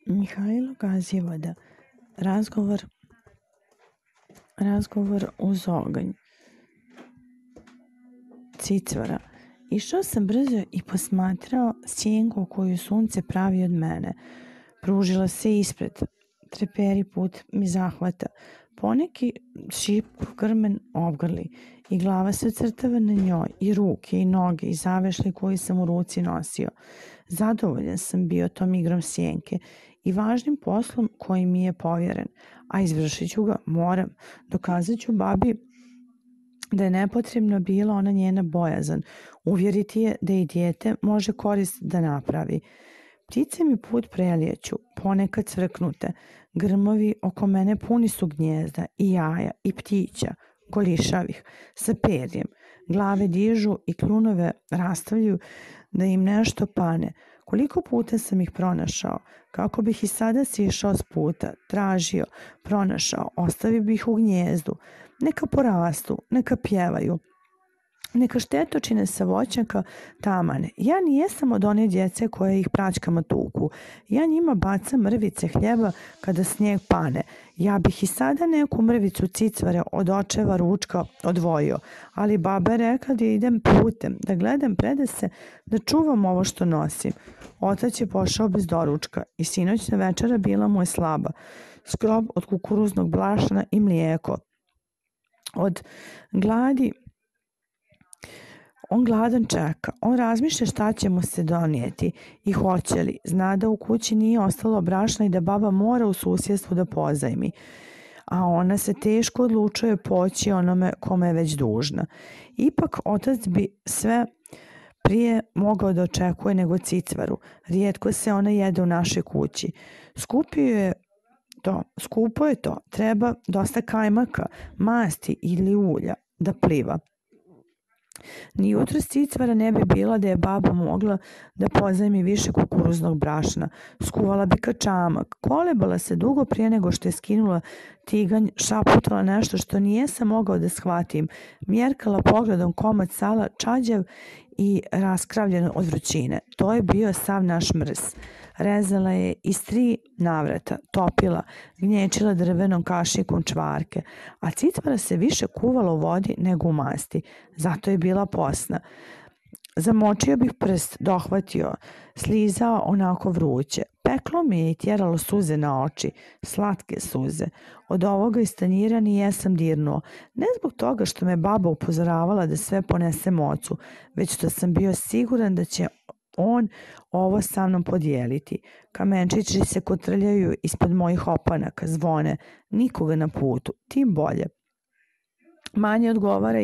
Mihajlo Gazivoda. Razgovor uz oganj. Cicvara. Išao sam brzo i posmatrao sjenku koju sunce pravi od mene. Pružila se ispred. Treperi put mi zahvata. Poneki šipku grmen obgrli i glava se ocrtava na njoj, i ruke i noge i zavešli koji sam u ruci nosio. Zadovoljan sam bio tom igrom sjenke i važnim poslom koji mi je povjeren, a izvršit ću ga, moram. Dokazat ću babi da je nepotrebno bila ona njena bojazan, uvjeriti je da i dijete može korist da napravi. Ptice mi put prelijeću, ponekad cvrknute. Grmovi oko mene puni su gnjezda i jaja i ptića, golišavih, sa perjem. Glave dižu i kljunove rastavljaju da im nešto pane. Koliko puta sam ih pronašao, kako bih i sada sišao s puta, tražio, pronašao, ostavio bih u gnjezdu. Neka porastu, neka pjevaju, neka štetočine sa voćnjaka tamane. Ja nijesam od one djece koje ih praćkama tuku. Ja njima bacam mrvice hljeba kada snijeg pane. Ja bih i sada neku mrvicu cicvare od očeva ručka odvojio, ali baba je rekla da idem putem, da gledam predese, da čuvam ovo što nosim. Otac je pošao bez doručka i sinoćna večera bila mu je slaba. Skrob od kukuruznog brašna i mlijeko. Od gladi on gladan čeka, on razmišlja šta će mu se donijeti i hoće li. Zna da u kući nije ostalo brašna i da baba mora u susjedstvu da pozajmi, a ona se teško odlučuje poći onome kome je već dužna. Ipak otac bi sve prije mogao da očekuje nego cicvaru. Rijetko se ona jede u našoj kući. Skupo je to, treba dosta kajmaka, masti ili ulja da pliva. Ni jutros cicvara ne bi bila da je baba mogla da pozajmi više kukuruznog brašna. Skuvala bi kačamak, kolebala se dugo prije nego što je skinula tiganj, šaputala nešto što nijesam mogao da shvatim, mjerkala pogledom komad sala, čađav i raskravljen od vrućine. To je bio sav naš mrs. Rezala je iz 3 navrata, topila, gnječila drvenom kašikom čvarke, a cicvara se više kuvala u vodi nego u masti, zato je bila posna. Zamočio bih prst, dohvatio, slizao onako vruće. Peklo mi je i tjeralo suze na oči, slatke suze. Od ovoga iz tanjira nijesam dirnuo, ne zbog toga što me baba upozoravala da sve ponesem ocu, već što sam bio siguran da će on ovo sa mnom podijeliti. Kamenčići se kotrljaju ispod mojih opanaka, zvone, nikoga na putu, tim bolje. Manje odgovora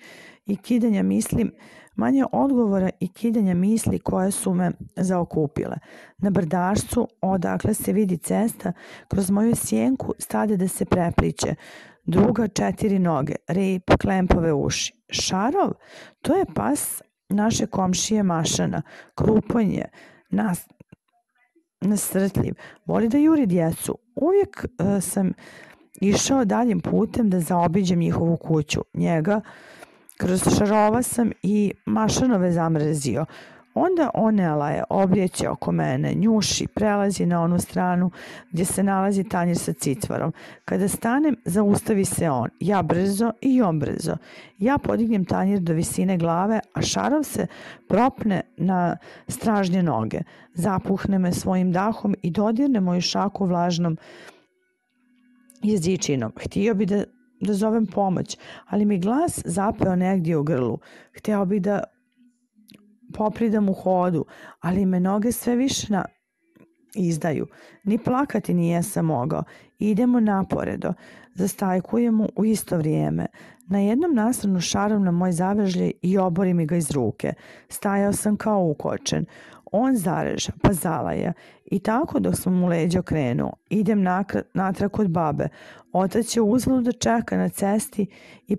i kidanja misli koje su me zaokupile. Na brdašcu, odakle se vidi cesta, kroz moju sjenku stade da se prepliće. Druga 4 noge, rep, klempove uši. Šarov, to je pas naše komšije Mašana, krupan je, nasrtljiv, voli da juri djecu. Uvijek sam išao daljim putem da zaobiđem njihovu kuću. Njega kroz Šarova sam i Mašanove zamrzio. Onda on nelaje, obljeće oko mene, njuši, prelazi na onu stranu gdje se nalazi tanjir sa cicvarom. Kada stanem, zaustavi se on. Ja brzo i on brzo. Ja podignem tanjir do visine glave, a Šarov se propne na stražnje noge. Zapuhne me svojim dahom i dodirne moju šaku vlažnom jezičinom. Htio bi da zovem pomoć, ali mi glas zapeo negdje u grlu. Hteo bi da popridam u hodu, ali me noge sve više izdaju. Ni plakati nijesam mogao. Idemo naporedo. Zastajkujemo u isto vrijeme. Na jednom nastranu Šarov na moj zavežljaj i obori mi ga iz ruke. Stajao sam kao ukočen. On zareža, pa zalaja. I tako dok sam mu leđa okrenuo. Idem natrag kod babe. Otac će uzalud da čeka na cesti i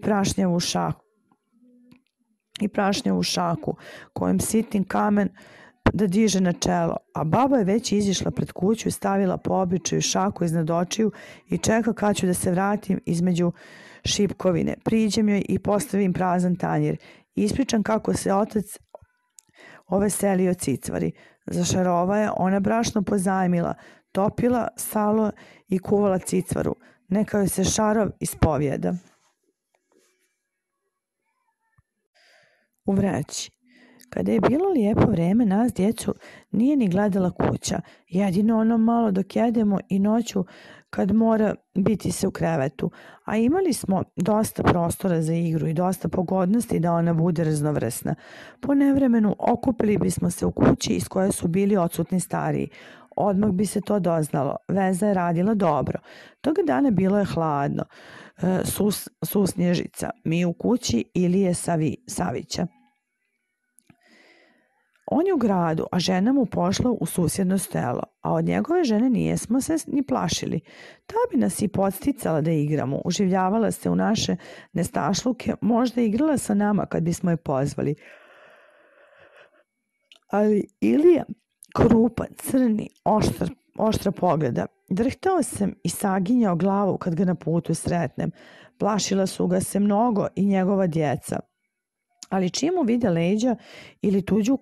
prašnjavu šaku kojim sitnim kamen da diže na čelo, a baba je već izišla pred kuću i stavila po običaju šaku iznad očiju i čeka kad ću da se vratim između šipkovine. Priđem joj i postavim prazan tanjir. Ispričam kako se otac oveselio cicvari. Za Šarova je ona brašno pozajmila. topila salo i kuvala cicvaru. Neka joj se šarov ispovijeda. U vreći. Kada je bilo lijepo vreme, nas djecu nije ni gledala kuća. Jedino ono malo dok jedemo i noću kad mora biti se u krevetu. A imali smo dosta prostora za igru i dosta pogodnosti da ona bude raznovrsna. Po nevremenu okupili bismo se u kući iz koje su bili odsutni stariji. Odmah bi se to doznalo. Veza je radila dobro. Toga dana bilo je hladno. Susnježica. Mi u kući Ilije Savića. On je u gradu, a žena mu pošla u susjedno selo, a od njegove žene nijesmo se ni plašili. Ta bi nas i podsticala da igramo, uživljavala se u naše nestašluke, možda igrala sa nama kad bismo je pozvali. Ali Ilija, krupan, crni, oštra pogleda, drhtao sam i saginjao glavu kad ga na putu sretnem. Plašila su ga se mnogo i njegova djeca. Ali čim mu vide leđa ili tuđu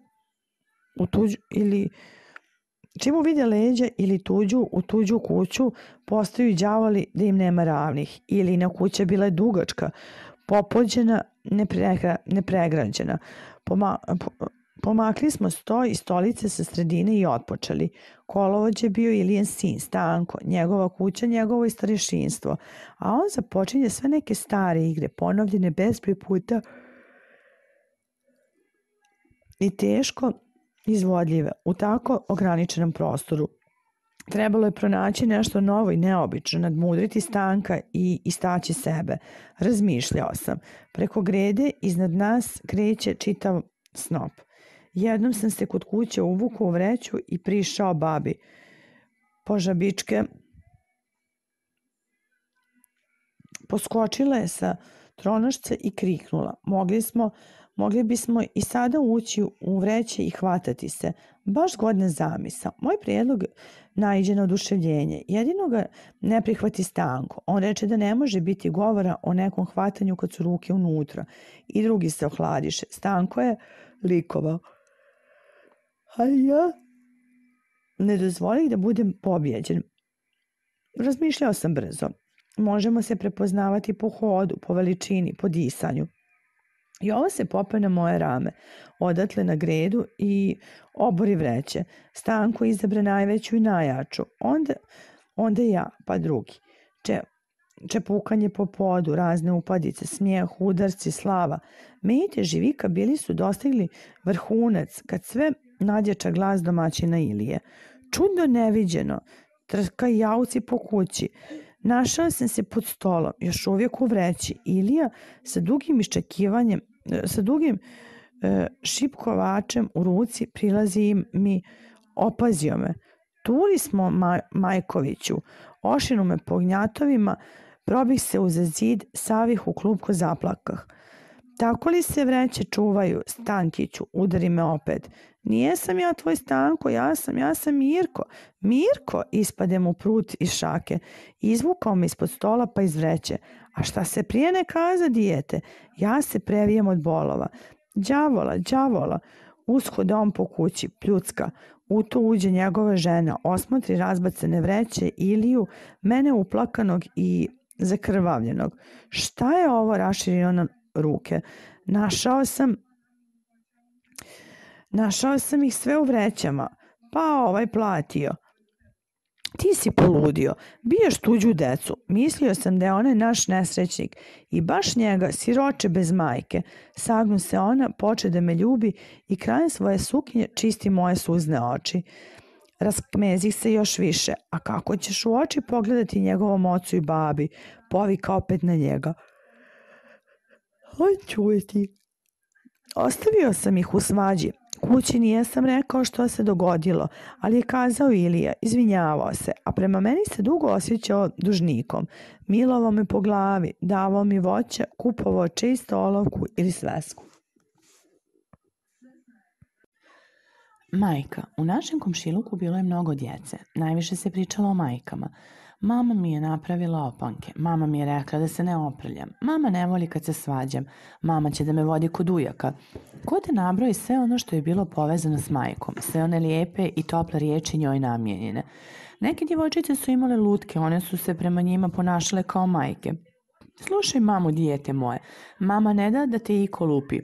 u tuđu kuću, postaju đavoli da im nema ravnih. Ilina kuća bila je dugačka, popođena, nepregrađena. Pomakli smo sto i stolice sa sredine i otpočeli. Kolovođ je bio Ilijen sin, Stanko, njegova kuća, njegovo starješinstvo. A on započinje sve neke stare igre, ponovljene bezbroj puta i teško izvodljive u tako ograničenom prostoru. Trebalo je pronaći nešto novo i neobično, nadmudriti Stanka i istaći sebe. Razmišljao sam. Preko grede iznad nas kreće čitav snop. Jednom sam se kod kuće uvukao u vreću i prišao babi. Požabičke poskočila je sa tronošca i kriknula. Mogli bismo i sada ući u vreće i hvatati se. Baš zgodna zamisao. Moj prijedlog naiđe na oduševljenje. Jedino ga ne prihvati Stanko. On reče da ne može biti govora o nekom hvatanju kad su ruke unutra. I drugi se ohladiše. Stanko je likovao. Ali ja ne dozvolih da budem pobjeđen. Razmišljao sam brzo. Možemo se prepoznavati po hodu, po veličini, po disanju. I ovo se popeo na moje rame, odatle na gredu i obori vreće. Stanko izabra najveću i najjaču, onda ja, pa drugi. Čepukanje po podu, razne upadice, smijeh, udarci, slava. Metež i vika bili su dostigli vrhunac kad sve nadjača glas domaćina Ilije. Čudno neviđeno, trka i jauci po kući. Našao sam se pod stolom, još uvijek u vreći. Ilija sa dugim iščekivanjem, sa dugim šipkovačem u ruci prilazi mi, opazio me. Tuli smo Majkoviću, ošinu me po gnjatovima, probih se uza zid, savih u klupko zaplakah. Tako li se vreće čuvaju, Stankiću, udari me opet. Nijesam ja tvoj Stanko, ja sam Mirko. Mirko, ispade mu prut iz šake. Izvukao me ispod stola pa iz vreće. A šta se prije ne kaza, dijete? Ja se previjem od bolova. Đavola, ushode on po kući, pljucka. U to uđe njegova žena, osmotri razbacene vreće, Iliju, mene uplakanog i zakrvavljenog. Šta je ovo, raširio na ruke? Našao sam ih sve u vrećama. Pa ovaj platio. Ti si poludio. Biješ tuđu decu. Mislio sam da je onaj naš nesrećnik. I baš njega, siroče bez majke. Sagnu se ona, poče da me ljubi i krajem svoje suknje čisti moje suzne oči. Raskmezih se još više. A kako ćeš u oči pogledati njegovom ocu i babi? Povika opet na njega. Čujeti. Ostavio sam ih u svađi. Kući nijesam rekao što se dogodilo, ali je kazao Ilija, izvinjavao se, a prema meni se dugo osjećao dužnikom. Milovao me po glavi, davao mi voće, kupovao čisto olovku ili svesku. Majka. U našem komšiluku bilo je mnogo djece. Najviše se pričalo o majkama. Mama mi je napravila opanke. Mama mi je rekla da se ne oprljam. Mama ne voli kad se svađam. Mama će da me vodi kod ujaka. Ko te nabroji sve ono što je bilo povezano s majkom, sve one lijepe i tople riječi njoj namijenjene. Neke djevojčice su imale lutke, one su se prema njima ponašale kao majke. Slušaj mamu, dijete moje, mama ne da da te iko lupi.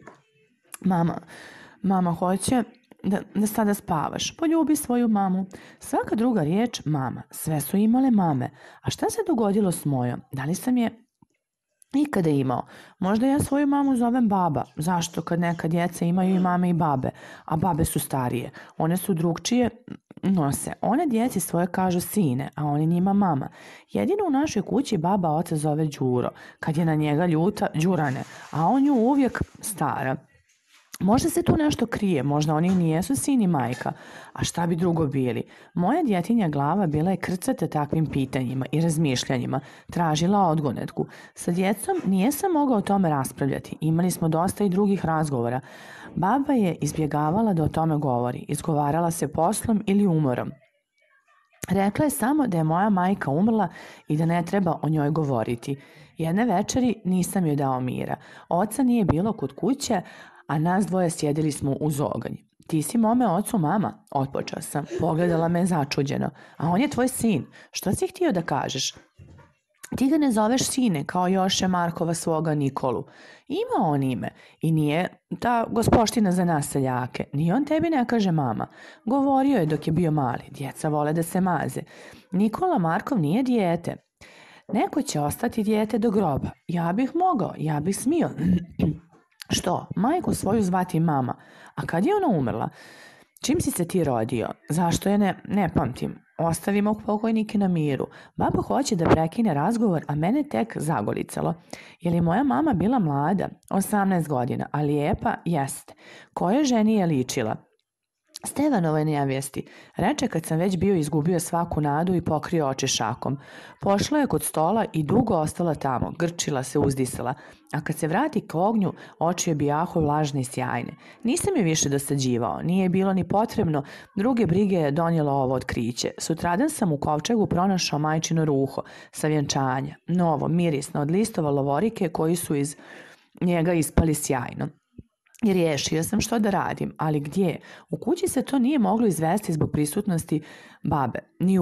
Mama hoće da sada spavaš. Poljubi svoju mamu. Svaka druga riječ mama. Sve su imale mame. A šta se dogodilo s mojom? Da li sam je ikada imao? Možda ja svoju mamu zovem baba. Zašto? Kad neka djeca imaju i mame i babe, a babe su starije. One su drugčije nose. One djeci svoje kažu sine, a oni njima mama. Jedino u našoj kući baba oca zove Đuro. Kad je na njega ljuta, Đurane, a on nju uvijek stara. Možda se tu nešto krije, možda oni nijesu sin i majka, a šta bi drugo bili? Moja djetinja glava bila je krcata takvim pitanjima i razmišljanjima, tražila odgonetku. Sa djecom nijesam mogao o tome raspravljati, imali smo dosta i drugih razgovora. Baba je izbjegavala da o tome govori, izgovarala se poslom ili umorom. Rekla je samo da je moja majka umrla i da ne treba o njoj govoriti. Jedne večeri nisam joj dao mira. Oca nije bilo kod kuće, a nas dvoje sjedili smo uz oganj. Ti si mome ocu mama, otpočeo sam. Pogledala me začuđeno. A on je tvoj sin. Što si htio da kažeš? Ti ga ne zoveš sine kao Joše Markova svoga Nikolu. Ima on ime i nije ta gospoština za nas seljake. Ni on tebi ne kaže mama. Govorio je dok je bio mali. Djeca vole da se maze. Nikola Markov nije dijete. Neko će ostati dijete do groba. Ja bih mogao, ja bih smio. Što? Majku svoju zvati mama. A kad je ona umrla? Čim si se ti rodio? Zašto je ne pamtim? Ostavimo pokojnike na miru. Baba hoće da prekine razgovor, a mene tek zagolicalo. Je li moja mama bila mlada? 18 godina, a lijepa? Jeste. Kojoj ženi je ličila? Stevanovoj nevjesti, reče kad sam već bio izgubio svaku nadu i pokrio oči šakom. Pošla je kod stola i dugo ostala tamo, grčila se, uzdisala, a kad se vrati k ognju, oči je bijahu vlažne i sjajne. Nisam je više dosađivao, nije bilo ni potrebno, druge brige je donijelo ovo otkriće. Sutradan sam u kovčegu pronašao majčino ruho sa vjenčanja, novo, mirisno, od listova lovorike koji su iz njega ispali sjajno. I riješio sam što da radim, ali gdje? U kući se to nije moglo izvesti zbog prisutnosti babe,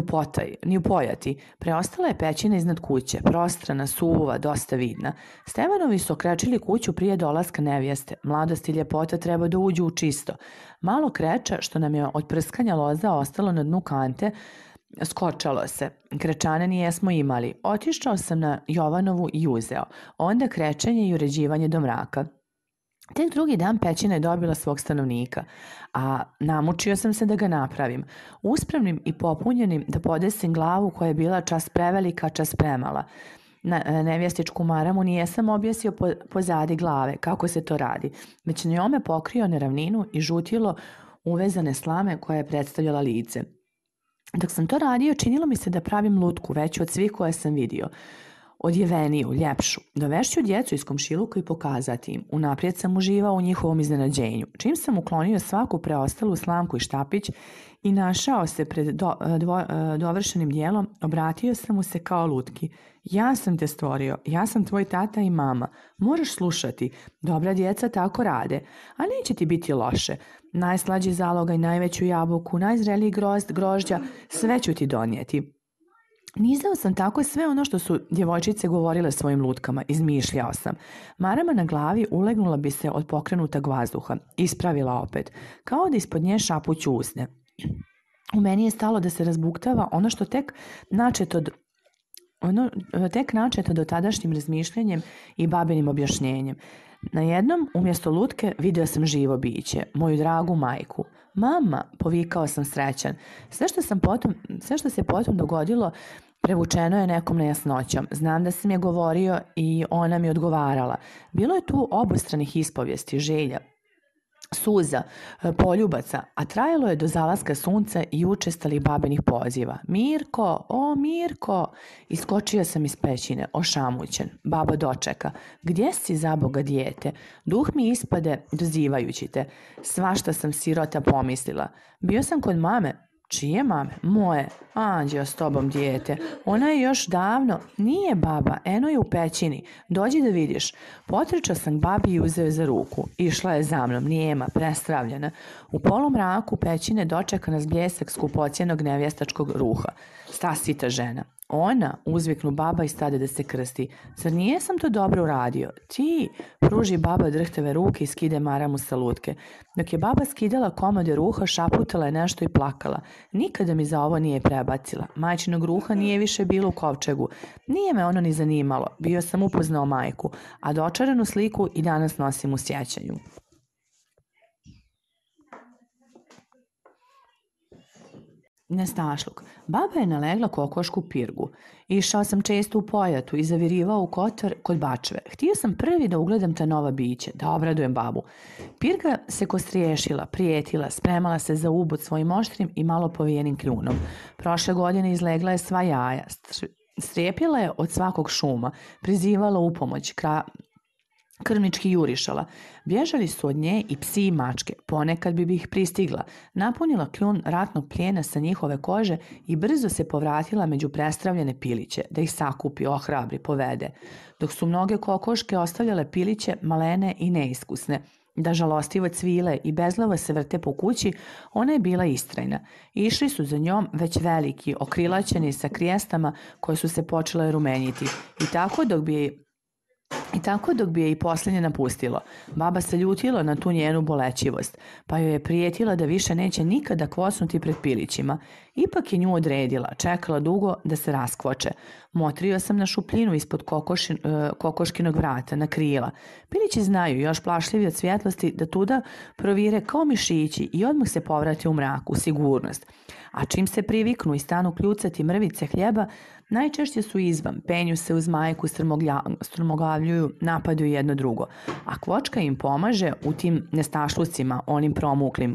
ni u pojati. Preostala je pećina iznad kuće, prostrana, suva, dosta vidna. Stevanovi su okrečili kuću prije dolaska nevjeste. Mladost i ljepota treba da uđu u čisto. Malo kreča, što nam je od prskanja loza ostalo na dnu kante, skočalo se. Krečane nijesmo imali. Otišao sam na Jovanovu i uzeo. Onda krečenje i uređivanje do mraka. Tek drugi dan pećina je dobila svog stanovnika, a namučio sam se da ga napravim. Uspravnim i popunjenim da podesim glavu koja je bila čas prevelika, čas premala. Na nevjestičku maramu nijesam objesio pozadi glave, kako se to radi, već njome pokrio neravninu i žutilo uvezane slame koja je predstavljala lice. Dok sam to radio, činilo mi se da pravim lutku, veću od svih koje sam vidio. Odjeveniju, ljepšu. Dovešću djecu iz komšiluka i pokazati im. Unaprijed sam uživao u njihovom iznenađenju. Čim sam uklonio svaku preostalu slamku i štapić i našao se pred dovršenim dijelom, obratio sam mu se kao lutki. Ja sam te stvorio, ja sam tvoj tata i mama. Moraš slušati. Dobra djeca tako rade. A neće ti biti loše. Najslađi zalogaj, najveću jabuku, najzreliji grozd, grožđa, sve ću ti donijeti. Nizao sam tako sve ono što su djevojčice govorile svojim lutkama, izmišljao sam. Marama na glavi ulegnula bi se od pokrenutog vazduha, ispravila opet, kao da ispod nje šapuću usne. U meni je stalo da se razbuktava ono što tek načeto dotadašnjim razmišljanjem i babinim objašnjenjem. Na jednom, umjesto lutke, video sam živo biće, moju dragu majku. Mama, povikao sam srećan. Sve što se potom dogodilo, prevučeno je nekom nejasnoćom. Znam da sam je govorio i ona mi odgovarala. Bilo je tu obostranih ispovijesti, želja, suza, poljubaca, a trajalo je do zalaska sunca i učestalih babenih poziva. Mirko, o Mirko! Iskočio sam iz pećine, ošamućen. Baba dočeka. Gdje si, zaboga, dijete? Duh mi ispade dozivajući te. Svašta sam sirota pomislila. Bio sam kod mame. Čije mame? Moje. Anđeo s tobom, dijete. Ona je još davno. Nije baba, eno je u pećini. Dođi da vidiš. Potrčao sam k babi i uzeo je za ruku. Išla je za mnom, nijema, prestravljena. U polumraku pećine dočeka nas bljesak skupocijenog nevjestačkog ruha. Stasita žena. Ona, uzviknu baba i stade da se krsti. Zar nije sam to dobro uradio? Ti, pruži baba drhtave ruke i skide maramu sa lutke. Dok je baba skidala komade ruha, šaputala je nešto i plakala. Nikada mi za ovo nije prebacila. Majčinog ruha nije više bilo u kovčegu. Nije me ono ni zanimalo. Bio sam upoznao majku, a dočaranu sliku i danas nosim u sjećanju. Nestašluk. Baba je nalegla kokošku Pirgu. Išao sam često u Pojatu i zavirivao u kotar kod bačve. Htio sam prvi da ugledam ta nova biće, da obradujem babu. Pirga se kostriješila, prijetila, spremala se za ubod svojim oštrim i malo povijenim kljunom. Prošle godine izlegla je sva jaja, strijepila je od svakog šuma, prizivala upomoć, krvnički jurišala. Bježali su od nje i psi i mačke. Ponekad bi ih pristigla, napunila kljun ratnog plijena sa njihove kože i brzo se povratila među prestravljene piliće, da ih sakupi, ohrabri, povede. Dok su mnoge kokoške ostavljale piliće malene i neiskusne, da žalostivo cvile i bezglavo se vrte po kući, ona je bila istrajna. Išli su za njom već veliki, okrilaćeni sa krijestama koje su se počele rumenjiti. I tako dok bi je i posljednje napustilo. Baba se ljutila na tu njenu bolećivost, pa joj je prijetila da više neće nikada kvosnuti pred pilićima. Ipak je nju odredila, čekala dugo da se raskvoče. Motrio sam na šupljinu ispod kokoškinog vrata, na krila. Pilići znaju, još plašljivi od svjetlosti, da tuda provire kao mišići i odmah se povrate u mrak, u sigurnost. A čim se priviknu i stanu kljucati mrvice hljeba, najčešće su izvan, penju se uz majku, strmoglavljuju, napaduju jedno drugo. A kvočka im pomaže u tim nestašlucima, onim promuklim.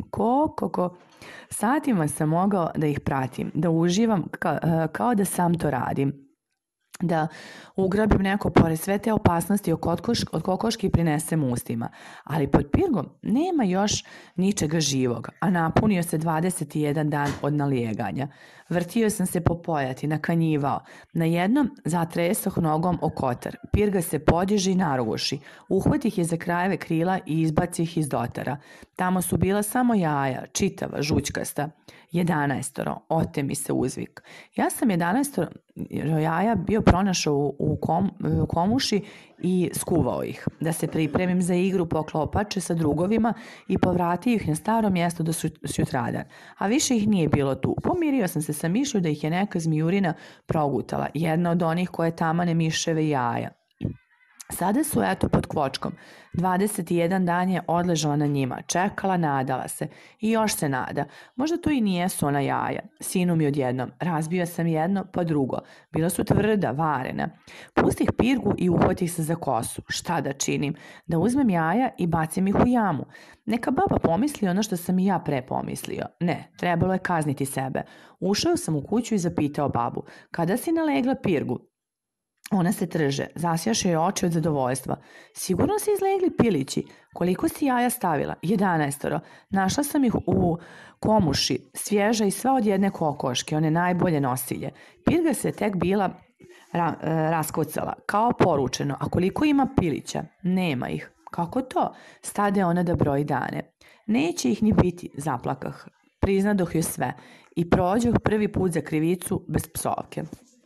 Satima sam mogao da ih pratim, da uživam kao da sam to radim. Da ugrabim neko pored sve te opasnosti od kokoški prinesem ustima. Ali pod Pirgom nema još ničega živog, a napunio se 21 dan od nalijeganja. Vrtio sam se po Pojati, nakanjivao. Na jednom zatresoh nogom o kotar. Pirga se podiže i naroguši. Uhvatih je za krajeve krila i izbacih iz dotara. Tamo su bila samo jaja, čitava, žućkasta. 11. Ote mi se uzvik. Ja sam 11 jaja bio pronašao u komuši i skuvao ih. Da se pripremim za igru poklopače sa drugovima i povratio ih na staro mjesto do sutradan. A više ih nije bilo tu. Pomirio sam se sa mišlju da ih je neka zmijurina progutala. Jedna od onih koje tamane miševe jaja. Sada su eto pod kvočkom. 21 dan je odležala na njima, čekala, nadala se. I još se nada. Možda to i nijesu ona jaja. Sinu mi odjednom. Razbio sam jedno, pa drugo. Bila su tvrda, varena. Pustih Pirgu i uhvatih se za kosu. Šta da činim? Da uzmem jaja i bacim ih u jamu. Neka baba pomisli ono što sam i ja pre pomislio. Ne, trebalo je kazniti sebe. Ušao sam u kuću i zapitao babu. Kada si nalegla Pirgu? Ona se trže, zasjaše je oči od zadovoljstva. Sigurno si izlegli pilići. Koliko si jaja stavila? 11. Našla sam ih u komuši, svježa i sva od jedne kokoške, one najbolje nosilje. Pirga se tek bila raskocala, kao poručeno. A koliko ima pilića? Nema ih. Kako to? Stade ona da broji dane. Neće ih ni biti, zaplakah. Priznadoh joj sve i prođoh prvi put za krivicu bez psovke.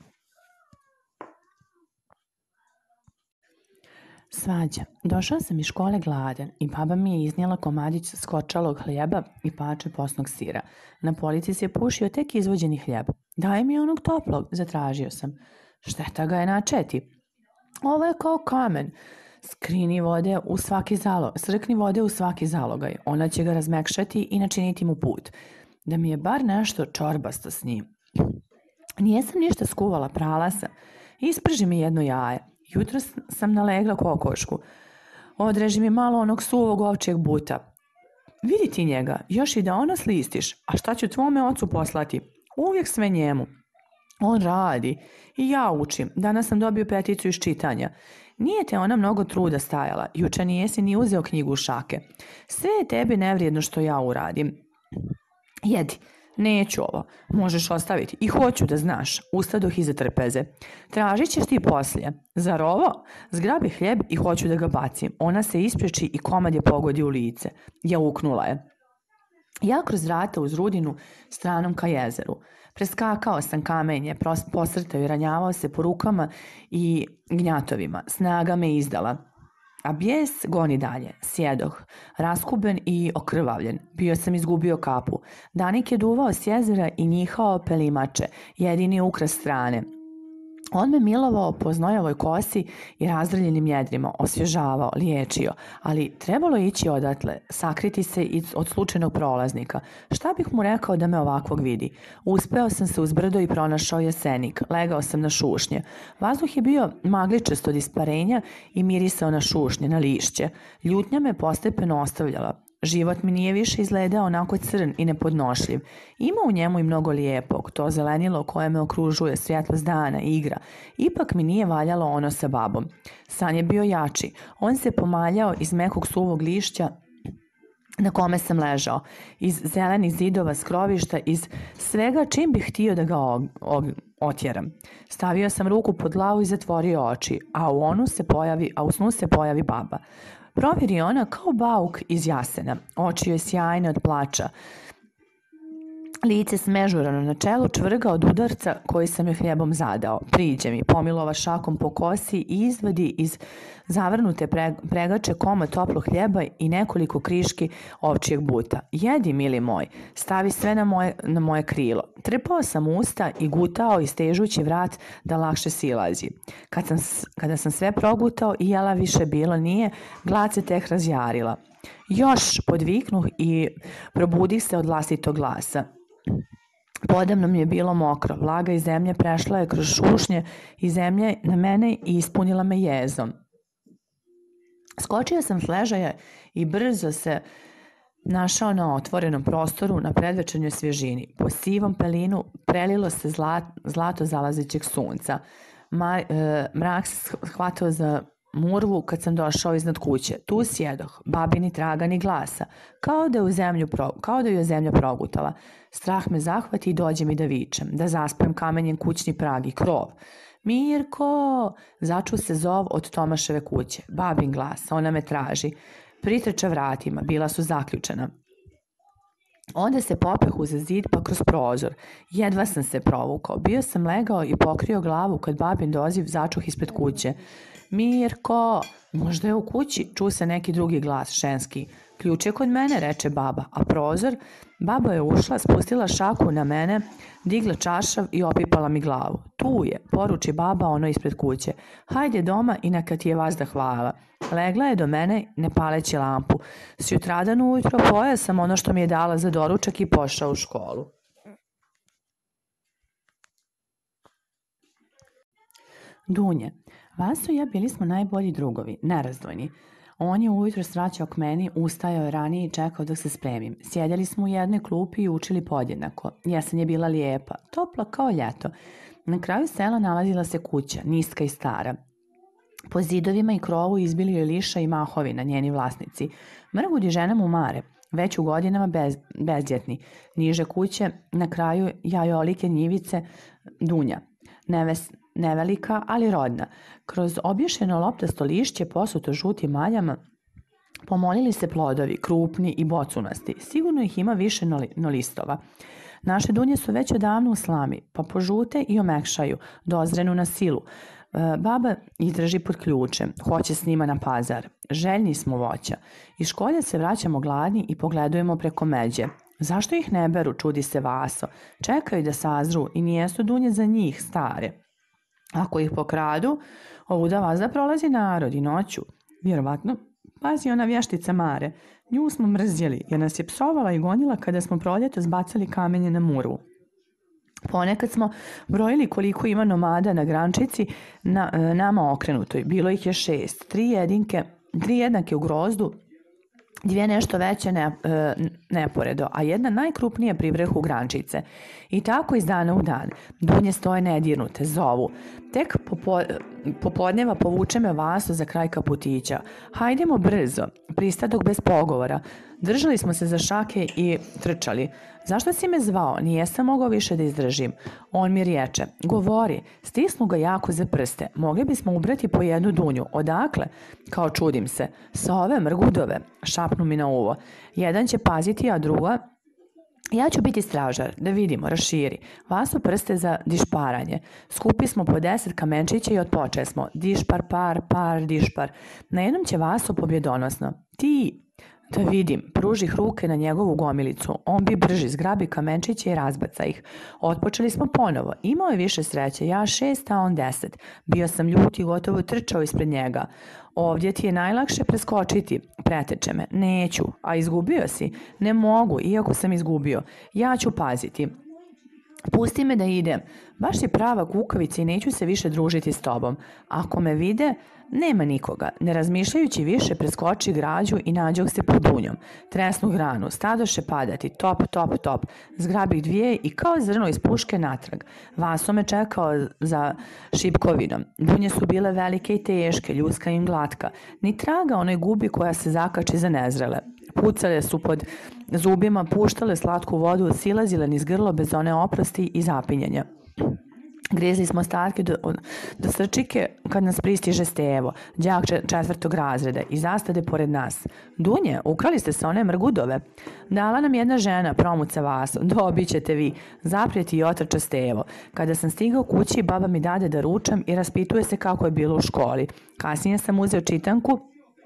Svađa. Došao sam iz škole gladan i baba mi je iznijela komadić skočalog hljeba i pače posnog sira. Na polici se pušio tek izvođeni hljeb. Daj mi onog toplog, zatražio sam. Šteta ga je načeti. Ovo je kao kamen. Srkni vode u svaki zalogaj. Ona će ga razmekšati i načiniti mu put. Da mi je bar nešto čorbasto s njim. Nijesam ništa skuvala, prala sam. Isprži mi jedno jaje. Jutro sam nalegla kokošku. Odreži mi malo onog suvog ovčijeg buta. Vidi ti njega, još i da ono slistiš. A šta ću tvome ocu poslati? Uvijek sve njemu. On radi. I ja učim. Danas sam dobio peticu iz čitanja. Nije te ona mnogo truda stajala. Juče nijesi ni uzeo knjigu u šake. Sve je tebi nevrijedno što ja uradim. Jedi. Neću ovo, možeš ostaviti i hoću da znaš, ustadoh iza trpeze. Tražit ćeš ti poslije. Zar ovo? Zgrabi hljeb i hoću da ga bacim. Ona se ispreči i komad je pogodi u lice. Jauknula je. Ja kroz vrata uz rudinu stranom ka jezeru. Preskakao sam kamenje, posrtao i ranjavao se po rukama i gnjatovima. Snaga me izdala. A bijes goni dalje. Sjedoh, raskuben i okrvavljen. Bio sam izgubio kapu. Danik je duvao s jezera i njihao pelimače, jedini ukras strane. On me milovao po znojavoj kosi i razdrljenim jedrima, osvježavao, liječio, ali trebalo ići odatle, sakriti se od slučajnog prolaznika. Šta bih mu rekao da me ovakvog vidi? Uspeo sam se uz brdo i pronašao jesenik. Legao sam na šušnje. Vazduh je bio magličast od isparenja i mirisao na šušnje, na lišće. Ljutnja me postepeno ostavljala. Život mi nije više izgledao onako crn i nepodnošljiv. Ima u njemu i mnogo lijepog, to zelenilo koje me okružuje, svjetlost dana, igra. Ipak mi nije valjalo ono sa babom. San je bio jači. On se pomaljao iz mekog suvog lišća na kome sam ležao, iz zelenih zidova skrovišta, iz svega čim bih htio da ga otjeram. Stavio sam ruku pod glavu i zatvorio oči, a u snu se pojavi baba. Provjeri ona kao bauk iz jasena. Oči joj sjajne od plača. Lice smežurano na čelu čvrga od udarca koji sam joj hljebom zadao. Priđe mi, pomilova šakom po kosi i izvadi iz zavrnute pregače komad toplog hljeba i nekoliko kriški ovčijeg buta. Jedi, mili moj, stavi sve na moje krilo. Trpao sam usta i gutao istežući vrat da lakše silazi. Kada sam sve progutao i jela više bilo nije, glad se tek razjarila. Još, podviknuh i probudih se od vlastitog glasa. Podamno mi je bilo mokro, vlaga iz zemlje prešla je kroz šušnje i zemlje na mene i ispunila me jezom. Skočio sam s ležaja i brzo se našao na otvorenom prostoru na predvečernjoj svježini. Po sivom pelinu prelilo se zlato zalazećeg sunca. Mrak se hvatao za murvu kad sam došao iznad kuće. Tu sjedoh, babini traga ni glasa, kao da je zemlja progutala. Strah me zahvati i dođe mi da vičem, da zaspem kamenjen kućni prag i krov. Mirko! Začu se zov od Tomaševe kuće. Babin glas, ona me traži. Pritrča vratima, bila su zaključena. Onda se popeh uza zid pa kroz prozor. Jedva sam se provukao. Bio sam legao i pokrio glavu kad babin doziv začuh ispred kuće. Mirko, možda je u kući, ču se neki drugi glas, ženski. Ključ je kod mene, reče baba, a prozor? Baba je ušla, spustila šaku na mene, digla čašav i opipala mi glavu. Tu je, poruči baba ono ispred kuće. Hajde doma i neka ti je vazda hvala. Legla je do mene ne paleći lampu. Sutradan ujutro pojeo sam ono što mi je dala za doručak i pošao u školu. Dunje. Vaso i ja bili smo najbolji drugovi, nerazdvojni. On je ujutro svraćao k meni, ustajao je ranije i čekao dok se spremim. Sjedjeli smo u jednoj klupi i učili podjednako. Jesen je bila lijepa, topla kao ljeto. Na kraju sela nalazila se kuća, niska i stara. Po zidovima i krovu izbili joj liša i mahovina, njeni vlasnici. Mrgudi žene mu mare, već u godinama bezdjetni. Niže kuće, na kraju jajolike njivice, Dunja. Nevelika, ali rodna. Kroz obješeno loptasto lišće posuto žutim maljama pomolili se plodovi, krupni i bocunasti. Sigurno ih ima više no listova. Naše dunje su već odavno u slami, pa požute i omekšaju, dozrenu na silu. Baba ih drži pod ključem, hoće s njima na pazar. Željni smo voća. Iz školje se vraćamo gladni i pogledujemo preko međe. Zašto ih ne beru, čudi se Vaso. Čekaju da sazru i nijesu dunje za njih stare. Ako ih pokradu, ovuda vazda prolazi narod i noću. Vjerovatno, pazi ona vještica Mare. Nju smo mrzjeli jer nas je psovala i gonila kada smo proljeto zbacali kamenje na murvu. Ponekad smo brojili koliko ima nomada na grančici nama okrenutoj. Bilo ih je 6, 3 jednake u grozdu, 2 nešto veće neporedo, a jedna najkrupnija pri vrhu grančice. I tako iz dana u dan. Dunje stoje nedirnute, zovu. Tek popodneva povuče me Vaso za kraj kaputića. Hajdemo brzo, pristadog bez pogovora. Držali smo se za šake i trčali. Zašto si me zvao? Nijesam mogao više da izdržim. On mi riječe, govori, stisnu ga jako za prste. Mogli bismo ubrati po jednu dunju. Odakle? Kao čudim se. Sa ove mrgudove, šapnu mi na uvo. Jedan će paziti, a druga... Ja ću biti stražar, da vidimo, raširi. Vaso prste za dišparanje. Skupi smo po 10 kamenčića i otpoče smo. Dišpar, par, dišpar. Na jednom će Vaso pobjedonosno. Ti, da vidim, pružih ruke na njegovu gomilicu. On bi brži, zgrabi kamenčiće i razbaca ih. Otpočeli smo ponovo. Imao je više sreće, ja 6, a on 10. Bio sam ljut i gotovo trčao ispred njega. Ovdje ti je najlakše preskočiti, preteče me. Neću, a izgubio si? Ne mogu, iako sam izgubio. Ja ću paziti. Pusti me da idem. Baš si prava kukavica i neću se više družiti s tobom. Ako me vide, nema nikoga. Ne razmišljajući više, preskoči građu i nađog se pod dunjom. Tresnu granu, stadoše padati, top, top, top. Zgrabih dvije i kao zrno iz puške natrag. Vaso me čekao za šipkovinom. Dunje su bile velike i teške, ljuska im glatka. Ni traga onoj gubi koja se zakači za nezrele. Pucale su pod zubima, puštale slatku vodu, silazile niz grlo bez one oprosti i zapinjanja. Grizli smo statke do srčike kad nas pristiže Stevo, đak 4. razreda i zastade pored nas. Dunje, ukrali ste se one mrgudove? Dala nam jedna žena, promuca Vaso. Dobit ćete vi. Zaprijeti i otrča Stevo. Kada sam stigao kući, baba mi dade da ručam i raspituje se kako je bilo u školi. Kasnije sam uzeo čitanku.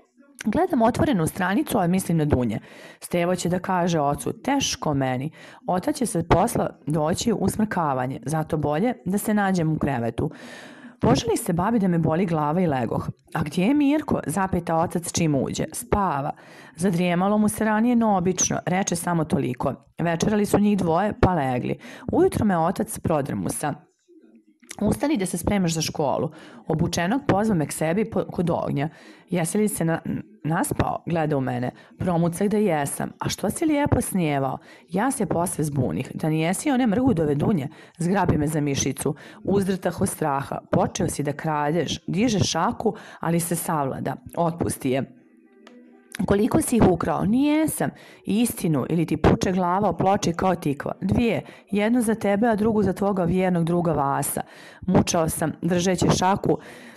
Gledam otvorenu stranicu, a mislim na Dunje. Stevo će da kaže ocu, teško meni. Otac će se posla doći u smrkavanje, zato bolje da se nađem u krevetu. Poželi se babi da me boli glava i legoh. A gdje je Mirko? Zapita otac čim uđe. Spava. Zadrijemalo mu se ranije no obično, reče samo toliko. Večerali su njih dvoje, pa legli. Ujutro me otac prodrmusa. Ustani da se spremaš za školu. Obučenog pozva me k sebi kod ognja. Jesi li se naspao? Gleda u mene. Promucaj da jesam. A što si lijepo snijevao? Ja se posve zbunih. Da nijesi one mrgudove Dunje? Zgrabi me za mišicu. Uzdrtah od straha. Počeo si da kradeš. Diže šaku, ali se savlada. Otpusti je. Koliko si ih ukrao? Nijesam. Istinu, ili ti puče glava o ploči kao tikva. 2, jednu za tebe, a drugu za tvoga vjernog druga Vasa. Mučao sam držeći šaku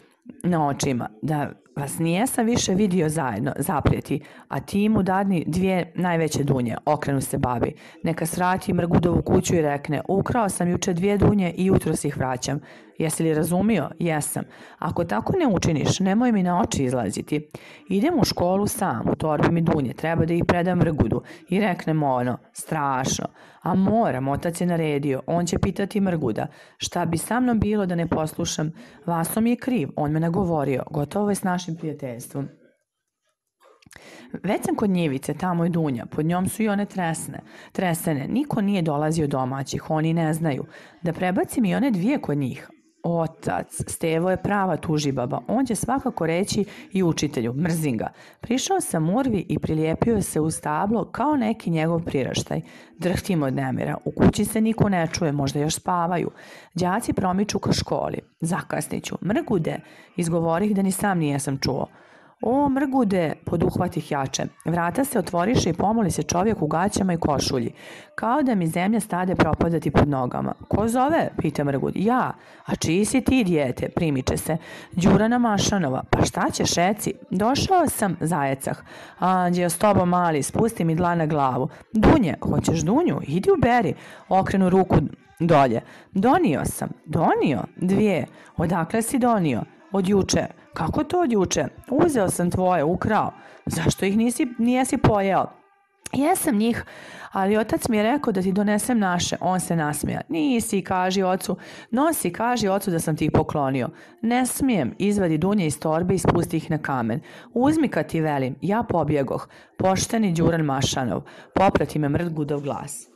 na očima. Da vas nijesam više vidio zajedno, zaprijeti, a ti mu dadni 2 najveće Dunje. Okrenu se babi. Neka svrati mrgudovu kuću i rekne, ukrao sam juče 2 Dunje i jutro si ih vraćam. Jesi li razumio? Jesam. Ako tako ne učiniš, nemoj mi na oči izlaziti. Idem u školu sam, u torbi mi Dunje, treba da ih predam mrgudu. I reknem ono, strašno. A moram, otac je naredio, on će pitati mrguda. Šta bi sa mnom bilo da ne poslušam? Vaso mi je kriv, on me nagovorio, gotovo je s našim prijateljstvom. Već sam kod njivice, tamo je Dunja, pod njom su i one tresene. Niko nije dolazio domaćih, oni ne znaju. Da prebacim i one 2 kod njih. Otac, Stevo je prava tužibaba, on će svakako reći i učitelju, mrzim ga. Prišao sam Murvi i prilijepio se uz tablo kao neki njegov priraštaj. Drhtim od nemira, u kući se niko ne čuje, možda još spavaju. Đaci promiču ka školi, zakasniću. Mrgude, izgovorih da ni sam nijesam čuo. O, mrgude, poduhvatih jače. Vrata se otvoriše i pomoli se čovjek u gaćama i košulji. Kao da mi zemlja stade propadati pod nogama. Ko zove? Pita mrgud. Ja. A čiji si ti, dijete? Primiče se. Đurana Mašanova. Pa šta ćeš, reci? Došao sam, zajecah. Anđeo, s tobom mali, spusti mi dlan na glavu. Dunje, hoćeš Dunju? Idi uberi. Okrenu ruku dolje. Donio sam. Donio? 2. Odakle si donio? Od juče. Kako to od juče? Uzeo sam tvoje, ukrao. Zašto ih nijesi pojeo? Jesam njih, ali otac mi je rekao da ti donesem naše. On se nasmija. Nisi, kaži ocu. Nosi, kaži ocu da sam ti ih poklonio. Ne smijem, izvadi Dunje iz torbe i spusti ih na kamen. Uzmi kad ti velim, ja pobjegoh. Pošteni Đuran Mašanov. Poprati me mrgudov glas.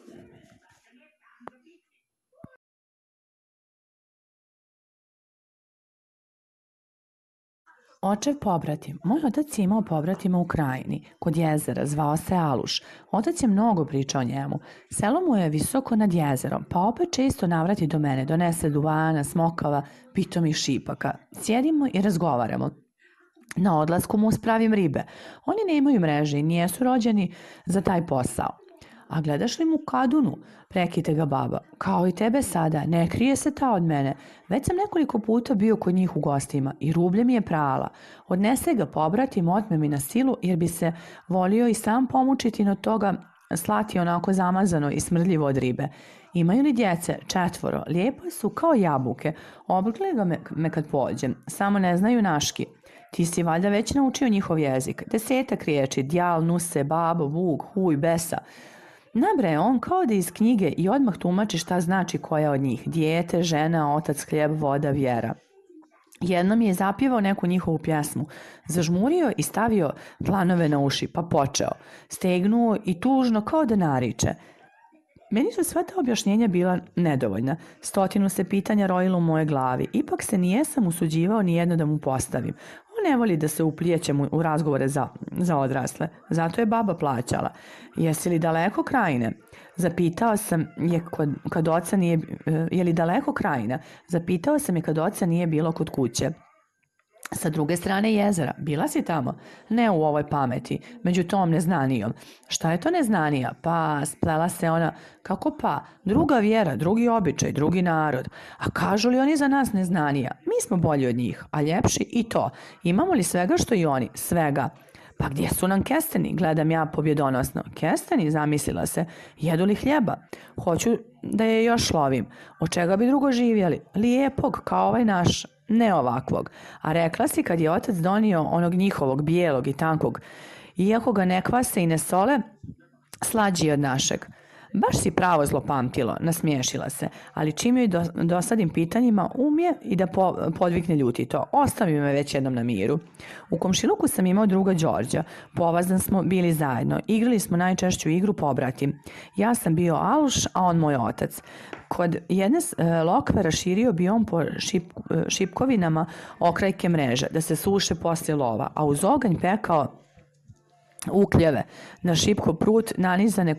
Očev pobratim. Moj otac je imao pobratima u Krajini, kod jezera, zvao se Aluš. Otac je mnogo pričao o njemu. Selo mu je visoko nad jezerom, pa opet često navrati do mene, donese duvana, smokava, pitomih šipaka. Sjedimo i razgovaramo. Na odlasku mu spravim ribe. Oni nemaju mreže i nijesu rođeni za taj posao. A gledaš li mu kadunu? Prekite ga baba. Kao i tebe sada, ne krije se ta od mene. Već sam nekoliko puta bio kod njih u gostima i rublje mi je prala. Odnese ga pobratim, otme mi na silu jer bi se volio i sam pomučiti no toga slati onako zamazano i smrdljivo od ribe. Imaju li djece? 4. Lijepo su kao jabuke. Obrgle me kad pođem. Samo ne znaju naški. Ti si valjda već naučio njihov jezik. 10 riječi, djal, nuse, babo, vuk, huj, besa. Nabraje on kao da iz knjige i odmah tumači šta znači koja od njih. Dijete, žena, otac, hljeb, voda, vjera. Jednom je zapjevao neku njihovu pjesmu. Zažmurio i stavio dlanove na uši, pa počeo. Stegnuo i tužno kao da nariče. Meni su sva ta objašnjenja bila nedovoljna. 100 se pitanja rojilo u moje glavi. Ipak se nijesam usuđivao nijedno da mu postavim. On ne voli da se uplijećem u razgovore za odrasle. Zato je baba plaćala. Jesi li daleko Krajine? Zapitao sam je kad oca nije... Je li daleko Krajina? Zapitao sam je kad oca nije bilo kod kuće. Sa druge strane jezera. Bila si tamo? Ne u ovoj pameti. Među tom neznanijom. Šta je to neznanija? Pa splela se ona. Kako pa? Druga vjera, drugi običaj, drugi narod. A kažu li oni za nas neznanija? Mi smo bolji od njih, a ljepši i to. Imamo li svega što i oni? Svega. Pa gdje su nam kesteni? Gledam ja pobjedonosno. Kesteni, zamislila se. Jedu li hljeba? Hoću da je još lovim. Od čega bi drugo živjeli? Lijepog, kao ovaj naš. Ne ovakvog. A rekla si kad je otac donio onog njihovog bijelog i tankog, iako ga ne kvase i ne sole, slađi od našeg. Baš si pravo zlopamtilo, nasmiješila se, ali čim joj dosadim pitanjima umje i da podvikne ljutito. Ostavi me već jednom na miru. U komšiluku sam imao druga Đorđa. Povazdan smo bili zajedno. Igrali smo najčešću igru pobratim. Ja sam bio Aluš, a on moj otac. Kod jedne lokve raširio bi on po šipkovinama okrajke mreže, da se suše poslije lova, a uz oganj pekao ukljeve, na šipko prut nanizane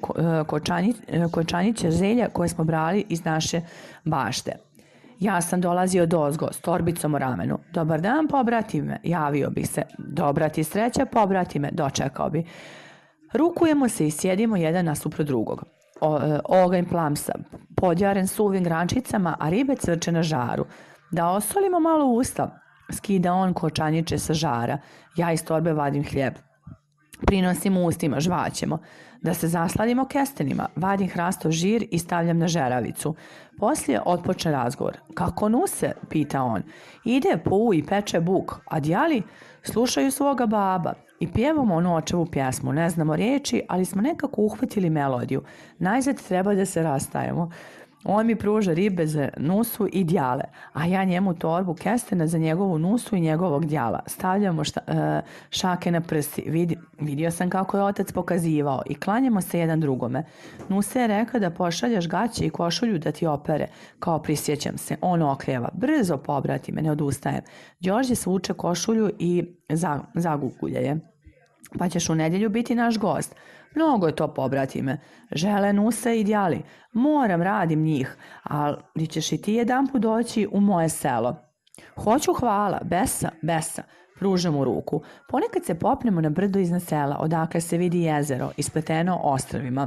kočaniće zelja koje smo brali iz naše bašte. Ja sam dolazio dozgo s torbicom u ramenu. Dobar dan, pobrati me, javio bi se. Dobra ti sreća, pobrati me, dočekao bi. Rukujemo se i sjedimo jedan nasuprot drugog. Oganj plamsa, podjaren suvim grančicama, a ribe crče na žaru. Da osolimo malo usta, skida on kočaniće sa žara. Ja iz torbe vadim hljeb. Prinosim u ustima, žvaćemo. Da se zasladimo kestenima, vadim hrastov žir i stavljam na žeravicu. Poslije otpočne razgovor. Kako nuse? Pita on. Ide po i peče buk, a djali slušaju svoga baba. I pjevamo onu očevu pjesmu. Ne znamo riječi, ali smo nekako uhvatili melodiju. Najzad treba da se rastajemo. On mi pruža ribe za nusu i djale, a ja njemu torbu kestena za njegovu nusu i njegovog djala. Stavljamo šake na prsi. Vidio sam kako je otac pokazivao i klanjamo se jedan drugome. Nusa je rekla da pošaljaš gaće i košulju da ti opere. Kao prisjećam se, on okljeva. Brzo pobrati me, ne odustajem. Đorđe svuče košulju i zagugulja je. Pa ćeš u nedjelju biti naš gost. Mnogo je to, pobrati me. Žele nusa i djali. Moram, radim njih, ali ćeš i ti jedanput doći u moje selo. Hoću, hvala, besa. Pružam mu ruku. Ponekad se popnemo na brdo iznad sela, odakle se vidi jezero, ispleteno ostrvima.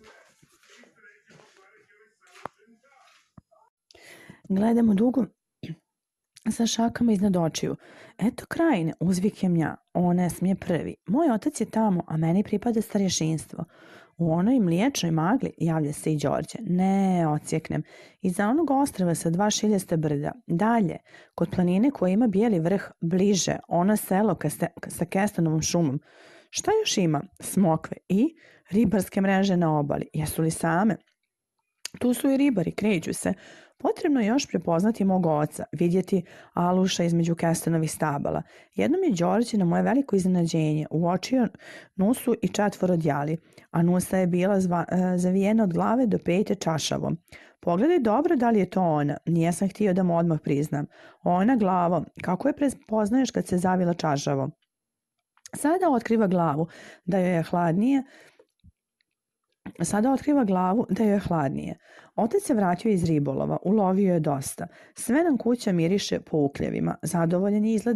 Gledamo dugo sa šakama iznad očiju. Eto Krajine, uzvikem ja. On ne smije prvi. Moj otac je tamo, a meni pripada starješinstvo. U onoj mliječnoj magli javlja se i Đorđe. Ne, ocijeknem. Iza onog ostrva sa 2 šiljaste brda. Dalje, kod planine koja ima bijeli vrh, bliže, ono selo sa kestenovom šumom. Šta još ima? Smokve i ribarske mreže na obali. Jesu li same? Tu su i ribari, kreću se. Potrebno je još prepoznati mog oca, vidjeti Aluša između kestenovih stabala. Jednom je Đorđe na moje veliko iznenađenje uočio nusu i 4 djali, a nusa je bila zavijena od glave do pete čašavom. Pogledaj dobro da li je to ona. Nijesam htio da mu odmah priznam. Ona glavom. Kako je prepoznaješ kad se zavila čažavo? Sada otkriva glavu da joj je hladnije. Otac se vratio iz ribolova, ulovio je dosta. Sve nam kuća miriše po ukljevima. Zadovoljan je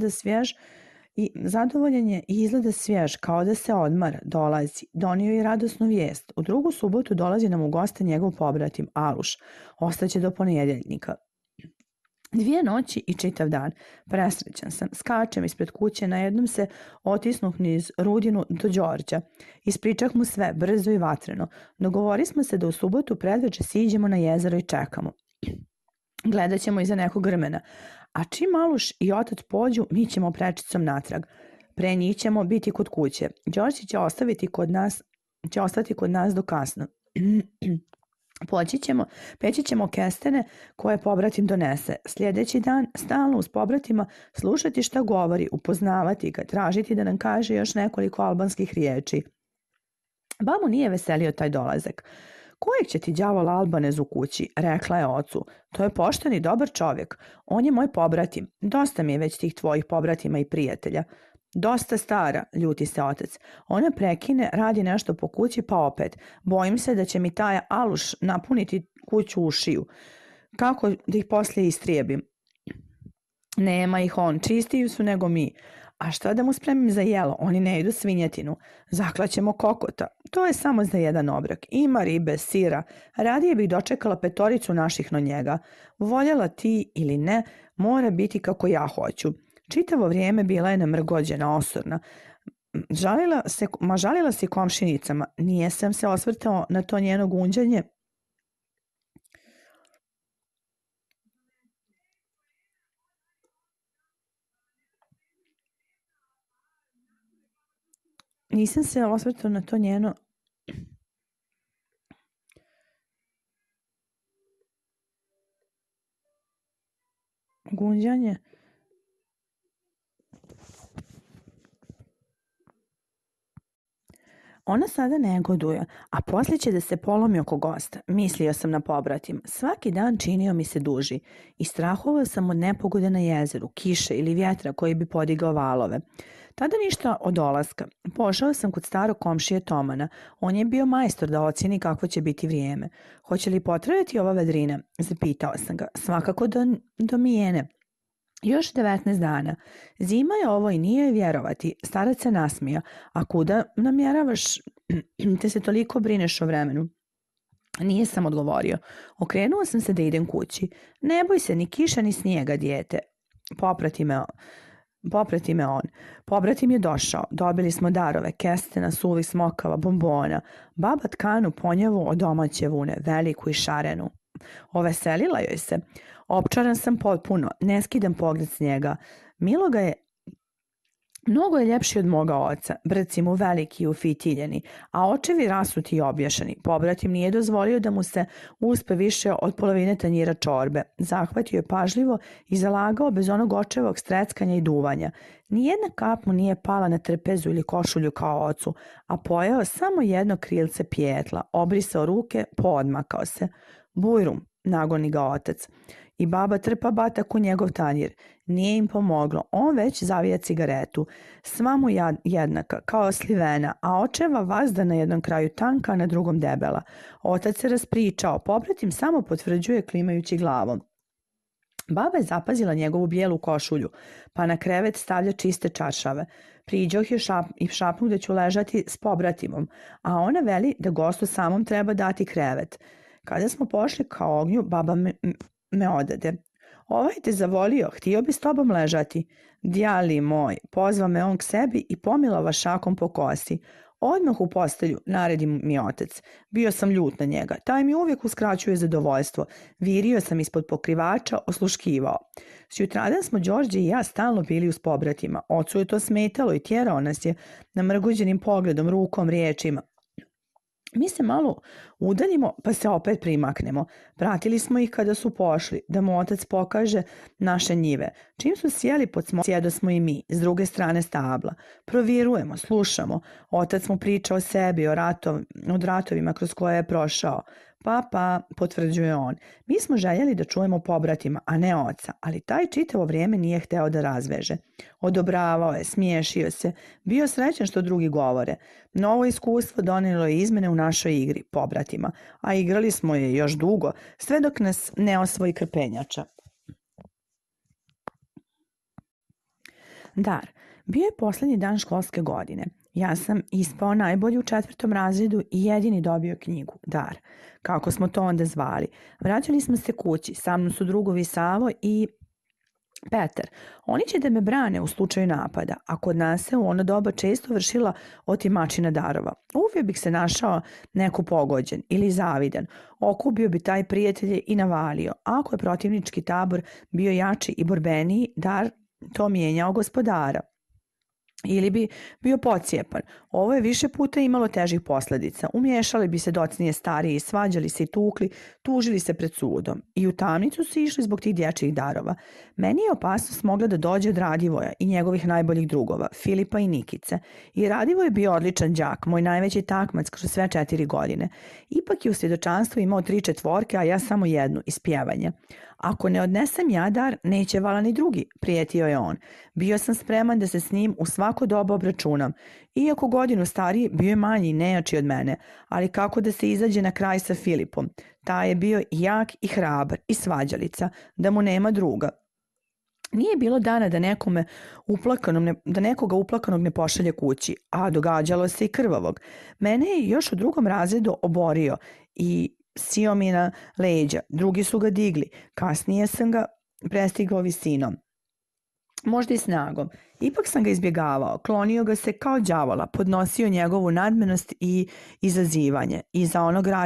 i izgleda svjež, kao da se odmara, dolazi. Donio je radosnu vijest. U drugu subotu dolazi nam u goste njegov pobratim, Aluš. Ostaće do ponedjeljnika. 2 noći i čitav dan. Presrećan sam. Skačem ispred kuće, najednom se otisnuh niz Rudinu do Đorđa. Ispričah mu sve, brzo i vatreno. Dogovori smo se da u subotu predveče siđemo na jezero i čekamo. Gledat ćemo iza nekog grmena. A čim Aluš i otac pođu, mi ćemo prečicom natrag. Pre njih ćemo biti kod kuće. Đorđe će ostati kod nas do kasno. Peći ćemo kestene koje pobratim donese. Sljedeći dan stalno uz pobratima slušati šta govori, upoznavati ga, tražiti da nam kaže još nekoliko albanskih riječi. Babu nije veselio taj dolazak. Kojeg će ti đavola Albanez u kući, rekla je ocu. To je pošten i dobar čovjek. On je moj pobratim. Dosta mi je već tih tvojih pobratima i prijatelja. Dosta stara, ljuti se otac. Ona prekine, radi nešto po kući pa opet. Bojim se da će mi taj Aluš napuniti kuću u šiju. Kako da ih poslije istrijebim? Nema ih on, čistiji su nego mi. A šta da mu spremim za jelo? Oni ne jedu svinjetinu. Zaklaćemo kokota. To je samo za jedan obrok. Ima ribe, sira. Radije bih dočekala 5 naših no njega. Voljela ti ili ne, mora biti kako ja hoću. Čitavo vrijeme bila je namrgođena, osorna. Žalila se komšinicama. Nijesam se osvrtao na to njeno gunđanje. Nisam se osvrtao na to njeno gunđanje. Ona sada negoduje, a poslije će da se polomi oko gosta. Mislio sam na pobratim. Svaki dan činio mi se duži i strahovao sam od nepogode na jezeru, kiše ili vjetra koji bi podigao valove. Tada ništa od dolaska. Pošao sam kod starog komšije Tomana. On je bio majstor da ocjeni kakvo će biti vrijeme. Hoće li potrajati ova vedrina? Zapitao sam ga. Svakako do mijene. Još 19 dana. Zima je ovo i nije vjerovati. Starac se nasmija. A kuda namjeravaš te se toliko brineš o vremenu? Nije sam odgovorio. Okrenuo sam se da idem kući. Ne boj se, ni kiša ni snijega, dijete. Poprati me on. Pobratim je došao. Dobili smo darove, kestena, suvih smokava, bombona. Baba tkanu ponjavu od domaće vune, veliku i šarenu. Oveselila joj se. Opčaran sam potpuno, ne skidam pogled s njega. Mnogo je ljepši od moga oca, brci mu veliki i ufitiljeni, a očevi rasuti i obješani. Pobratim nije dozvolio da mu se uspe više od polovine tanjira čorbe. Zahvatio je pažljivo i zalagao bez onog očevog streckanja i duvanja. Nijedna kap mu nije pala na trpezu ili košulju kao ocu, a pojeo samo jedno krilce pijetla, obrisao ruke, poodmakao se. Bujrum, nagoni ga otac. I baba trpa batak u njegov tanjir. Nije im pomoglo. On već zavija cigaretu. Sva mu jednaka, kao slivena, a očeva vazda na jednom kraju tanka, a na drugom debela. Otac se raspričao, popratim samo potvrđuje klimajući glavom. Baba je zapazila njegovu bijelu košulju, pa na krevet stavlja čiste čaršave. Priđoh je i šapnuh da ću ležati s pobratimom, a ona veli da gostu samom treba dati krevet. Kada smo pošli ka ognju, baba me odade. Ovaj te zavolio, htio bi s tobom ležati. Djali moj, pozva me on k sebi i pomilova šakom po kosi. Odmah u postelju, naredi mi otac. Bio sam ljut na njega, taj mi uvijek uskraćuje zadovoljstvo. Virio sam ispod pokrivača, osluškivao. Sjutradan smo Đorđe i ja stalno bili uz pobratima. Ocu je to smetalo i tjerao nas je namrgođenim pogledom, rukom, riječima. Mi se malo udaljimo, pa se opet primaknemo. Pratili smo ih kada su pošli, da mu otac pokaže naše njive. Čim su sjeli pod smokvom, sjedo smo i mi, s druge strane stabla. Provirujemo, slušamo. Otac mu priča o sebi, o ratovima kroz koje je prošao. Pa, potvrđuje on. Mi smo željeli da čujemo pobratima, a ne oca, ali taj čitavo vrijeme nije hteo da razveže. Odobravao je, smiješio se, bio srećan što drugi govore. Novo iskustvo donijelo je izmene u našoj igri, pobratima, a igrali smo je još dugo, sve dok nas ne osvoji krpenjača. Dar. Bio je posljednji dan školske godine. Ja sam ispao najbolji u 4. razredu i jedini dobio knjigu, Dar. Kako smo to onda zvali? Vraćali smo se kući, sa mnom su drugovi Savo i Petar. Oni će da me brane u slučaju napada, a kod nas se u ono doba često vršila otimačina darova. Uvijek bih se našao neko pogođen ili zavidan. Okupio bi taj prijatelje i navalio. Ako je protivnički tabor bio jači i borbeniji, Dar to mijenjao gospodara. Ili bi bio pocijepan. Ovo je više puta imalo težih posljedica. Umješali bi se docnije stariji, svađali se i tukli, tužili se pred sudom. I u tamnicu su išli zbog tih dječjih darova. Meni je opasnost mogla da dođe od Radivoja i njegovih najboljih drugova, Filipa i Nikice. I Radivoj je bio odličan đak, moj najveći takmac kroz sve 4 godine. Ipak je u svjedočanstvu imao 3 četvorke, a ja samo 1, iz pjevanja. Ako ne odnesem ja dar, neće vala ni drugi, prijetio je on. Bio sam spreman da se s njim u svako doba obračunam. Iako godinu stariji, bio je manji i nejači od mene, ali kako da se izađe na kraj sa Filipom? Taj je bio jak i hrabar i svađalica, da mu nema druga. Nije bilo dana da nekoga uplakanog ne pošalje kući, a događalo se i krvavog. Mene je još u 2. razredu oborio i sio mi na leđa, drugi su ga digli, kasnije sam ga prestigao visinom. Možda i snagom. Ipak sam ga izbjegavao, klonio ga se kao đavola, podnosio njegovu nadmenost i izazivanje. Iza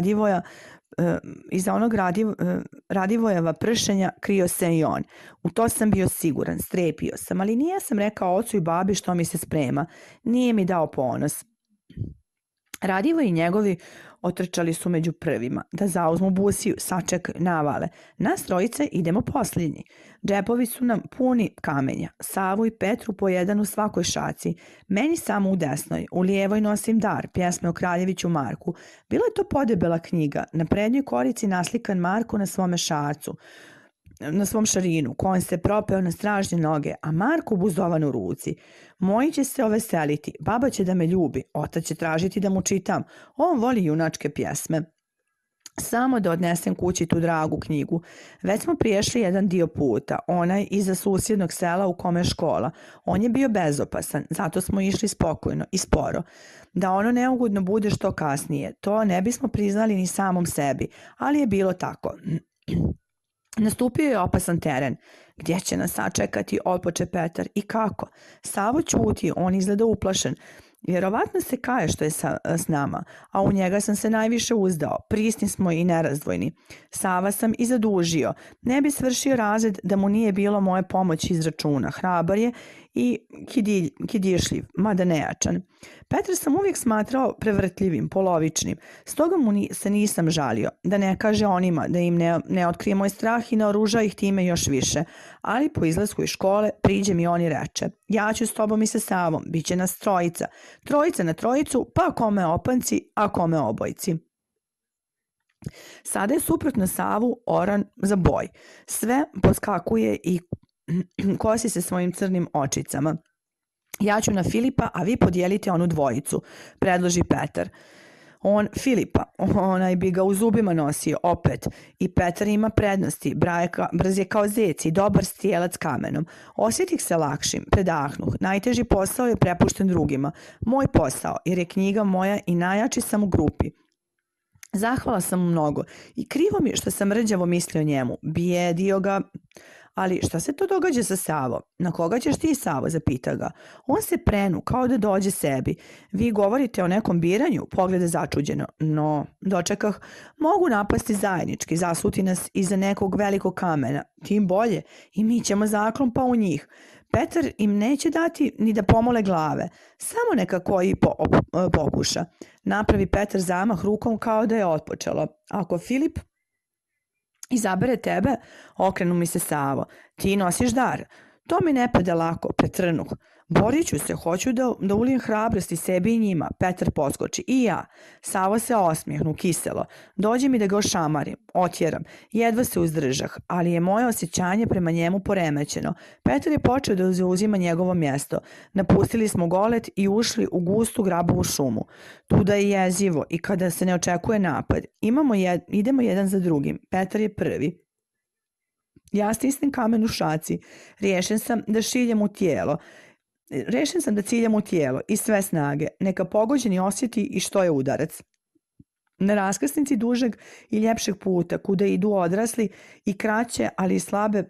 onog Radivojeva pršenja krio se i on. U to sam bio siguran, strepio sam, ali nije sam rekao ocu i babi što mi se sprema. Nije mi dao ponos. Radivoj i njegovi otrčali su među prvima, da zauzmu busiju, saček, navale. Nas 3 idemo posljednji. Džepovi su nam puni kamenja, Savu i Petru po jedan u svakoj šaci, meni samo u desnoj, u lijevoj nosim dar, pjesme o Kraljeviću Marku. Bila je to podebela knjiga, na prednjoj korici naslikan Marko na svome šacu, na svom šarinu, konj se propeo na stražnje noge, a Marko buzovan u ruci. Moji će se oveseliti, baba će da me ljubi, otac će tražiti da mu čitam, on voli junačke pjesme. Samo da odnesem kući tu dragu knjigu. Već smo priješli jedan dio puta, onaj iza susjednog sela u kome je škola. On je bio bezopasan, zato smo išli spokojno i sporo. Da ono neugodno bude što kasnije, to ne bismo priznali ni samom sebi, ali je bilo tako. Nastupio je opasan teren. Gdje će nas sačekati, otpoče Petar, i kako? Savo ćuti, on izgleda uplašen. Vjerovatno se kaje što je s nama, a u njega sam se najviše uzdao. Prisni smo i nerazdvojni. Sava sam i zadužio. Ne bi svršio razred da mu nije bilo moje pomoći iz računa. Hrabar je i kidišljiv, mada nejačan. Petra sam uvijek smatrao prevrtljivim, polovičnim. Stoga mu se nisam žalio, da ne kaže onima, da im ne otkrije moj strah i naoruža ih time još više. Ali po izlasku iz škole priđe mi on i reče: ja ću s tobom i sa Savom, bit će nas 3. 3 na 3, pa kome opanci, a kome obojci. Sada je suprotno Savu oran za boj. Sve poskakuje i kosi se svojim crnim očicama. Ja ću na Filipa, a vi podijelite onu 2, predloži Petar. On Filipa, onaj bi ga u zubima nosio opet, i Petar ima prednosti, brz je kao zec i dobar strijelac kamenom. Osjetih se lakšim, predahnuh, najteži posao je prepušten drugima. Moj posao, jer je knjiga moja i najjači sam u grupi. Zahvala sam mu mnogo i krivo mi što sam rđavo mislio o njemu, bijedio ga. Ali šta se to događa sa Savo? Na koga ćeš ti, Savo, zapita ga. On se prenu, kao da dođe sebi. Vi govorite o nekom biranju, pogleda začuđeno. No, dočekah, mogu napasti zajednički, zasuti nas iza nekog velikog kamena. Tim bolje, i mi ćemo zaklon pa u njih. Petar im neće dati ni da pomole glave. Samo neka koji pokuša. Napravi Petar zamah rukom kao da je otpočelo. Ako Filip izabere tebe, okrenu mi se Savo. Ti nosiš dar. To mi ne pada lako, pretrnuh. Borit ću se, hoću da ulijem hrabrosti sebi i njima. Petar poskoči. I ja. Savo se osmijehnu, kiselo. Dođe mi da ga ošamarim, otjeram. Jedva se uzdržah, ali je moje osjećanje prema njemu poremećeno. Petar je počeo da zauzima njegovo mjesto. Napustili smo Golet i ušli u gustu grabovu šumu. Tuda je jezivo i kada se ne očekuje napad. Idemo jedan za drugim. Petar je prvi. Ja stisnem kamen u šaci. Rješen sam da ciljam u tijelo i sve snage. Neka pogođeni osjeti i što je udarac. Na raskrsnici dužeg i ljepšeg puta, kuda idu odrasli i kraće, ali i slabe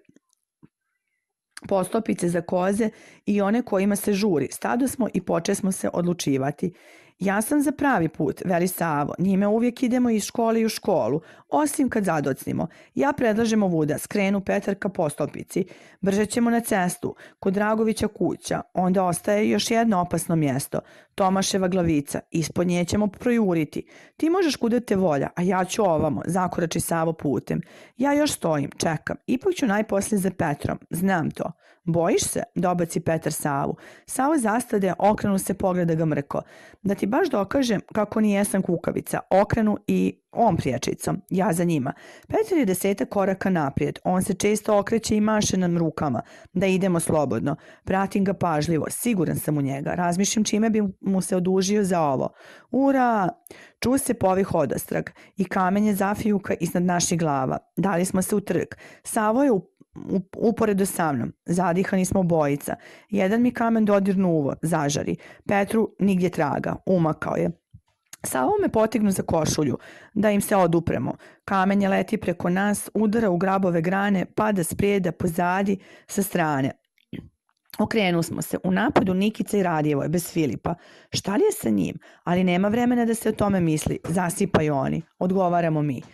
postopice za koze i one kojima se žuri. Stado smo i počesmo se odlučivati. Ja sam za pravi put, veli Savo. Njime uvijek idemo iz škole u školu, osim kad zadocnimo. Ja predlažem ovuda, skrenu Petar ka postopici. Brže ćemo na cestu, kod Dragovića kuća. Onda ostaje još jedno opasno mjesto, Tomaševa glavica. Ispod nje ćemo projuriti. Ti možeš kuda te volja, a ja ću ovamo, zakorači Savo putem. Ja još stojim, čekam. Ipak ću najposlije za Petrom, znam to. Bojiš se? Dobaci Petar Savu. Savo zastade, okrenu se, pogleda ga mrko. Da ti baš dokažem kako nijesam kukavica. Okrenu i on priječicom, ja za njima. Petar je 10 koraka naprijed. On se često okreće i maše nam rukama. Da idemo slobodno. Pratim ga pažljivo. Siguran sam u njega. Razmišljam čime bi mu se odužio za ovo. Ura! Ču se povih odostrag i kamenje zafijuka iznad naših glava. Dali smo se u trk. Savo je uporedo sa mnom. Zadihani smo obojica. Jedan mi kamen dodirnu uvo, zažari. Petru nigdje traga. Umakao je. Savo me potignu za košulju, da im se odupremo. Kamenje leti preko nas, udara u grabove grane, pada sprijeda pozadi sa strane. Okrenu smo se. U napadu Nikica i Radijevo je bez Filipa. Šta li je sa njim? Ali nema vremena da se o tome misli. Zasipaju oni. Odgovaramo mi.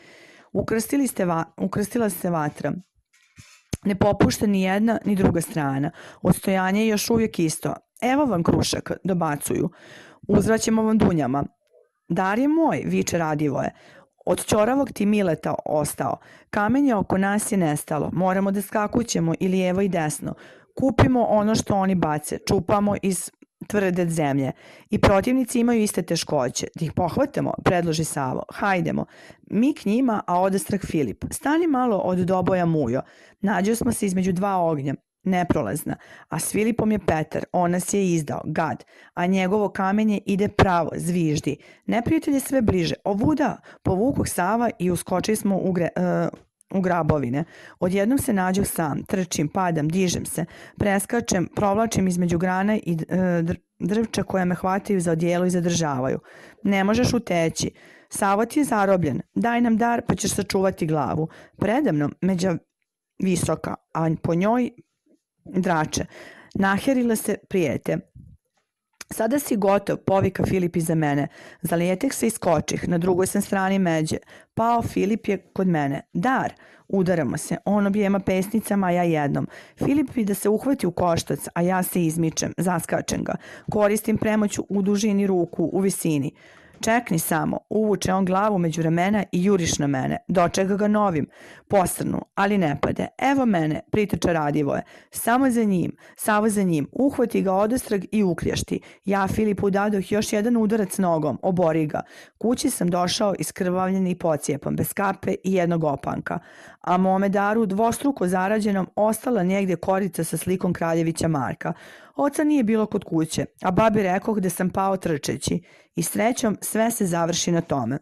Ukrstila se vatra. Ne popušta ni jedna ni druga strana. Odstojanje je još uvijek isto. Evo vam krušak, dobacuju. Uzvraćemo vam dunjama. Dar je moj, viče Radivoje. Od ćoravog ti mileta ostao. Kamenje oko nas je nestalo. Moramo da skakućemo i lijevo i desno. Kupimo ono što oni bace. Čupamo iz tvrde zemlje. I protivnici imaju iste teškoće. Da ih pohvatamo, predloži Savo. Hajdemo. Mi k njima, a odestrah Filip. Stani malo od doboja Mujo. Nađo smo se između dva ognja. Neprolazna. A s Filipom je Petar. On nas je izdao. Gad. A njegovo kamenje ide pravo. Zviždi. Neprijatelj je sve bliže. Ovuda povukuh Sava i uskočili smo u grabovine. Odjednom se nađu sam. Trčim, padam, dižem se. Preskačem, provlačim između grana i drvča koja me hvataju za odijelo i zadržavaju. Ne možeš uteći. Savo ti je zarobljen. Daj nam dar pa ćeš sačuvati glavu. Predamnom međa visoka, a po njoj drače. Naherile se prijete. Sada si gotov, povika Filip iza mene. Zalijeteh se i skočih, na drugoj sam strani međe. Pao Filip je kod mene. Dar! Udaramo se. On objema pesnicama, a ja jednom. Filip bi da se uhvati u koštac, a ja se izmičem, zaskačem ga. Koristim premoć u dužini ruku, u visini. Čekni samo, uvuče on glavu među ramena i juriš na mene. Dočeka ga novim. Posrnu, ali ne pade. Evo mene, pritrča Radivoje. Samo za njim, Savo za njim. Uhvati ga odostrag i uklješti. Ja Filipu dadoh još jedan udarac nogom. Obori ga. Kući sam došao iskrvavljen i pocijepom, bez kape i jednog opanka. A mome daru, dvostruko zarađenom, ostala negdje korica sa slikom kraljevića Marka. Oca nije bilo kod kuće, a babi rekoh da sam pao trčeći. I srećom sve se završi na tome.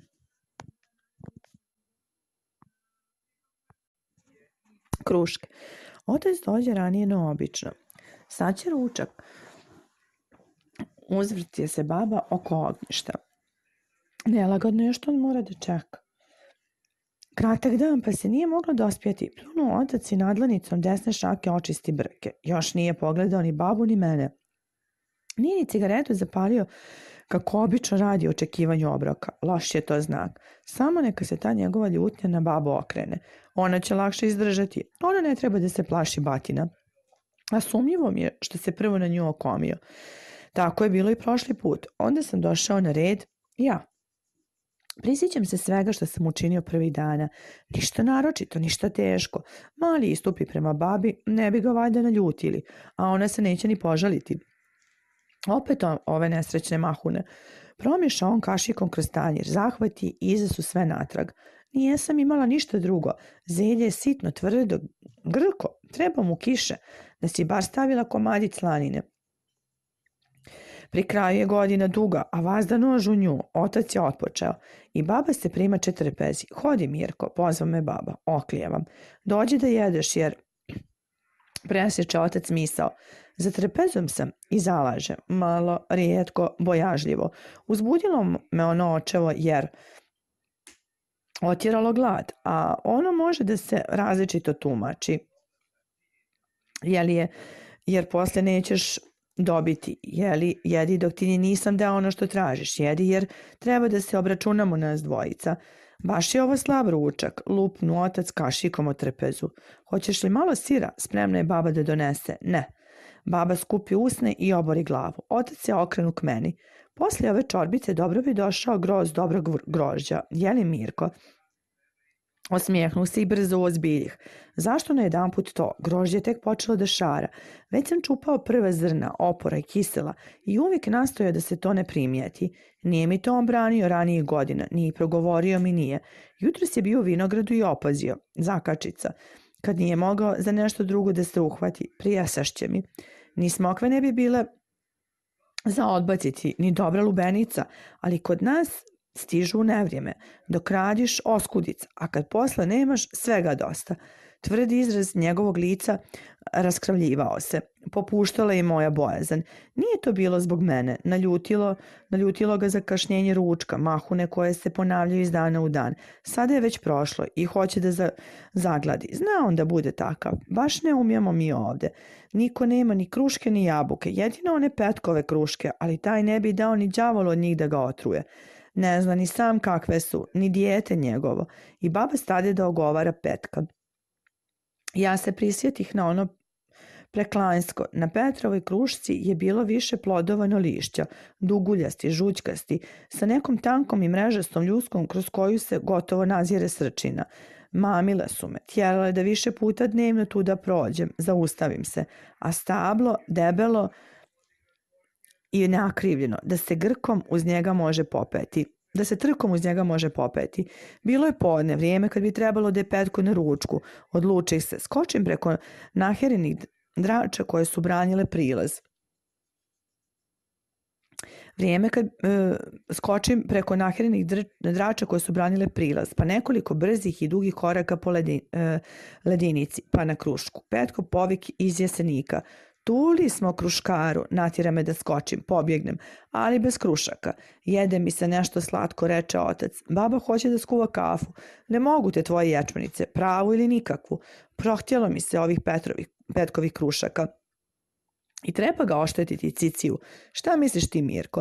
Kruške. Otac dođe ranije no obično. Sad će ručak. Uzvrti se baba oko ognjišta. Nelagodno je što on mora da čeka. Kratak dan, pa se nije moglo dospjeti. Plunuo otac i nadlanicom desne šake očisti brke. Još nije pogledao ni babu ni mene. Nije ni cigaretu zapalio kako obično radi u očekivanju obroka. Loš je to znak. Samo neka se ta njegova ljutnja na babu okrene. Ona će lakše izdržati. Ona ne treba da se plaši batina. A sumnjivo mi je što se prvo na nju okomio. Tako je bilo i prošli put. Onda sam došao na red ja. Prisjećam se svega što sam učinio prvih dana. Ništa naročito, ništa teško. Mali istupi prema babi ne bi ga valjda naljutili, a ona se neće ni požaliti. Opet ove nesrećne mahune. Promiša on kašikom kroz tanjir, zahvati i iza su sve natrag. Nijesam imala ništa drugo. Zelje je sitno, tvrdo, grko, treba mu kiše, da si bar stavila komadić slanine. Pri kraju je godina duga, a vazda nož u nju, otac je otpočeo. I baba se primače trpezi. Hodi, Mirko, pozva me baba, oklijevam. Dođi da jedeš, jer presječe otac misao. Za trpezom sam i zalaže, malo, rijetko, bojažljivo. Uzbudilo me ono očevo, jer otjeralo glad, a ono može da se različito tumači. Jer posle nećeš dobiti, jedi dok ti nisam dao ono što tražiš, jedi jer treba da se obračunamo nas dvojica. Baš je ovo slab ručak, lupnu otac kašikom o trpezu. Hoćeš li malo sira? Spremna je baba da donese. Ne. Baba skupi usne i obori glavu. Otac se okrenu k meni. Poslije ove čorbice dobro bi došao groz dobrog grožđa. Jeli, Mirko? Osmijehnu se i brzo uozbiljih. Zašto na jedan put to? Grožđe je tek počelo da šara. Već sam čupao prva zrna, opora i kisela i uvijek nastoja da se to ne primijeti. Nije mi to on branio ranijih godina, ni progovorio mi nije. Jutros je bio u vinogradu i opazio. Zakačica. Kad nije mogao za nešto drugo da se uhvati, prijesašće mi. Ni smokve ne bi bile za odbaciti, ni dobra lubenica, ali kod nas stižu u nevrijeme. Dok radiš, oskudica, a kad posle nemaš, svega dosta. Tvrdi izraz njegovog lica raskravljivao se. Popuštala je moja bojazan. Nije to bilo zbog mene. Naljutilo ga zakašnjenje ručka, mahune koje se ponavljaju iz dana u dan. Sada je već prošlo i hoće da zagladi. Zna on da bude takav. Baš ne umijemo mi ovde. Niko nema ni kruške ni jabuke. Jedino one Petkove kruške, ali taj ne bi dao ni đavol od njih da ga otruje. Ne zna ni sam kakve su, ni dijete njegovo. I baba stade da ogovara Petka. Ja se prisjetih na ono preklanjsko. Na Petrovoj krušci je bilo više plodovano lišća, duguljasti, žućkasti, sa nekom tankom i mrežastom ljuskom kroz koju se gotovo nazire srčina. Mamile su me, tjerale da više puta dnevno tu da prođem, zaustavim se, a stablo, debelo i nakrivljeno, da se trkom uz njega može popeti. Bilo je podne, vrijeme kad bi trebalo da je Petko na ručku. Odlučih se, skočim preko naherenih drača koje su branile prilaz. Pa nekoliko brzih i dugih koraka po ledinici, pa na krušku. Petko povik iz Jesenika. Tuli smo kruškaru, natjera me da skočim, pobjegnem, ali bez krušaka. Jede mi se nešto slatko, reče otac. Baba hoće da skuva kafu. Ne mogu te tvoje ječmenice, pravu ili nikakvu. Prohtjelo mi se ovih Petkovih krušaka. I treba ga oštetiti Ciciju. Šta misliš ti, Mirko?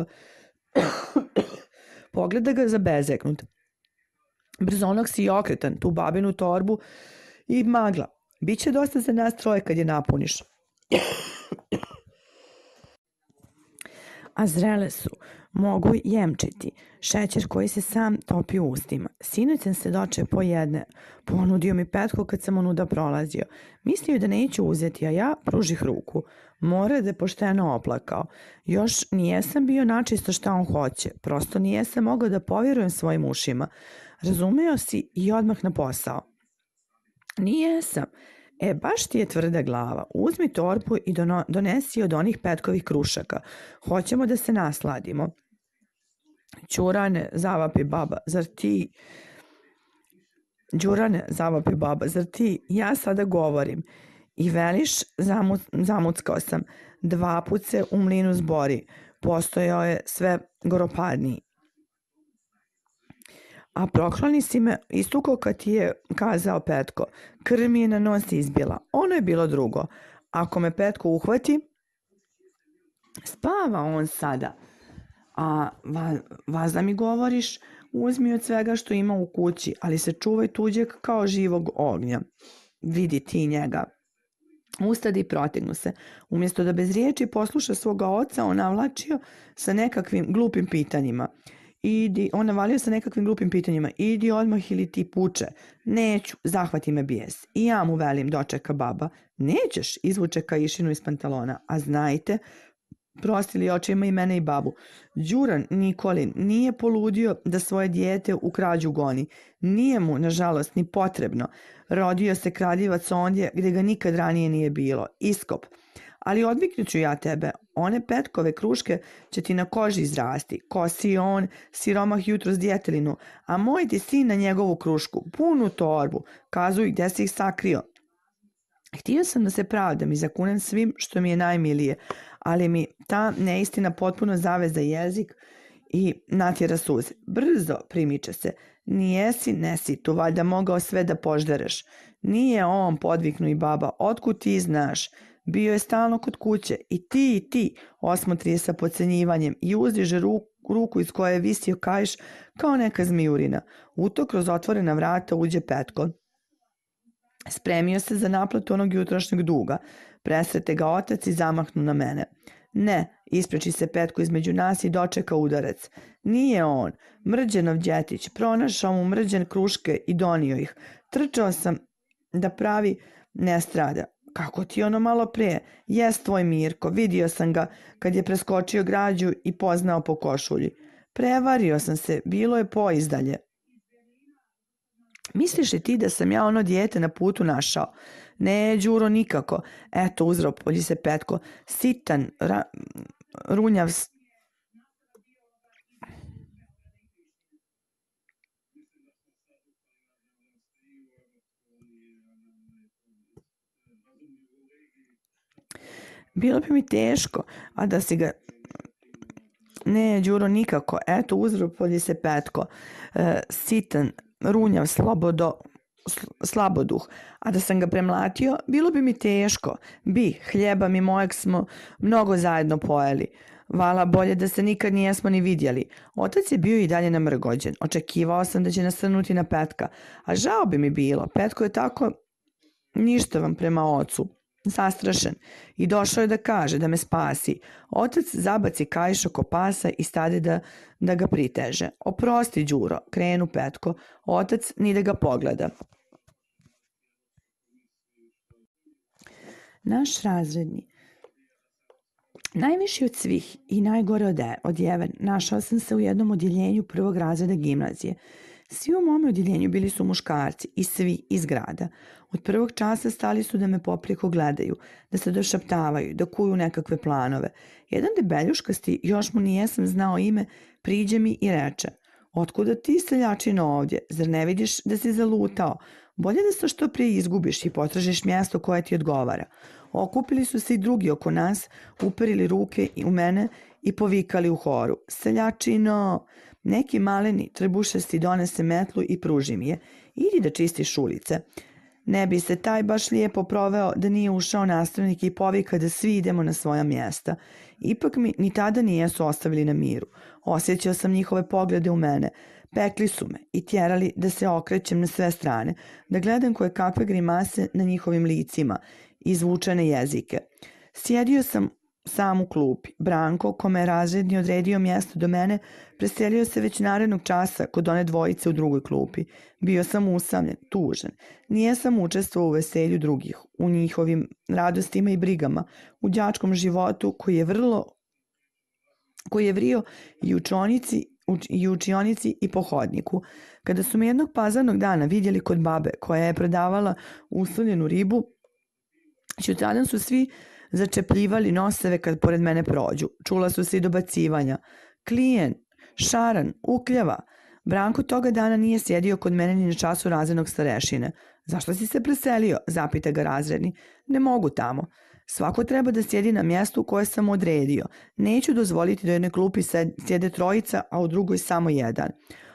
Pogleda ga zabezeknut. Brzonog si i okretan, tu babinu torbu i magla. Biće dosta za nas troje kad je napuniš. A zrele su, mogu jemčiti, šećer koji se sam topi u ustima. Sinoć sam se dočeo po jedne, ponudio mi Petko kad sam onuda prolazio. Mislio da neću uzeti, a ja pružih ruku. More da je pošteno oplakao. Još nijesam bio načisto šta on hoće, prosto nijesam mogao da povjerujem svojim ušima. Razumeo si i odmah na posao. Nijesam. Baš ti je tvrda glava. Uzmi torbu i donesi od onih Petkovih krušaka. Hoćemo da se nasladimo. Đurane, zavapi baba, zar ti, ja sada govorim. I veliš, zamuckao sam. 2 put se u mlinu zbori. Postojao je sve goropadniji. A prokloni si me istuko kad ti je kazao Petko. Krv mi je na nos izbila. Ono je bilo drugo. Ako me Petko uhvati, spava on sada. A vazda mi govoriš, uzmi od svega što ima u kući, ali se čuvaj tuđeg kao živog ognja. Vidi ti njega. Ustade i protegnu se. Umjesto da bez riječi posluša svoga oca, on navlačio sa nekakvim glupim pitanjima. idi, on navalio sa nekakvim glupim pitanjima, idi odmah ili ti puče. Neću, zahvati me bijes. I ja mu velim, dočeka baba. Nećeš, izvuče kaišinu iz pantalona, a znajte, prostili očima i mene i babu. Đuran Nikolin nije poludio da svoje dijete u krađu goni. Nije mu, nažalost, ni potrebno. Rodio se kradljivac ondje gdje ga nikad ranije nije bilo. Iskop. Ali odviknut ću ja tebe. One petkove kruške će ti na koži izrasti. Kosi on, siromah jutro s djetelinu, a moj ti sin na njegovu krušku, punu torbu. Kazuj gdje si ih sakrio. Htio sam da se pravdam i zakunem svim što mi je najmilije, ali mi ta neistina potpuno zaveza jezik i natjera suze. Brzo primiče se. Nijesi, nesi tu valjda mogao sve da poždereš. Nije on, podviknu i baba, otkud ti znaš? Bio je stalno kod kuće i ti, osmotrije sa podcenjivanjem i uzdiže ruku iz koje je visio kaiš kao neka zmijurina. U to kroz otvorena vrata uđe Petko. Spremio se za naplatu onog jutrošnjeg duga. Presrete ga otac i zamahnu na mene. Ne, ispreči se Petko između nas i dočeka udarac. Nije on, Mrđenov djetić, pronašao mu Mrđen kruške i donio ih. Trčao sam da pravi ne strada. Kako ti ono malo prije? Jes tvoj Mirko, vidio sam ga kad je preskočio građu i poznao po košulji. Prevario sam se, bilo je poizdalje. Misliš li ti da sam ja ono dijete na putu našao? Ne, Đuro, nikako. Eto, uzropolji se Petko. Sitan, runjav... Bilo bi mi teško, a da si ga... Ne, Đuro, nikako. Eto, uzropolji se Petko. Sitan, runjav, slaboduh. A da sam ga premlatio, bilo bi mi teško. Hljeba mi mojeg smo mnogo zajedno pojeli. Vala, bolje da se nikad nijesmo ni vidjeli. Otac je bio i dalje namrgođen. Očekivao sam da će nasrnuti na Petka. A žao bi mi bilo. Petko je tako ništavan prema ocu. Zastrašen. I došao je da kaže, da me spasi. Otac zabaci kaiš oko pasa i stade da ga priteže. Oprosti, Đuro, krenu Petko. Otac ni da ga pogleda. Naš razredni. Najviši od svih i najgore odjeven našao sam se u jednom odjeljenju prvog razreda gimnazije. Svi u mome odjeljenju bili su muškarci i svi iz grada. Od prvog časa stali su da me poprijeko gledaju, da se došaptavaju, da kuju nekakve planove. Jedan debeljuškasti, još mu nijesam znao ime, priđe mi i reče: otkuda ti, seljačino, ovdje? Zar ne vidiš da si zalutao? Bolje da se što prije izgubiš i potražiš mjesto koje ti odgovara. Okupili su se i drugi oko nas, uperili ruke u mene i povikali u horu: seljačino! Neki maleni trbušasti donese metlu i pruži mi je. Idi da čistiš ulice. Ne bi se taj baš lijepo proveo da nije ušao nastavnik i povika da svi idemo na svoja mjesta. Ipak mi ni tada nijesu ostavili na miru. Osjećao sam njihove poglede u mene. Pekli su me i tjerali da se okrećem na sve strane, da gledam koje kakve grimase na njihovim licima, izvučene jezike. Sjedio sam sam u klupi. Branko, kome je razredni odredio mjesto do mene, preselio se već narednog časa kod one dvojice u drugoj klupi. Bio sam usamljen, tužan. Nijesam učestvovao u veselju drugih, u njihovim radostima i brigama, u đačkom životu koji je vrio i u učionici i po hodniku. Kada su me jednog pazarnog dana vidjeli kod babe koja je prodavala usoljenu ribu, sutradan su svi začepljivali noseve kad pored mene prođu. Čula su se i dobacivanja: klijen, šaran, ukljava. Branko toga dana nije sjedio kod mene ni na času razrednog starešine. Zašto si se preselio? Zapita ga razredni. Ne mogu tamo. Svako treba da sjedi na mjestu koje sam odredio. Neću dozvoliti da u jednoj klupi sjede trojica, a u drugoj samo jedan.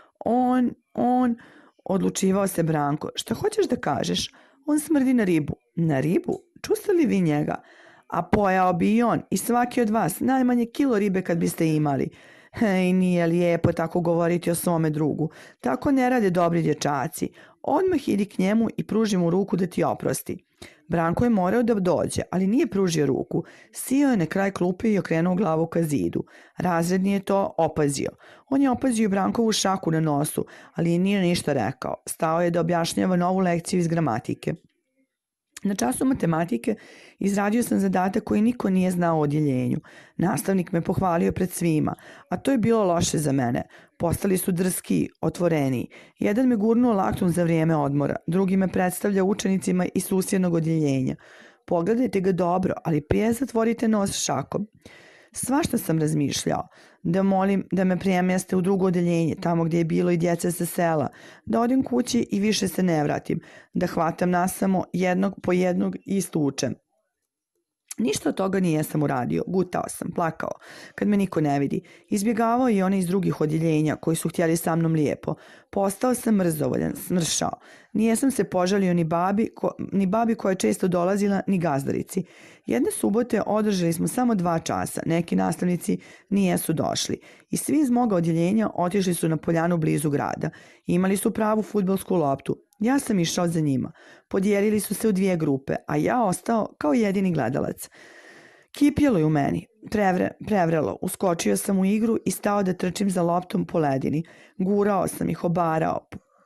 Odlučivao se Branko. Šta hoćeš da kažeš? On smrdi na ribu. Na ribu? Čuste li vi njega? A pojao bi i on i svaki od vas najmanje kilo ribe kad biste imali. Hej, nije lijepo tako govoriti o svome drugu. Tako ne rade dobri dječaci. Odmah idi k njemu i pruži mu ruku da ti oprosti. Branko je morao da dođe, ali nije pružio ruku. Sio je na kraj klupe i okrenuo glavu ka zidu. Razredni je to opazio. On je opazio Brankovu šaku na nosu, ali nije ništa rekao. Stao je da objašnjava novu lekciju iz gramatike. Na času matematike izradio sam zadatak koji niko nije znao o odjeljenju. Nastavnik me pohvalio pred svima, a to je bilo loše za mene. Postali su drski, otvoreniji. Jedan me gurnuo laktom za vrijeme odmora, drugi me predstavlja učenicima iz susjednog odjeljenja. Pogledajte ga dobro, ali prije zatvorite nos šakom. Svašta sam razmišljao, da molim da me premjeste u drugo odeljenje, tamo gdje je bilo i djeca sa sela, da odem kući i više se ne vratim, da hvatam nasamo jednog po jednog i istučem. Ništa od toga nijesam uradio, gutao sam, plakao, kad me niko ne vidi. Izbjegavao i one iz drugih odjeljenja koji su htjeli sa mnom lijepo. Postao sam mrzovoljan, smršao. Nijesam se požalio ni babi koja je često dolazila, ni gazdarici. Jedne subote održali smo samo 2 časa, neki nastavnici nijesu došli. I svi iz moga odjeljenja otišli su na poljanu blizu grada. Imali su pravu fudbalsku loptu. Ja sam išao za njima. Podijelili su se u 2 grupe, a ja ostao kao jedini gledalac. Kipjelo je u meni, prevrelo, uskočio sam u igru i stao da trčim za loptom po ledini. Gurao sam ih, obarao.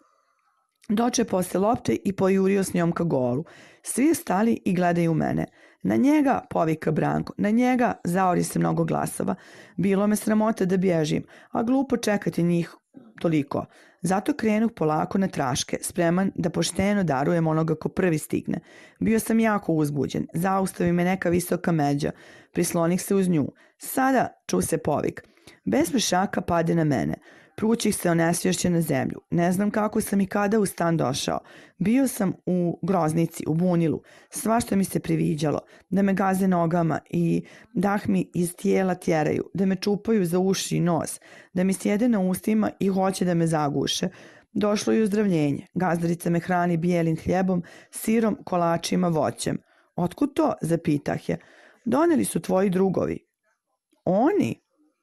Dočepao se lopte i pojurio s njom ka golu. Svi stali i gledaju mene. Na njega, povika Branko, na njega, zaori se mnogo glasova. Bilo me sramota da bježim, a glupo čekati njih toliko. Zato krenuh polako na traške, spreman da pošteno darujem onoga ko prvi stigne. Bio sam jako uzbuđen, zaustavi me neka visoka međa, prislonih se uz nju. Sada ču se povik. Bez pešaka pade na mene. Prućih se onesvješće na zemlju. Ne znam kako sam i kada u stan došao. Bio sam u groznici, u bunilu. Svašta mi se priviđalo. Da me gaze nogama i dah mi iz tijela tjeraju. Da me čupaju za uši i nos. Da mi sjede na ustima i hoće da me zaguše. Došlo je uzdravljenje. Gazdarica me hrani bijelim hljebom, sirom, kolačima, voćem. Otkud to? Zapitah je. Doneli su tvoji drugovi. Oni?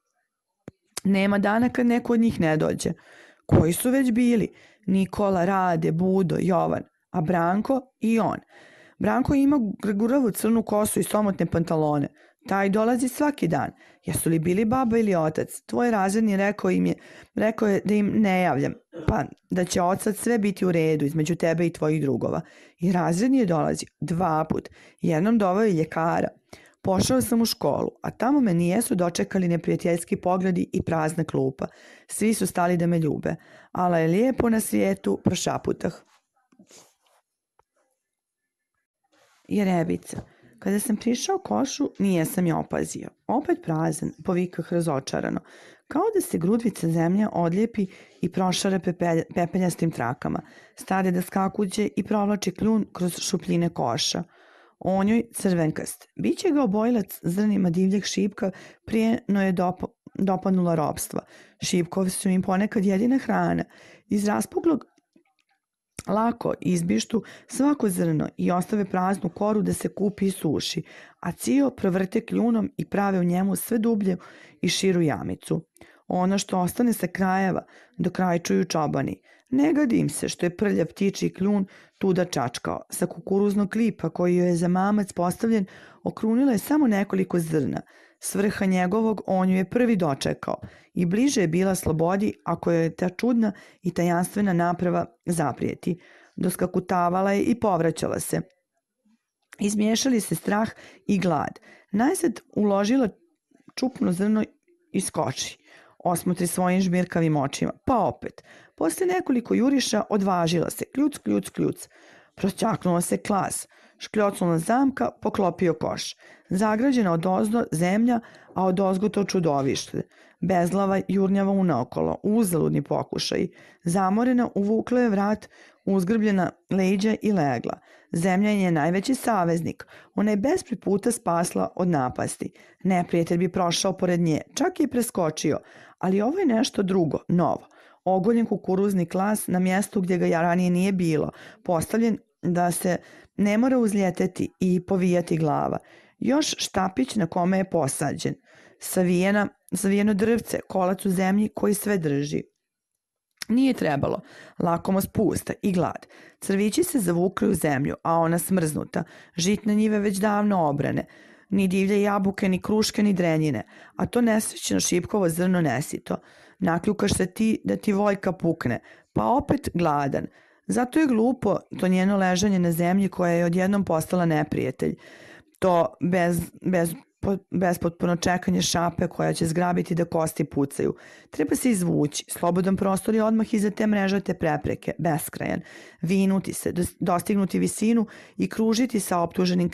Nema dana kad neko od njih ne dođe. Koji su već bili? Nikola, Rade, Budo, Jovan. A Branko i on. Branko ima guravu crnu kosu i somotne pantalone. Taj dolazi svaki dan. Jesu li bili baba ili otac? Tvoj razredni rekao je da im ne javljam, pa da će odsad sve biti u redu između tebe i tvojih drugova. I razredni je dolazi 2 put. Jednom doveo je ljekara. Pošao sam u školu, a tamo me nijesu dočekali neprijateljski pogledi i prazna klupa. Svi su stali da me ljube. Ala je lijepo na svijetu, prošaputah. Jerebica. Kada sam prišao košu, nijesam je opazio. Opet prazan, povikah razočarano. Kao da se grudvica zemlje odlijepi i prošara pepeljastim trakama. Stade da skakuće i provlači kljun kroz šupljine koša. O njoj crvenkast. Biće ga obojilac zrnima divljeg šipka prije no je dopadnula robstva. Šipkovi su im ponekad jedina hrana. Iz raspuglog lako izbištu svako zrno i ostave praznu koru da se kupi i suši, a cio provrte kljunom i prave u njemu sve dublje i širu jamicu. Ono što ostane sa krajeva dokrajčuju čobani. Ne gadi im se što je prljav ptičji kljun tuda čačkao. Sa kukuruznog klipa koji joj je za mamac postavljen okrunila je samo nekoliko zrna. S vrha njegovog on ju je prvi dočekao i bliže je bila slobodi ako joj je ta čudna i tajanstvena naprava zaprijeti. Doskakutavala je i povraćala se. Izmiješali se strah i glad. Najzad uložila čupno zrno i skoči. Osmotri svojim žmirkavim očima. Pa opet. Poslije nekoliko juriša odvažila se. Kljuc, kljuc, kljuc. Prosćaknula se klas. Škljocnula zamka, poklopio koš. Zagrađena odozdo zemlja, a odozgo to čudovište. Bezglava jurnjava unaokolo, uzaludni pokušaj. Zamorena uvukla je vrat, uzgrbljena leđa i legla. Zemlja je najveći saveznik. Ona je bezpred puta spasla od napasti. Neprijatelj bi prošao pored nje, čak i preskočio, ali ovo je nešto drugo, novo. Ogoljen kukuruzni klas na mjestu gdje ga ranije nije bilo, postavljen da se ne mora uzljeteti i povijati glava. Još štapić na kome je posađen. Savijeno drvce, kolac u zemlji koji sve drži. Nije trebalo. Lakomost pusta i glad. Crvići se zavukli u zemlju, a ona smrznuta. Žitne njive već davno obrane. Ni divlje jabuke, ni kruške, ni drenjine. A to nesrećno šipkovo zrno nesito. Nakljukaš se ti da ti voljka pukne. Pa opet gladan. Zato je glupo to njeno ležanje na zemlji koja je odjednom postala neprijatelj. To bespotpuno čekanje šape koja će zgrabiti da kosti pucaju. Treba se izvući. Slobodan prostor je odmah iza te mrežate prepreke, beskrajan. Vinuti se, dostignuti visinu i kružiti sa optuženim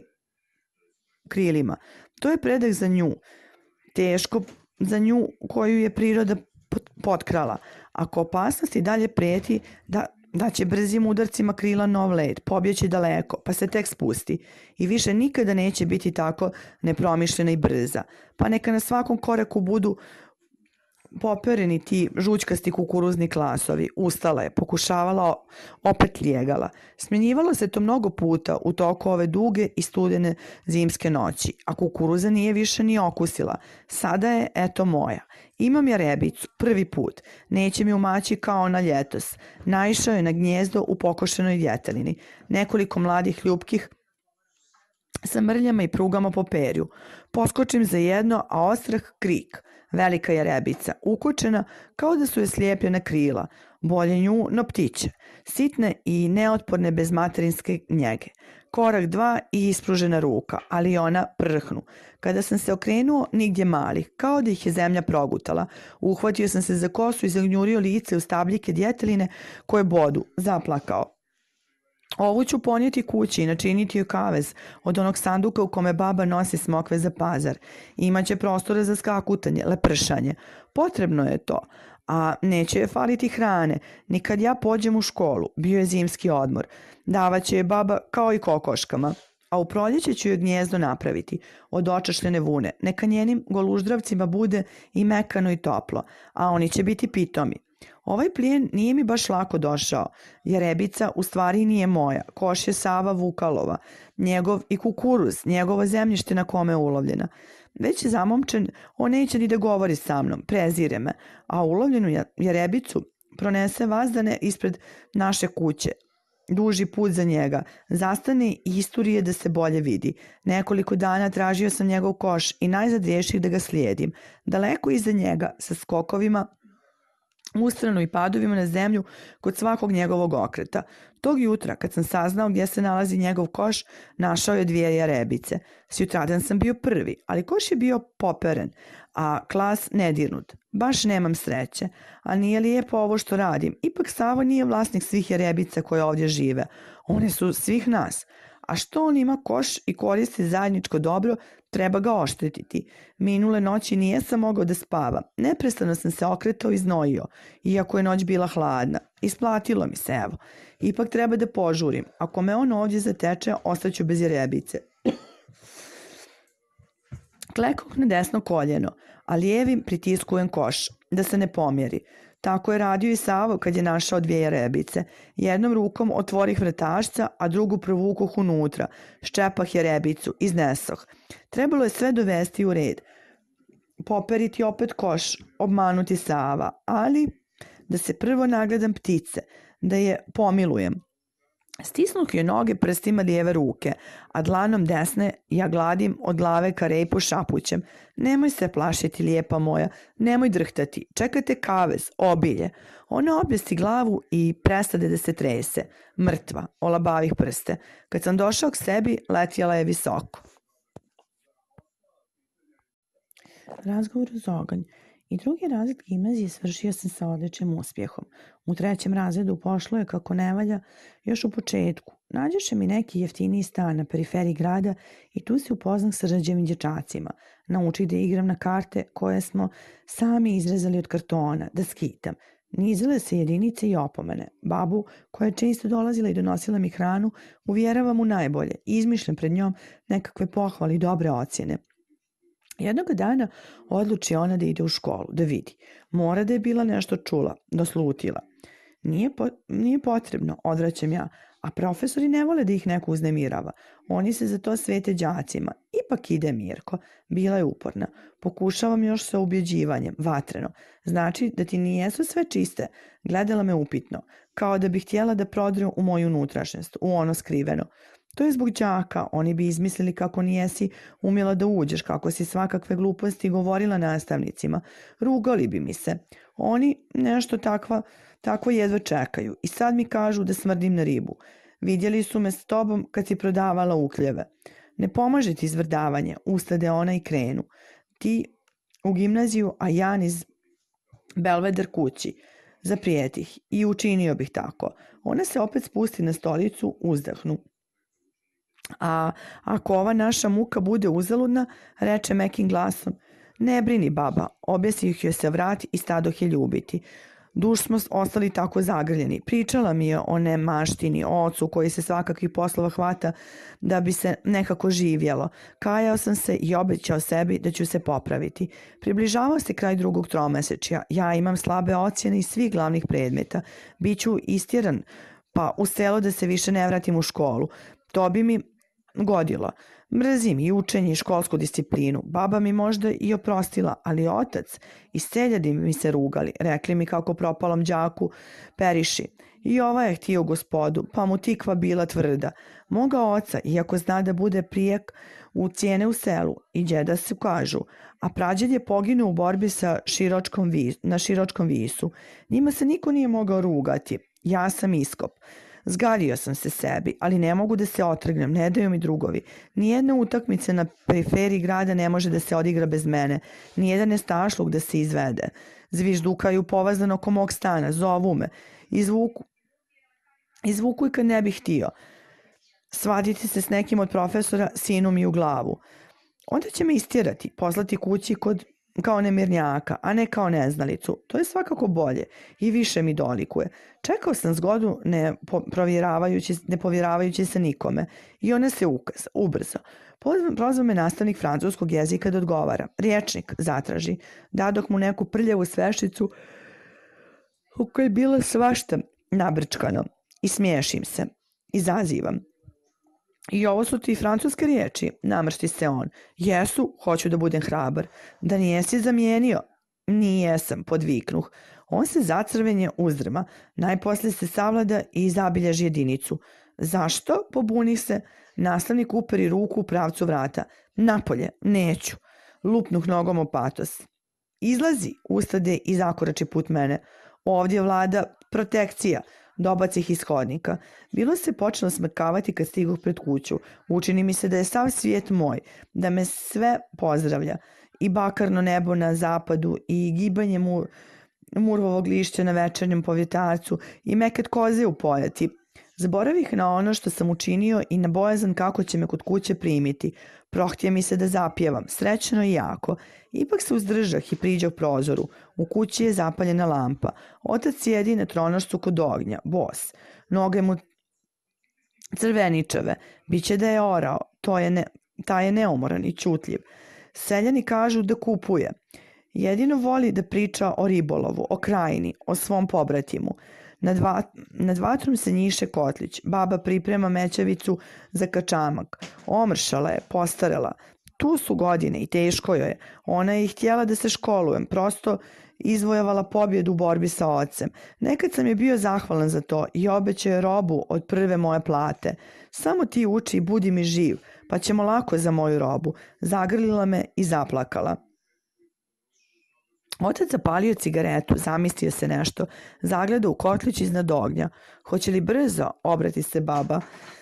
krilima. To je predah za nju. Teško za nju koju je priroda potkrala. Ako opasnost i dalje preti da će brzim udarcima krila nov led, pobjeći daleko, pa se tek spusti i više nikada neće biti tako nepromišljena i brza. Pa neka na svakom koraku budu popereni ti žućkasti kukuruzni klasovi. Ustala je, pokušavala, opet lijegala. Smjenjivalo se to mnogo puta u toku ove duge i studene zimske noći, a kukuruza nije više ni okusila. Sada je, eto moja. Imam ja rebicu, prvi put. Neće mi umaći kao na ljetos. Naišao je na gnjezdo u pokošenoj vjetelini. Nekoliko mladih ljupkih sa mrljama i prugama po perju. Poskočim za jedno, a ostrah krik. Velika je rebica, ukočena kao da su je slijepljena krila. Bolje nju no ptiće. Sitne i neotporne bez materinske njege. Korak dva i ispružena ruka, ali ona prhnu. Kada sam se okrenuo, nigdje malih, kao da ih je zemlja progutala. Uhvatio sam se za kosu i zagnjurio lice u stabljike djeteline koje bodu, zaplakao. Ovu ću ponijeti kući i načiniti joj kavez od onog sanduka u kome baba nosi smokve za pazar. Imaće prostora za skakutanje, lepršanje. Potrebno je to, a neće je faliti hrane. Ni kad ja pođem u školu, bio je zimski odmor. Davaće je baba kao i kokoškama. A u proljeće ću joj gnjezdo napraviti od očašljene vune. Neka njenim goluždravcima bude i mekano i toplo, a oni će biti pitomi. Ovaj plijen nije mi baš lako došao, jer rebica u stvari nije moja, koš je Sava Vukalova, njegov i kukuruz, njegovo zemljište na kome je ulovljena. Već je zamomčen, on neće ni da govori sa mnom, prezire me, a ulovljenu rebicu pronese vazdane ispred naše kuće. Duži put za njega, zastane i isturije da se bolje vidi. Nekoliko dana tražio sam njegov koš i najzad rješih da ga slijedim. Daleko iza njega, sa skokovima, ustranu i padovima na zemlju kod svakog njegovog okreta. Tog jutra, kad sam saznao gdje se nalazi njegov koš, našao je 2 jarebice. Sjutradan sam bio prvi, ali koš je bio poperen, a klas nedirnut. Baš nemam sreće. A nije lijepo ovo što radim. Ipak Savo nije vlasnik svih jarebica koje ovdje žive. One su svih nas. A što on ima koš i koristi zajedničko dobro, treba ga oštetiti. Minule noći nije sam mogao da spava. Neprestano sam se okretao i znojio, iako je noć bila hladna. Isplatilo mi se, evo. Ipak treba da požurim. Ako me on ovdje zateče, ostaću bez jarebice. Klekog na desno koljeno, a lijevim pritiskujem koš, da se ne pomjeri. Tako je radio i Savo kad je našao 2 jarebice. Jednom rukom otvorih vratašca, a drugu provukoh unutra. Ščepah jarebicu, iznesoh. Trebalo je sve dovesti u red. Poperiti opet koš, obmanuti Sava, ali da se prvo nagledam ptice, da je pomilujem. Stisnuh je noge prstima lijeve ruke, a dlanom desne ja gladim od glave ka repu šapućem. Nemoj se plašiti, lijepa moja, nemoj drhtati, čekajte kavez, obilje. Ona objesti glavu i prestade da se trese, mrtva, olabavih prste. Kad sam došao k sebi, letjela je visoko. Razgovor uz oganj. I drugi razred gimnazije svršio sam sa odličnim uspjehom. U 3. razredu pošlo je kako ne valja još u početku. Nađoše mi neki jeftiniji stan na periferiji grada i tu se upoznam sa rađevim dječacima. Naučih da igram na karte koje smo sami izrezali od kartona, da skitam. Nizale se jedinice i opomene. Babu, koja je često dolazila i donosila mi hranu, uvjeravam u najbolje i izmišljam pred njom nekakve pohvale i dobre ocjene. Jednog dana odluči ona da ide u školu, da vidi. Mora da je bila nešto čula, doslutila. Nije potrebno, odvraćam ja, a profesori ne vole da ih neko uznemirava. Oni se za to svete đacima. Ipak ide, Mirko. Bila je uporna. Pokušavam još sa ubjeđivanjem, vatreno. Znači da ti nijesu sve čiste. Gledala me upitno, kao da bi htjela da prodre u moju unutrašnjost, u ono skriveno. To je zbog đaka, oni bi izmislili kako nijesi umjela da uđeš, kako si svakakve gluposti govorila nastavnicima. Rugali bi mi se. Oni nešto takvo jedva čekaju i sad mi kažu da smrdim na ribu. Vidjeli su me s tobom kad si prodavala ukljeve. Ne pomaže ti izvrdavanje, ustade ona i krenu. Ti u gimnaziju, a ja niz Belveder kući. Zaprijetih i učinio bih tako. Ona se opet spusti na stolicu, uzdahnu. A ako ova naša muka bude uzaludna, reče mekim glasom, ne brini baba, objesih joj se vrat i stadoh je ljubiti. Duš smo ostali tako zagrljeni. Pričala mi je o nemaštini, o ocu koji se svakakvih poslova hvata da bi se nekako živjelo. Kajao sam se i obećao sebi da ću se popraviti. Približavao se kraj drugog tromesečja. Ja imam slabe ocjene iz svih glavnih predmeta. Biću istjeran pa u selo da se više ne vratim u školu. To bi mi godilo. Mrzim i učenje i školsku disciplinu. Baba mi možda i oprostila, ali otac i seljadi mi se rugali. Rekli mi kako propalom đaku periši. I ova je htio gospodu, pa mu tikva bila tvrda. Moga oca, iako zna da bude prijek u cijene u selu, i džeda se kažu, a prađed je poginuo u borbi na Širočkom visu. Njima se niko nije mogao rugati. Ja sam iskop. Zgario sam se sebi, ali ne mogu da se otrgnem, ne daju mi drugovi. Nijedna utakmica na periferiji grada ne može da se odigra bez mene, nijedan nestašluk da se izvede. Zviždukaju povazan oko mog stana, zovu me, izvuku i kad ne bih htio. Svaditi se s nekim od profesora, sinu mi u glavu. Onda će me istjerati, poslati kući kao nemirnjaka, a ne kao neznalicu. To je svakako bolje i više mi dolikuje. Čekao sam zgodu ne povjeravajući se nikome i ona se ubrzo. Prozvao me nastavnik francuskog jezika da odgovara. Riječnik zatraži. Dadok mu neku prljavu svešticu u kojoj je bilo svašta nabrčkano i smiješim se. Izazivam. I ovo su ti francuske riječi, namršti se on. Jesu, hoću da budem hrabar. Da nijesi zamijenio? Nijesam, podviknuh. On se zacrvenje uzdrma, najposlije se savlada i zabilježi jedinicu. Zašto? Pobuni se. Nastavnik uperi ruku u pravcu vrata. Napolje, neću. Lupnuh nogom o patos. Izlazi, ustade i zakorači put mene. Ovdje vlada protekcija. Dobacih iz hodnika. Bilo se počelo smrkavati kad stigu pred kuću. Učini mi se da je sav svijet moj, da me sve pozdravlja. I bakarno nebo na zapadu, i gibanje murvovog lišća na večernjem povjetarcu, i meket koze u pojati. Zaboravih na ono što sam učinio i na bojazan kako će me kod kuće primiti. Prohtje mi se da zapjevam, srećno i jako. Ipak se uzdržah i priđah prozoru. U kući je zapaljena lampa. Otac sjedi na tronošcu kod ognja, bos. Noge mu crveničave. Biće da je orao. Taj je neumoran i čutljiv. Seljani kažu da kupuje. Jedino voli da priča o ribolovu, o krajini, o svom pobratimu. Nad vatrom se njiše kotlić. Baba priprema mećavicu za kačamak. Omršala je, postarela. Tu su godine i teško joj je. Ona je htjela da se školujem, prosto izvojavala pobjedu u borbi sa ocem. Nekad sam je bio zahvalan za to i obećao je robu od prve moje plate. Samo ti uči i budi mi živ, pa ćemo lako za moju robu. Zagrlila me i zaplakala. Otac zapalio cigaretu, zamislio se nešto, zagledao u kotlić iznad ognja. Hoće li brzo, obrati se baba.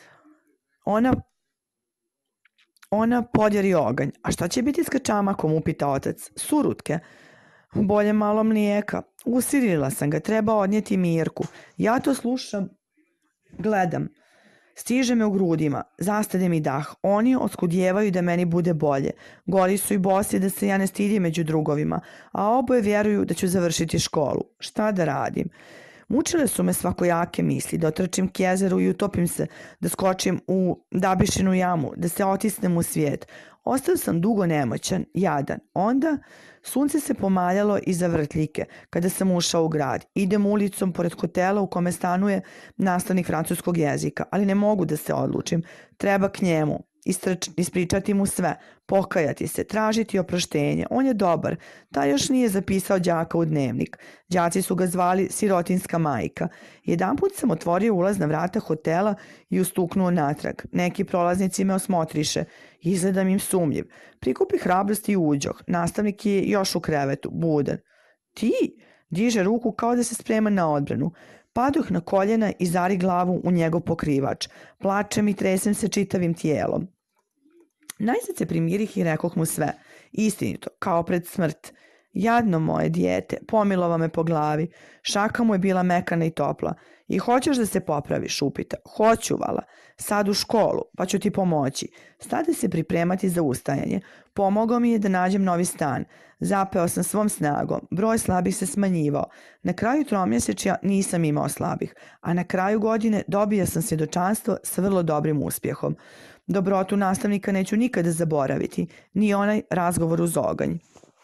Ona podjeri oganj. A šta će biti s kačamakom, upita otac. Surutke. Bolje malo mlijeka. Usirila sam ga, treba odnijeti Mirku. Ja to slušam, gledam. Stiže me u grudima, zastade mi dah. Oni oskudjevaju da meni bude bolje. Goli su i bosi da se ja ne stidim među drugovima, a oboje vjeruju da ću završiti školu. Šta da radim? Mučile su me svakojake misli, da otrčim k jezeru i utopim se, da skočim u Dabišinu jamu, da se otisnem u svijet. Ostao sam dugo nemoćan, jadan. Onda sunce se pomaljalo iza vrtljike kada sam ušao u grad. Idem ulicom pored hotela u kome stanuje nastavnik francuskog jezika, ali ne mogu da se odlučim. Treba k njemu. Ispričati mu sve, pokajati se, tražiti oproštenje. On je dobar, taj još nije zapisao đaka u dnevnik. Đaci su ga zvali sirotinska majka. Jedanput sam otvorio ulazna vrata hotela i ustuknuo natrag. Neki prolaznici me osmotriše. Izgledam im sumnjiv. Prikupi hrabrost i uđoh. Nastavnik je još u krevetu, budan. Ti? Diže ruku kao da se sprema na odbranu. Padoh na koljena i zari glavu u njegov pokrivač. Plačem i tresem se čitavim tijelom. Najzad se primirih i rekoh mu sve. Istinito, kao pred smrt. Jadno moje dijete, pomilova me po glavi. Šaka mu je bila mekana i topla. I hoćeš da se popraviš, upita. Hoću, vala. Sad u školu, pa ću ti pomoći. Stade se pripremati za ustajanje. Pomogao mi je da nađem novi stan. Zapeo sam svom snagom. Broj slabih se smanjivao. Na kraju tromjesečja nisam imao slabih, a na kraju godine dobio sam svjedočanstvo sa vrlo dobrim uspjehom. Dobrotu nastavnika neću nikada zaboraviti, ni onaj razgovor uz oganj.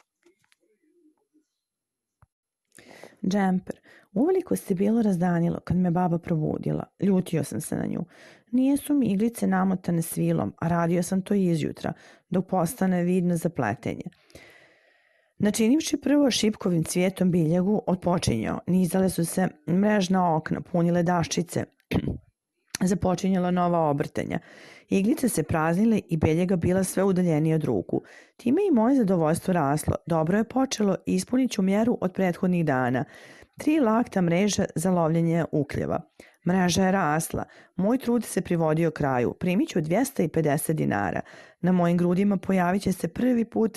Džemper. Uveliko se bilo razdanilo kad me baba probudila. Ljutio sam se na nju. Nijesu mi iglice namotane svilom, a radio sam to izjutra, dok postane vidno za pletenje. Načinivši prvo šipkovim cvijetom biljegu, odpočinjao. Nizale su se mrežna okna, punile daščice. Započinjala nova obrtanja. Iglice se praznile i beljega bila sve udaljenija od ruku. Time i moje zadovoljstvo raslo. Dobro je počelo i ispunit ću mjeru od prethodnih dana. 3 lakta mreža za lovljenje ukljeva. Mreža je rasla. Moj trud se privodio kraju. Primit ću 250 dinara. Na mojim grudima pojavit će se prvi put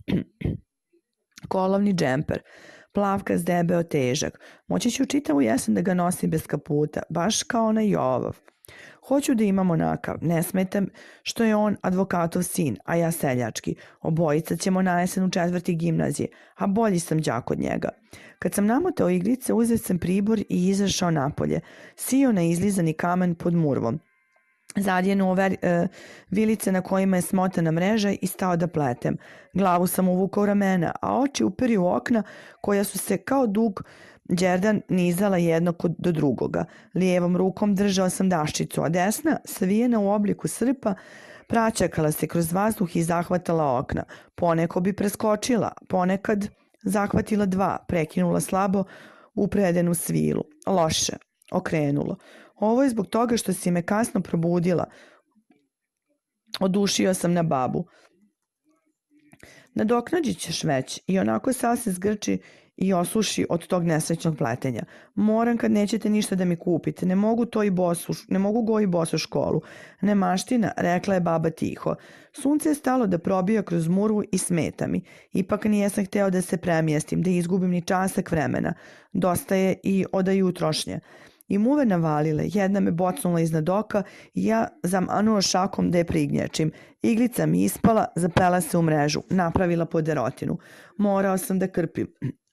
kolovni džemper. Plavkast, debeo, težak. Moći ću čitavu jesen da ga nosim bez kaputa, baš kao onaj Jovov. Hoću da imam onakav, ne smetam što je on advokatov sin, a ja seljački. Obojica ćemo na jesen u 4. gimnazije, a bolji sam đak od njega. Kad sam namotao iglice, uzeo sam pribor i izašao napolje. Sio na izlizani kamen pod murvom. Zadjenuo vilice na kojima je smotana mreža i stao da pletem. Glavu sam uvukao u ramena, a oči uperio u okna koja su se kao dug đerdan nizala jedno do drugoga. Lijevom rukom držao sam daščicu, a desna, savijena u obliku srpa, praćakala se kroz vazduh i zahvatala okna. Poneko bi preskočila, ponekad zahvatila 2, prekinula slabo upredenu svilu. Loše, okrenulo. Ovo je zbog toga što si me kasno probudila. Odušio sam na babu. Nadoknađit ćeš već, i onako sad se zgrči i osuši od tog nesrećnog pletenja. Moram kad nećete ništa da mi kupite. Ne mogu go i bos u školu. Nemaština, rekla je baba tiho. Sunce je stalo da probija kroz murvu i smeta mi. Ipak nijesam hteo da se premijestim, da izgubim ni časak vremena. Dosta je i oda jutrošnje. I muve navalile, jedna me bocnula iznad oka i ja zamanuo šakom da je prignječim. Iglica mi ispala, zaplela se u mrežu, napravila poderotinu. Morao sam da krpim.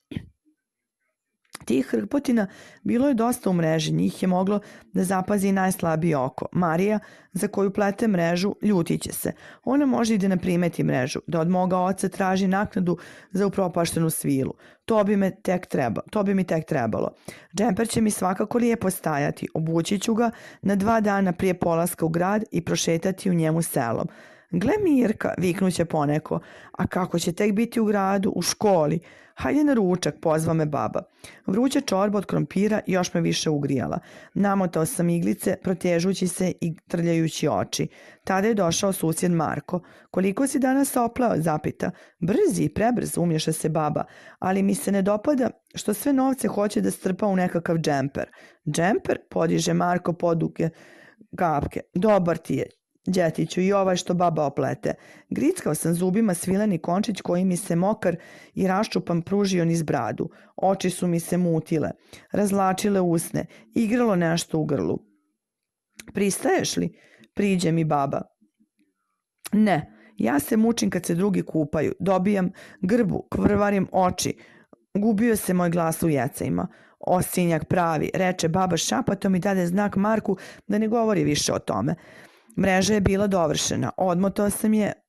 Tih hrpotina bilo je dosta u mreži, njih je moglo da zapazi najslabije oko. Marija, za koju plete mrežu, ljutit će se. Ona može i da ne primeti mrežu, da od moga oca traži naknadu za upropaštenu svilu. To bi mi tek trebalo. Džemper će mi svakako lijepo stajati, obući ću ga na 2 dana prije polaska u grad i prošetati u njemu selom. Gle Mirka, viknuće poneko, a kako će tek biti u gradu, u školi? Hajde na ručak, pozva me baba. Vruća čorba od krompira još me više ugrijala. Namotao sam iglice, protežući se i trljajući oči. Tada je došao susjed Marko. Koliko si danas oplao, zapita. Brzi i prebrz, umješa se baba, ali mi se ne dopada što sve novce hoće da strpa u nekakav džemper. Džemper, podiže Marko poduge gapke. Dobar ti je, đetiću, i ovaj što baba oplete. Grickao sam zubima svileni končić koji mi se mokar i raščupan pružio niz bradu. Oči su mi se mutile, razlačile usne, igralo nešto u grlu. Pristaješ li? Priđe mi baba. Ne, ja se mučim kad se drugi kupaju, dobijam grbu, kvrvarim oči. Gubio se moj glas u jecajima. Osinjak pravi, reče baba šapatom i dade znak Marku da ne govori više o tome. Mreža je bila dovršena, odmotao sam je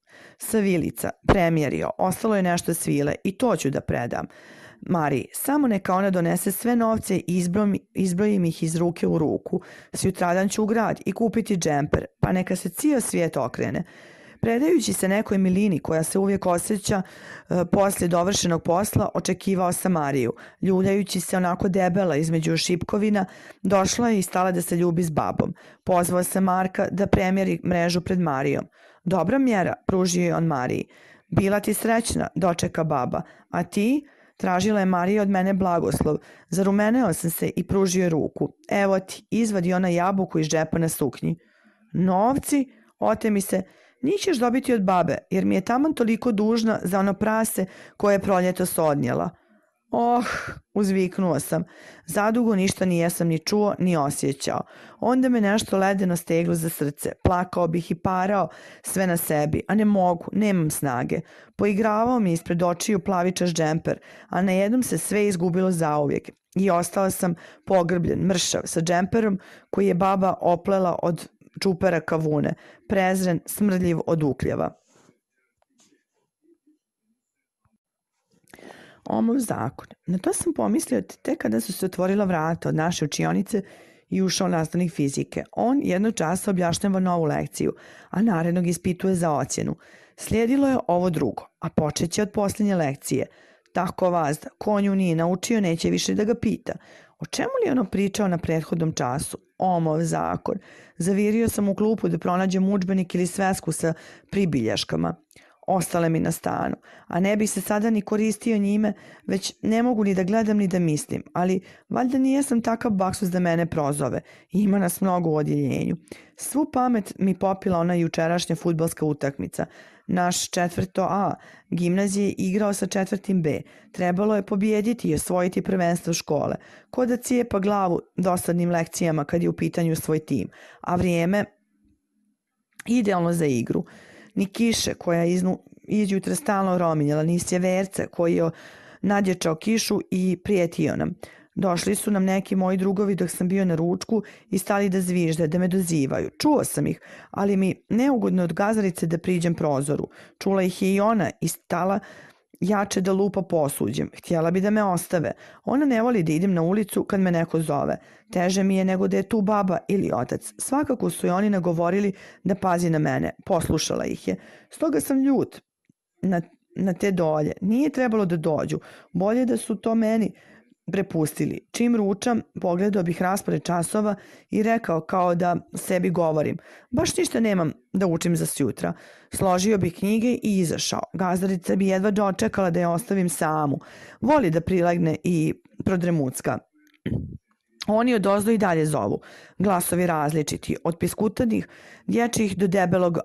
Savilica, premjerio, ostalo je nešto svile i to ću da predam. Mariji, samo neka ona donese sve novce i izbrojim ih iz ruke u ruku. Sutradan ću u grad i kupiti džemper, pa neka se cijel svijet okrene. Predajući se nekoj milini koja se uvijek osjeća poslije dovršenog posla, očekivao sam Mariju. Ljuljajući se onako debela između šipkovina, došla je i stala da se ljubi s babom. Pozvao sam Marka da premjeri mrežu pred Marijom. Dobra mjera, pružio je on Mariji. Bila ti srećna, dočeka baba. A ti? Tražila je Marija od mene blagoslov. Zarumeneo sam se i pružio je ruku. Evo ti, izvadi ona jabuku iz džepa na suknji. Novci? Ote mi se. Njih ćeš dobiti od babe, jer mi je taman toliko dužna za ono prase koje je proljetos odnijela. Oh, uzviknuo sam. Zadugo ništa nijesam ni čuo, ni osjećao. Onda me nešto ledeno steglo za srce. Plakao bih i parao sve na sebi, a ne mogu, nemam snage. Poigravao mi ispred očiju plavičaš džemper, a na jednom se sve izgubilo zauvijek. I ostala sam pogrbljen, mršav, sa džemperom koji je baba oplela od čupera kavune, prezren, smrdljiv od ukljeva. Omov zakon. Na to sam pomislio tek kada su se otvorila vrata od naše učionice i ušao nastavnik fizike. On jednog časa objašnjava novu lekciju, a narednog ispituje za ocjenu. Slijedilo je ovo drugo, a počeće od posljednje lekcije. Tako vazda, konju nije naučio, neće više da ga pita. O čemu li ono pričao na prethodnom času? Omov zakon. Zavirio sam u klupu da pronađem udžbenik ili svesku sa pribilješkama. Ostale mi na stanu, a ne bih se sada ni koristio njime, već ne mogu ni da gledam ni da mislim, ali valjda nijesam takav baksus da mene prozove. Ima nas mnogo u odjeljenju. Svu pamet mi popila ona jučerašnja fudbalska utakmica. Naš 4. A gimnazije igrao sa 4. B. Trebalo je pobijediti i osvojiti prvenstvo škole. Ko da cijepa glavu dosadnim lekcijama kad je u pitanju svoj tim, a vrijeme idealno za igru. Ni kiše koja izjutra stalno rominjala, ni sjeverce koji je nadječao kišu i prijetio nam. Došli su nam neki moji drugovi dok sam bio na ručku i stali da zvižde, da me dozivaju. Čuo sam ih, ali mi neugodno od gazarice da priđem prozoru. Čula ih je i ona i stala jače da lupa posuđem. Htjela bi da me ostave. Ona ne voli da idem na ulicu kad me neko zove. Teže mi je nego da je tu baba ili otac. Svakako su i oni nagovorili da pazi na mene. Poslušala ih je. Stoga sam ljut na te dolje. Nije trebalo da dođu. Bolje da su to meni prepustili. Čim ručam, pogledao bih raspored časova i rekao kao da sebi govorim. Baš ništa nemam da učim za sjutra. Složio bih knjige i izašao. Gazdarica bi jedva dočekala da je ostavim samu. Voli da prilegne i prodremucka. Oni odozdo i dalje zovu. Glasovi različiti, od piskutanih dječjih do debelog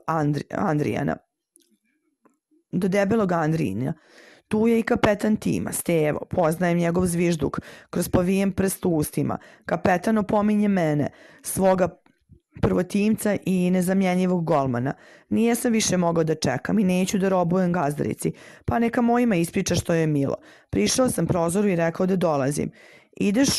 Andrijina. Tu je i kapetan tima, Stevo, poznajem njegov zvižduk, kroz povijen prst u ustima. Kapetan opominje mene, svoga prvotimca i nezamjenjivog golmana. Nijesam više mogao da čekam i neću da robujem gazdarici, pa neka mojima ispriča što je milo. Prišao sam prozoru i rekao da dolazim. Ideš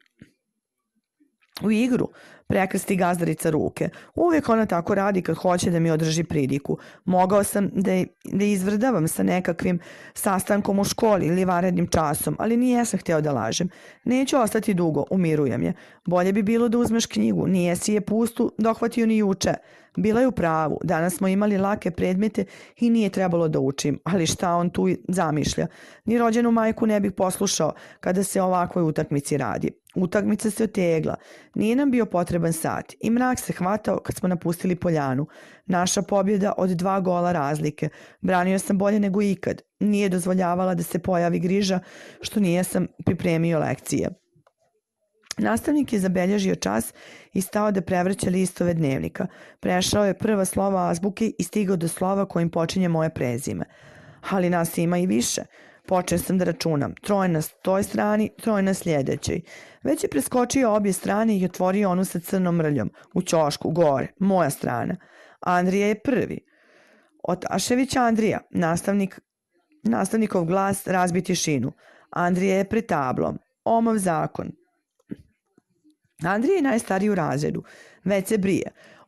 u igru, prekrsti gazdarica ruke. Uvijek ona tako radi kad hoće da mi održi pridiku. Mogao sam da izvrdavam sa nekakvim sastankom u školi ili vanrednim časom, ali nijesam htio da lažem. Neću ostati dugo, umirujem je. Bolje bi bilo da uzmeš knjigu, nijesi je pustu dohvatio ni juče. Bila je u pravu, danas smo imali lake predmete i nije trebalo da učim, ali šta on tu zamišlja? Ni rođenu majku ne bih poslušao kada se o ovakvoj utakmici radi. Utakmica se otegla, nije nam bio potreban sat i mrak se hvatao kad smo napustili poljanu. Naša pobjeda od 2 gola razlike. Branio sam bolje nego ikad. Nije dozvoljavala da se pojavi griža što nijesam pripremio lekcije. Nastavnik je zabelježio čas i stao da prevrće listove dnevnika. Prešao je prva slova azbuke i stigao do slova kojim počinje moje prezime. Ali nas ima i više. Počeo sam da računam. 3 na toj strani, 3 na sljedećoj. Već je preskočio obje strane i otvorio onu sa crnom mrljom. U ćošku, gore, moja strana. Andrija je prvi. Otašević Andrija, nastavnikov glas razbi tišinu. Andrija je pred tablom. Omov zakon. Andrija je najstariji u razredu. Već se brije.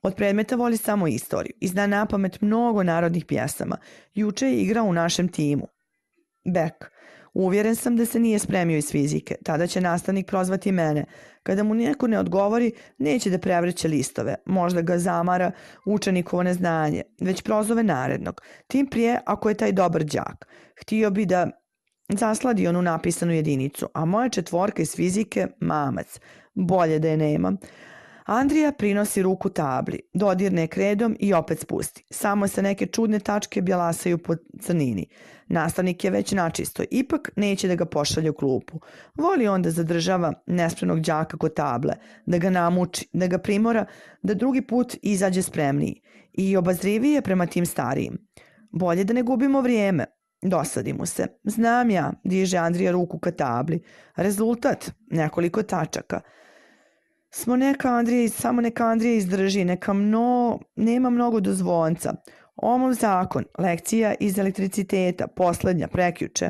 Od predmeta voli samo istoriju i zna napamet mnogo narodnih pjesama. Juče je igrao u našem timu. Bek. Uvjeren sam da se nije spremio iz fizike. Tada će nastavnik prozvati mene. Kada mu neko ne odgovori, neće da prevrće listove. Možda ga zamara učenikovo neznanje, već prozove narednog. Tim prije ako je taj dobar đak. Htio bi da zasladi onu napisanu jedinicu, a moja četvorka iz fizike, mamac. Bolje da je nema. Andrija prinosi ruku tabli, dodirne kredom i opet spusti. Samo se neke čudne tačke bjelasaju po crnini. Nastavnik je već načisto, ipak neće da ga pošalje u klupu. Voli on da zadržava nespremnog đaka kod table, da ga namuči, da ga primora, da drugi put izađe spremniji i obazrivije prema tim starijim. Bolje da ne gubimo vrijeme. Dosadi mu se. Znam ja, diže Andrija ruku ka tabli. Rezultat, nekoliko tačaka. Samo neka Andrija izdrži, nema mnogo do zvonca. Omov zakon, lekcija iz elektriciteta, poslednja, prekjuče.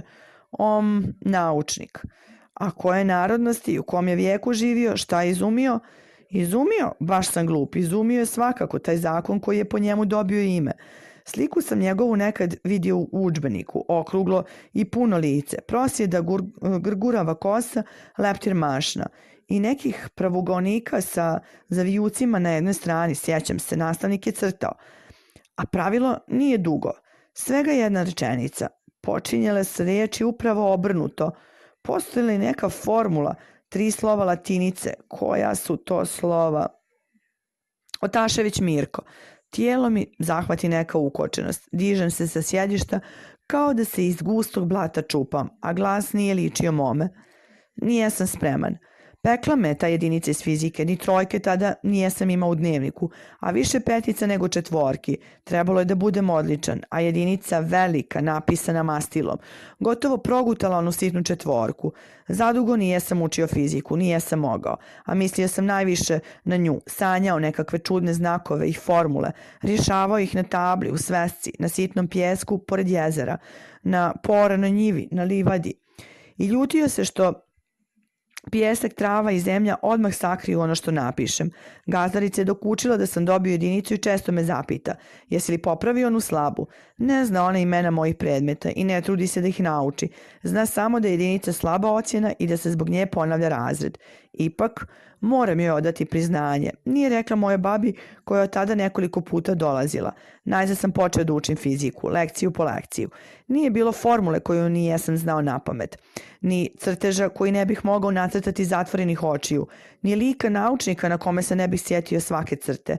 Naučnik. A koje narodnosti i u kom je vijeku živio, šta je izumio? Izumio? Baš sam glup. Izumio je svakako taj zakon koji je po njemu dobio ime. Sliku sam njegovu nekad vidio u udžbeniku, okruglo i puno lice, prosjeda grgurava kosa, leptir mašna i nekih pravugonika sa zavijucima na jednoj strani, sjećam se, nastavnik je crtao. A pravilo nije dugo, svega jedna rečenica. Počinjele se riječi upravo obrnuto. Postoji li neka formula, 3 slova latinice? Koja su to slova? Otašević Mirko. Tijelo mi zahvati neka ukočenost. Dižem se sa sjedišta kao da se iz gustog blata čupam, a glas nije ličio mome. Nijesam spreman. Pekla me ta jedinica iz fizike, ni trojke tada nijesam imao u dnevniku, a više petica nego četvorki. Trebalo je da budem odličan, a jedinica velika, napisana mastilom. Gotovo progutala onu sitnu četvorku. Zadugo nijesam učio fiziku, nijesam mogao, a mislio sam najviše na nju, sanjao nekakve čudne znakove i formule, rješavao ih na tabli, u svesci, na sitnom pjesku, pored jezera, na poranoj njivi, na livadi. I ljutio se što pijesak, trava i zemlja odmah sakriju ono što napišem. Gazdarica je dokučila da sam dobio jedinicu i često me zapita: jesi li popravio onu slabu? Ne zna ona imena mojih predmeta i ne trudi se da ih nauči. Zna samo da je jedinica slaba ocjena i da se zbog nje ponavlja razred. Ipak, moram joj odati priznanje. Nije rekla moje babi koja je od tada nekoliko puta dolazila. Najzad sam počeo da učim fiziku, lekciju po lekciju. Nije bilo formule koju nijesam znao napamet, ni crteža koji ne bih mogao nacrtati zatvorenih očiju, ni lika naučnika na kome se ne bih sjetio svake crte.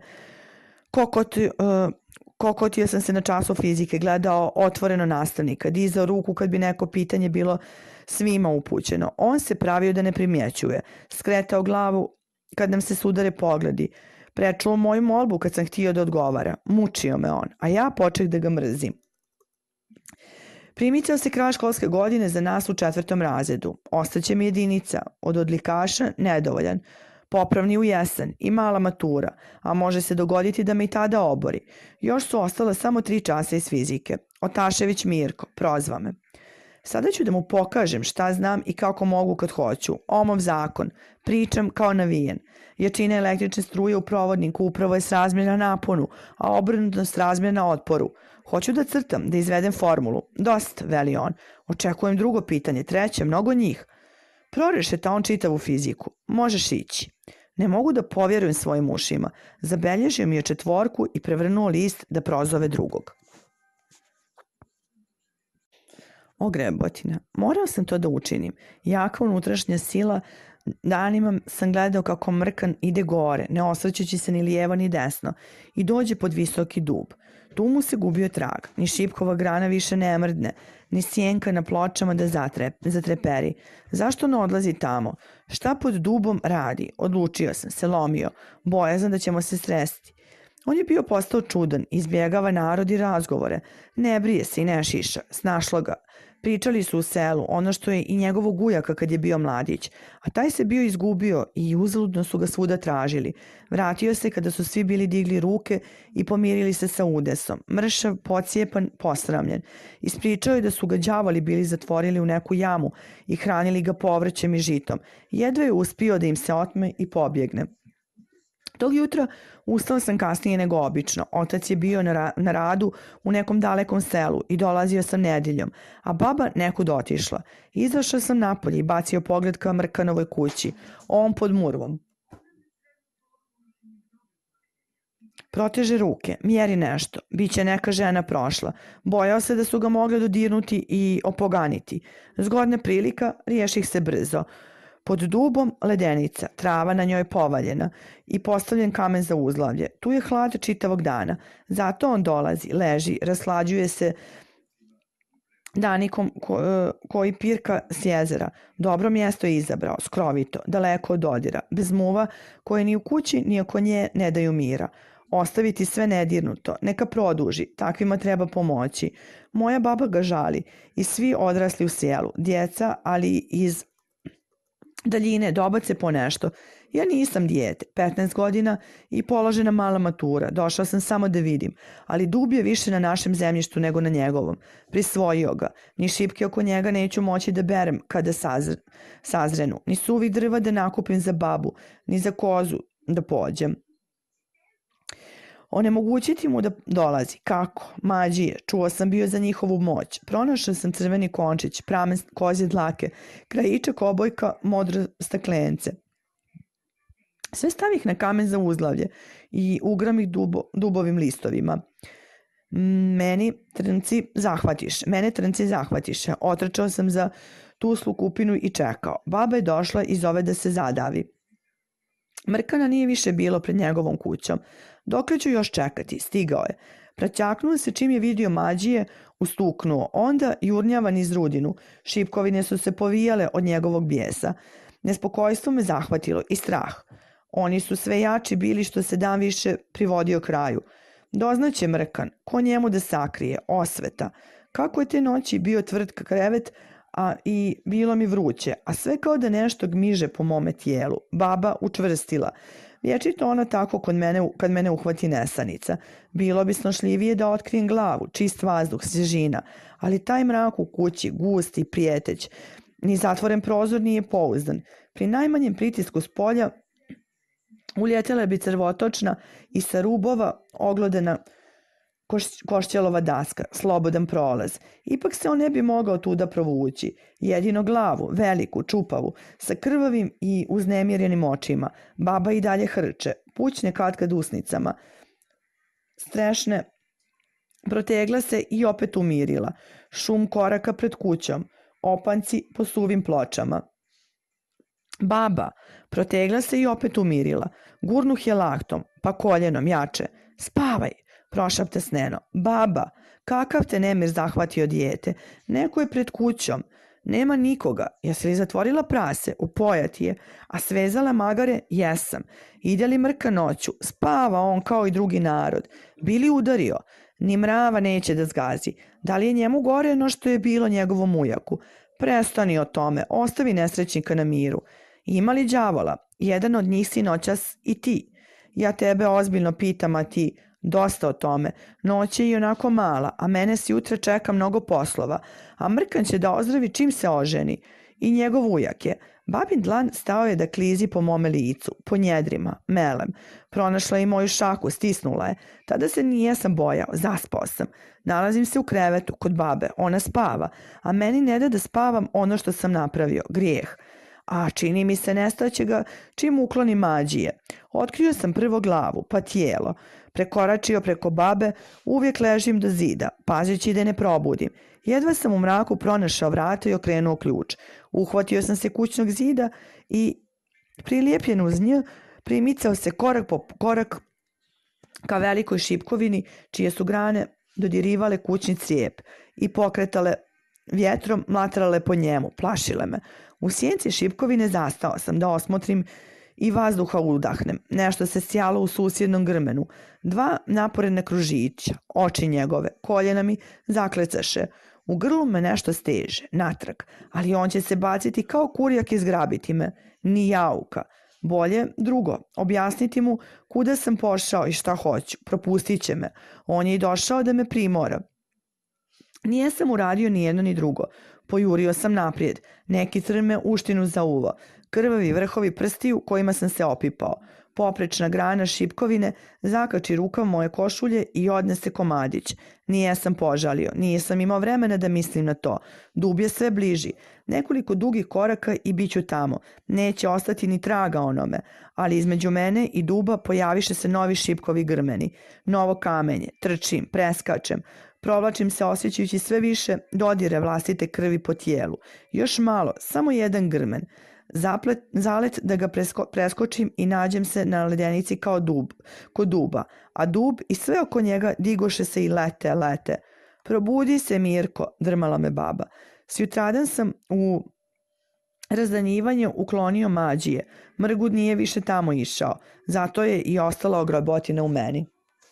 Kokotio sam se na času fizike, gledao otvoreno nastavnika, dizao ruku kad bi neko pitanje bilo svima upućeno. On se pravio da ne primjećuje, skretao glavu kad nam se sudare pogledi, prečuo moju molbu kad sam htio da odgovara. Mučio me on, a ja počeh da ga mrzim. Primicao se kraj školske godine za nas u 4. razredu. Ostaće mi jedinica, od odlikaša nedovoljan, popravni u jesen i mala matura, a može se dogoditi da me i tada obori. Još su ostala samo 3 časa iz fizike. Otašević Mirko, prozva me. Sada ću da mu pokažem šta znam i kako mogu kad hoću. Omov zakon. Pričam kao navijen. Jačina električne struje u provodniku upravo je srazmjerna naponu, a obrnuto srazmjerna otporu. Hoću da crtam, da izvedem formulu. Dost, veli on. Očekujem drugo pitanje, treće, mnogo njih. Prorešeta on čitavu fiziku. Možeš ići. Ne mogu da povjerujem svojim ušima. Zabelježio mi je 4 i prevrnuo list da prozove drugog. O grebotina, morao sam to da učinim. Jaka unutrašnja sila, danima sam gledao kako mrkan ide gore, ne osvrćući se ni lijevo ni desno, i dođe pod visoki dub. Tu mu se gubio trag, ni šipkova grana više ne mrdne, ni sjenka na pločama da zatreperi. Zašto ne odlazi tamo? Šta pod dubom radi? Odlučio sam se, lomio, bojazan da ćemo se sresti. On je bio postao čudan, izbjegava narod i razgovore. Ne brije se i ne šiša, snašlo ga. Pričali su u selu, ono što je i njegovog ujaka kad je bio mladić, a taj se bio izgubio i uzaludno su ga svuda tražili. Vratio se kada su svi bili digli ruke i pomirili se sa udesom. Mršav, pocijepan, posramljen. Ispričao je da su ga đavoli bili zatvorili u neku jamu i hranili ga povrćem i žitom. Jedva je uspio da im se otme i pobjegne. Tog jutra ustao sam kasnije nego obično. Otac je bio na radu u nekom dalekom selu i dolazio sam nedeljom, a baba nekud otišla. Izašao sam napolje i bacio pogled ka Mrkanovoj kući, on pod murvom. Proteže ruke, mjeri nešto, biće neka žena prošla. Bojao se da su ga mogli dodirnuti i opoganiti. Zgodna prilika, riješih se brzo. Pod dubom ledenica, trava na njoj povaljena i postavljen kamen za uzlavlje. Tu je hlad čitavog dana. Zato on dolazi, leži, raslađuje se danikom koji pirka s jezera. Dobro mjesto je izabrao, skrovito, daleko od dodira, bez muva koje ni u kući ni oko nje ne daju mira. Ostaviti sve nedirnuto, neka produži, takvima treba pomoći. Moja baba ga žali i svi odrasli u selu, djeca, ali iz daljine dobace po nešto. Ja nisam dijete, 15 godina i položena mala matura, došao sam samo da vidim, ali dub je više na našem zemljištu nego na njegovom. Prisvojio ga, ni šipke oko njega neću moći da berem kada sazrenu, ni suvih drva da nakupim za babu, ni za kozu da pođem. Onemogućiti mu da dolazi. Kako? Mađije. Čuo sam bio za njihovu moć. Pronašao sam crveni končić, pramen kozje dlake, krajičak obojka, modro staklence. Sve stavih na kamen za uzlavlje i ugram ih dubovim listovima. Mene trnci zahvatiše. Otrčao sam za tuslu kupinu i čekao. Baba je došla i zove da se zadavi. Mrkana nije više bilo pred njegovom kućom. Dokle ću još čekati? Stigao je. Praćaknuo se čim je vidio Mađije, ustuknuo. Onda jurnjavan iz rudinu. Šipkovine su se povijale od njegovog bijesa. Nespokojstvo me zahvatilo i strah. Oni su sve jači bili što se dan više privodio kraju. Doznaće Mrkan, ko njemu da sakrije, osveta. Kako je te noći bio tvrd krevet, i bilo mi vruće, a sve kao da nešto gmiže po mome tijelu. Baba učvrstila. Vječito ona tako kad mene uhvati nesanica. Bilo bi snošljivije da otkrijem glavu, čist vazduh, svježina, ali taj mrak u kući, gust i prijeteć, ni zatvoren prozor nije pouzdan. Pri najmanjem pritisku s polja uljetela bi crvotočna i sa rubova oglodena košćelova daska, slobodan prolaz. Ipak se on ne bi mogao tuda provući. Jedino glavu, veliku, čupavu, sa krvavim i uznemirenim očima. Baba i dalje hrče, pućne katkad usnicama. Strešne, protegla se i opet umirila. Šum koraka pred kućom, opanci po suvim pločama. Baba, protegla se i opet umirila. Gurnuh je laktom, pa koljenom, jače. Spavaj! Prošapte sneno. Baba, kakav te nemir zahvatio dijete? Neko je pred kućom. Nema nikoga. Jesi li zatvorila prase? Upojati je. A svezala magare? Jesam. Ide li Mrka noću? Spava on kao i drugi narod. Bili udario? Ni mrava neće da zgazi. Da li je njemu gore no što je bilo njegovom ujaku? Prestani o tome. Ostavi nesrećnika na miru. Ima li đavola? Jedan od njih si noćas i ti. Ja tebe ozbiljno pitam, a ti... Dosta o tome. Noć je i onako mala, a mene s jutra čeka mnogo poslova. A Mrkan će da ozdravi čim se oženi. I njegov ujak je. Babin dlan stao je da klizi po mome licu, po njedrima, melem. Pronašla je i moju šaku, stisnula je. Tada se nijesam bojao, zaspao sam. Nalazim se u krevetu, kod babe, ona spava, a meni ne da spavam ono što sam napravio, grijeh. A čini mi se nestaće ga čim ukloni Mađije. Otkrio sam prvo glavu, pa tijelo. Prekoračio preko babe, uvijek ležim do zida, pazeći da ne probudim. Jedva sam u mraku pronašao vrata i okrenuo ključ. Uhvatio sam se kućnog zida i prilijepljen uz nj, primicao se korak po korak ka velikoj šipkovini, čije su grane dodirivale kućni cijep i pokretale vjetrom, mlatrale po njemu, plašile me. U sjenci šipkovine zastao sam da osmotrim i vazduha udahnem. Nešto se sjalo u susjednom grmenu. 2 naporene kružića, oči njegove, koljena mi zaklecaše. U grlu me nešto steže, natrag, ali on će se baciti kao kurjak i zgrabiti me. Ni jauka. Bolje drugo, objasniti mu kuda sam pošao i šta hoću. Propustit će me. On je i došao da me primora. Nijesam uradio ni jedno ni drugo. Pojurio sam naprijed. Neki trn me uštinu za uvo. krvavi vrhovi prstiju kojima sam se opipao. Poprečna grana šipkovine zakači rukav moje košulje i odnese komadić. Nije sam požalio, nije sam imao vremena da mislim na to. Dub je sve bliži. Nekoliko dugih koraka i bit ću tamo. Neće ostati ni traga onome, ali između mene i duba pojaviše se novi šipkovi grmeni. Novo kamenje, trčim, preskačem. Provlačim se osjećajući sve više dodire vlastite krvi po tijelu. Još malo, samo jedan grmen. Zalet da ga preskočim i nađem se na ledenici kod duba, a dub i sve oko njega digoše se i lete. Probudi se, Mirko, drmala me baba. Sjutradan sam u razdanjivanje uklonio mađije. Mrgud nije više tamo išao, zato je i ostala ogrobotina u meni.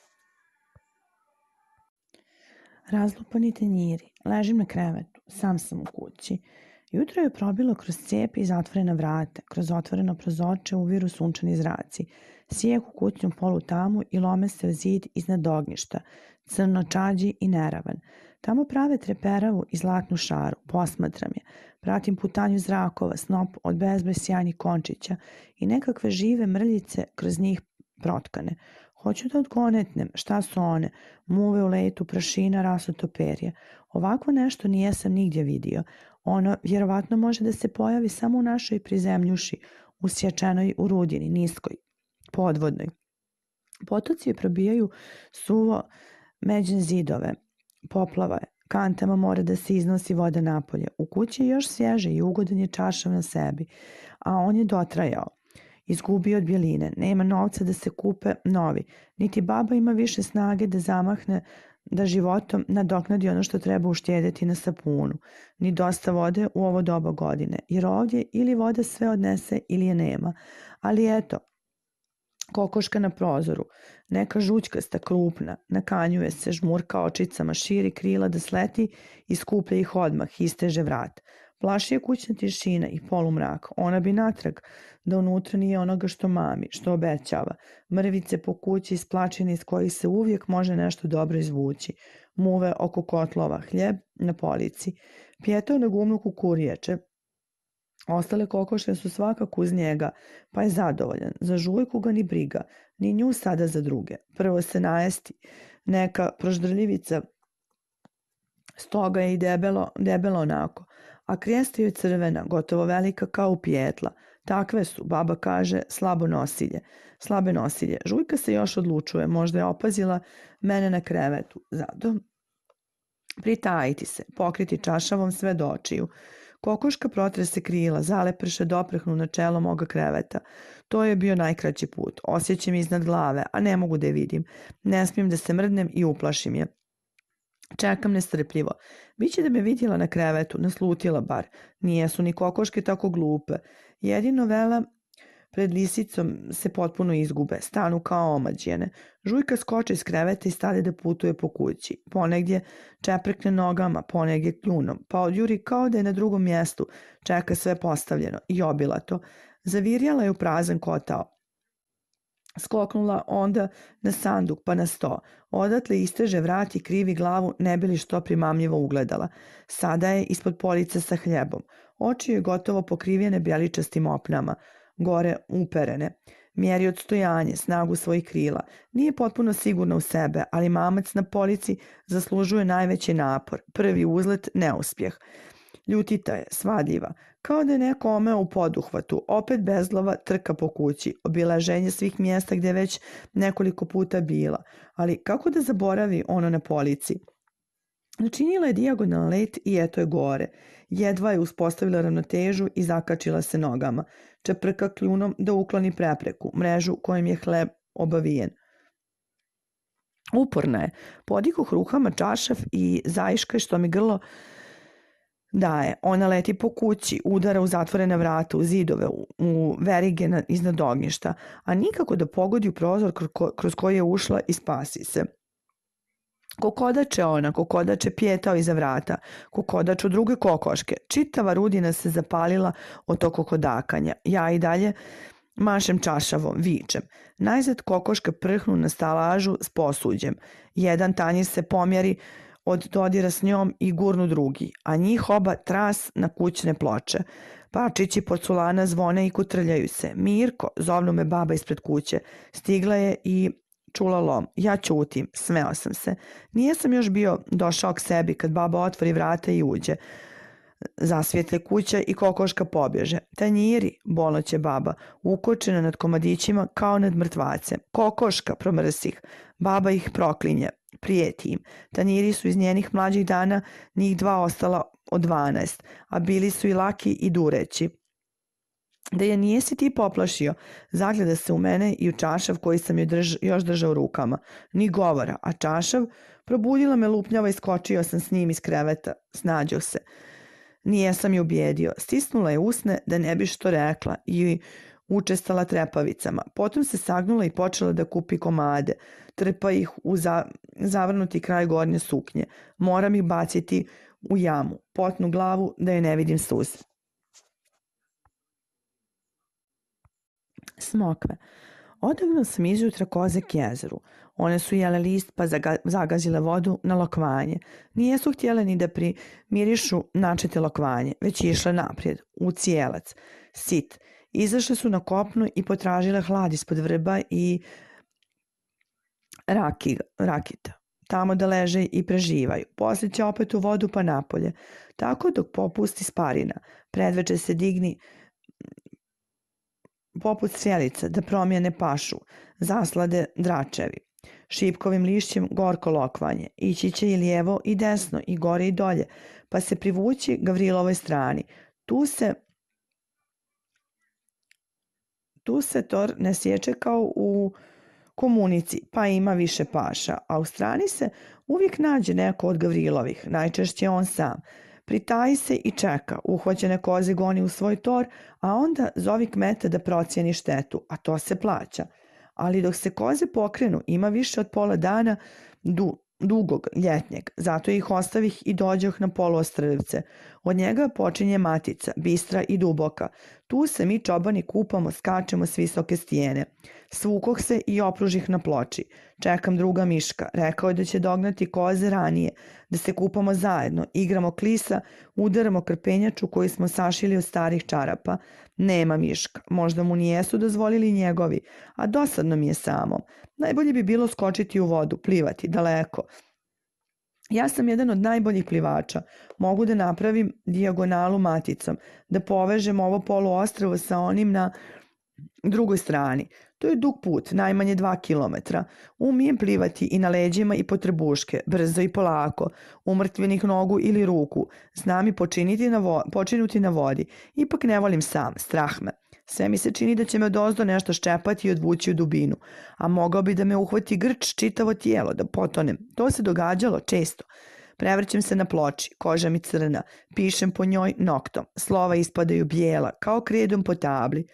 Razlupani tanjiri. Ležim na krevetu, sam sam u kući. Jutro je probilo kroz cijepi i zatvorena vrata, kroz otvoreno prozorče uviru sunčani zraci. Sijek u kućnom polu tamu i lome se u zid iznad ognjišta, crno čađi i neravan. Tamo prave treperavu i zlatnu šaru, posmatram je. Pratim putanju zrakova, snop od bezbroj sjajnih končića i nekakve žive mrljice kroz njih protkane. Hoću da odgonetnem šta su one, muve u letu, prašina, rasuto perje. Ovako nešto nijesam nigdje vidio. Ono vjerovatno može da se pojavi samo u našoj prizemljuši, usječenoj u rudini, niskoj, podvodnoj. Potoci je probijaju suvo međen zidove, poplava je, kantama mora da se iznosi voda napolje. U kući je još svježe i ugodan je čašav na sebi, a on je dotrajao. Izgubio od bjeline, nema novca da se kupe novi, niti baba ima više snage da zamahne da životom nadoknadi ono što treba uštedjeti na sapunu, ni dosta vode u ovo doba godine, jer ovdje ili voda sve odnese ili je nema. Ali eto, kokoška na prozoru, neka žućkasta, krupna, nakanjuje se, žmurka očicama, širi krila da sleti i skuplja ih odmah, isteže vrat. Plaši je kućna tišina i polumrak, ona bi natrag, da unutra nije onoga što mami, što obećava. Mrvice po kući iz plačine iz kojih se uvijek može nešto dobro izvući. Muve oko kotlova, hljeb na polici. Pjetao na gumnu kukuriječe. Ostale kokoške su svakako uz njega, pa je zadovoljan. Za žujku ga ni briga, ni nju sada za druge. Prvo se najesti neka proždrljivica, stoga je i debelo onako, a krijesta joj crvena, gotovo velika kao u pijetla. Takve su, baba kaže, slabe nosilje. Žujka se još odlučuje, možda je opazila mene na krevetu. Zato pritajiti se, pokriti čašavom sve do očiju. Kokoška protrese krila, zaleprše doprehnu na čelo moga kreveta. To je bio najkraći put. Osjećam iznad glave, a ne mogu da je vidim. Ne smijem da se mrdnem i uplašim je. Čekam nestrpljivo. Biće da me vidjela na krevetu, naslutila bar. Nijesu ni kokoške tako glupe. Jedino vela pred lisicom se potpuno izgube, stanu kao omađijene. Žujka skoče iz kreveta i stade da putuje po kući. Ponegdje čeprekne nogama, ponegdje kljunom, pa odjuri kao da je na drugom mjestu. Čeka sve postavljeno i obilato. Zavirjala je u prazan kotao. Skoknula onda na sanduk pa na sto. Odatle isteže vrat i krivi glavu ne bi li što primamljivo ugledala. Sada je ispod police sa hljebom. Oči joj gotovo pokrivljene bjeličastim opnama, gore uperene. Mjeri odstojanje, snagu svojih krila. Nije potpuno sigurna u sebe, ali mamac na polici zaslužuje najveći napor. Prvi uzlet, neuspjeh. Ljutita je, svadljiva. Kao da je neko omeo u poduhvatu, opet bezglava trka po kući, obilaženje svih mjesta gdje je već nekoliko puta bila. Ali kako da zaboravi ono na polici? Načinila je dijagonalan let i eto je gore. Jedva je uspostavila ravnotežu i zakačila se nogama. Čeprka kljunom da ukloni prepreku, mrežu kojim je hleb obavijen. Uporna je. Podikuh rukama čašav i zaiškaj što mi grlo daje. Ona leti po kući, udara u zatvorene vrata, u zidove, u verige iznad ognjišta, a nikako da pogodi u prozor kroz koji je ušla i spasi se. Kokodače ona, kokodače pjetao iza vrata, kokodač u druge kokoške. Čitava rudina se zapalila od tog kokodakanja. Ja i dalje mašem čašavom, vičem. Najzad kokoške prhnu na stalažu s posuđem. Jedan tanjir se pomjeri od dodira s njom i gurnu drugi, a njih oba tras na kućne ploče. Pačići porculana zvone i kutrljaju se. Mirko, zovnu me baba ispred kuće. Stigla je i čula lom. Ja ćutim, smeo sam se. Nijesam još bio došao k sebi kad baba otvori vrata i uđe. Zasvjetle kuća i kokoška pobježe. Tanjiri, bolno će baba, ukočena nad komadićima kao nad mrtvacem. Kokoška, promrsih. Baba ih proklinje, prijeti im. Tanjiri su iz njenih mlađih dana, njih 2 ostala od 12, a bili su i laki i dureći. Da je nijesi ti poplašio, zagleda se u mene i u čašav koji sam još držao u rukama. Ni govora, a čašav probudila me lupnjava i skočio sam s njim iz kreveta. Snađo se. Nijesam je ubijedio. Stisnula je usne da ne bi što rekla i učestala trepavicama. Potom se sagnula i počela da kupi komade. Trpa ih u zavrnuti kraj gornje suknje. Moram ih baciti u jamu. Potnu glavu da je ne vidim suze. Smokve. Odagnuo sam izjutra koze k jezeru. One su jele list pa zagazile vodu na lokvanje. Nijesu htjele ni da primirišu načete lokvanje, već išle naprijed, u cijelac, sit. Izašle su na kopnu i potražile hlad ispod vrba i rakita. Tamo da leže i preživaju. Poslije će opet u vodu pa napolje. Tako dok popusti sparina. Predveče se digni poput sjelica da promijene pašu, zaslade dračevi. Šipkovim lišćem gorko lokvanje, ići će i lijevo i desno i gore i dolje, pa se privući Gavrilovoj strani. Tu se tor ne sječe kao u komunici, pa ima više paša, a u strani se uvijek nađe neko od Gavrilovih, najčešće on sam. Pritaji se i čeka, uhvaćene koze goni u svoj tor, a onda zovi kmeta da procijeni štetu, a to se plaća. Ali dok se koze pokrenu, ima više od pola dana dugog ljetnjeg, zato ih ostavih i dođoh na poluostrvce. Od njega počinje matica, bistra i duboka. Tu se mi čobani kupamo, skačemo s visoke stijene. Svukoh se i opružih na ploči. Čekam druga Miška, rekao je da će dognati koze ranije, da se kupamo zajedno, igramo klisa, udaramo krpenjaču koju smo sašili od starih čarapa. Nema Miška, možda mu nijesu dozvolili njegovi, a dosadno mi je samo. Najbolje bi bilo skočiti u vodu, plivati, daleko. Ja sam jedan od najboljih plivača. Mogu da napravim dijagonalu maticom, da povežem ovo poluostrvo sa onim na drugoj strani. To je dug put, najmanje 2 kilometra. Umijem plivati i na leđima i po trbuške, brzo i polako, umrtvenih nogu ili ruku. Znam i počinuti na vodi. Ipak ne volim sam, strah me. Sve mi se čini da će me odozdo nešto ščepati i odvući u dubinu. A mogao bi da me uhvati grč čitavo tijelo, da potonem. To se događalo često. Prevrćem se na ploči, koža mi crna, pišem po njoj noktom. Slova ispadaju bijela, kao kredom po tabli.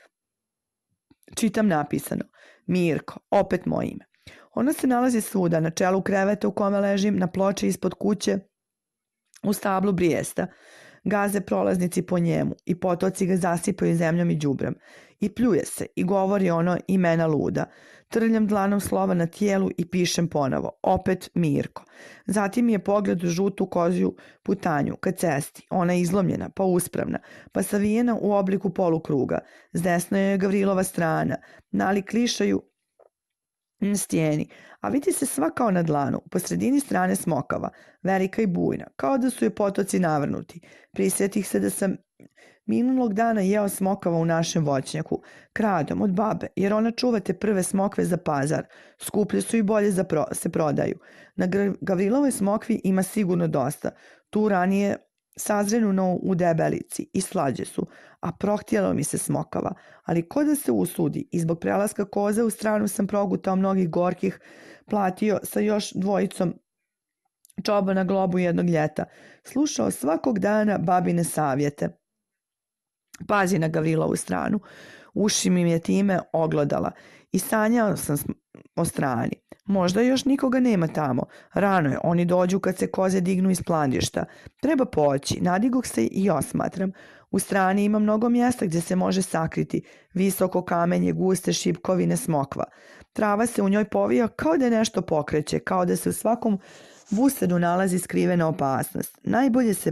Čitam napisano. Mirko, opet moje ime. Ono se nalazi svuda, na čelu kreveta u kome ležim, na ploči ispod kuće, u stablu brijesta. Gaze prolaznici po njemu i potoci ga zasipaju zemljom i đubrem. I pljuje se i govori ono imena luda. Trljam dlanom slova na tijelu i pišem ponovo. Opet Mirko. Zatim mi je pogled u žutu kozju putanju ka cesti. Ona je izlomljena, pa uspravna, pa savijena u obliku polukruga. S desno je Gavrilova strana. Nali klišaju na stijeni, a vidi se sva kao na dlanu, po sredini strane smokava, velika i bujna, kao da su je potoci navrnuti. Prisjetih se da sam minulog dana jeo smokava u našem voćnjaku, kradom od babe, jer ona čuva te prve smokve za pazar. Skuplje su i bolje se prodaju. Na Gavrilovoj smokvi ima sigurno dosta. Tu ranije sazrenu u debelici i slađe su, a prohtjelo mi se smokava, ali ko da se usudi i zbog prelaska koze u stranu sam progutao mnogih gorkih, platio sa još 2 čoba na globu jednog ljeta, slušao svakog dana babine savjete. Pazi na Gavrilovu stranu, uši mi je time oglodala i sanjao sam o strani. Možda još nikoga nema tamo. Rano je, oni dođu kad se koze dignu iz plandišta. Treba poći, nadigoh se i osmatram. U strani ima mnogo mjesta gdje se može sakriti. Visoko kamenje, guste šipkovine smokva. Trava se u njoj povija kao da je nešto pokreće, kao da se u svakom Busenu nalazi skrivena opasnost. Najbolje se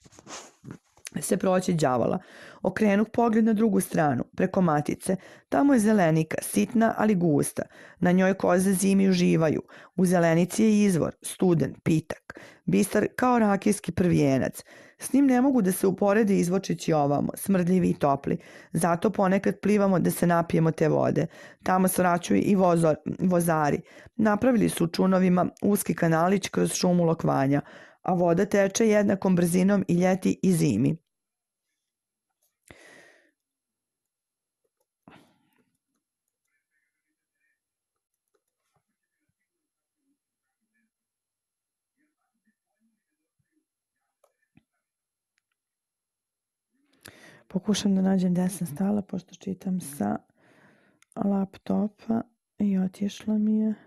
proći đavola. Okrenuh pogled na drugu stranu, preko matice. Tamo je zelenika, sitna ali gusta. Na njoj koze zimi uživaju. U zelenici je izvor, studen, pitak. Bistar kao rakijski prvijenac. S njim ne mogu da se uporede izvočeći ovamo, smrdljivi i topli. Zato ponekad plivamo da se napijemo te vode. Tamo svraćuju i vozari. Napravili su u čunovima uski kanalić kroz šumu lokvanja, a voda teče jednakom brzinom i ljeti i zimi. Pokušam da nađem gde sam stala, pošto čitam sa laptopa i otišla mi je.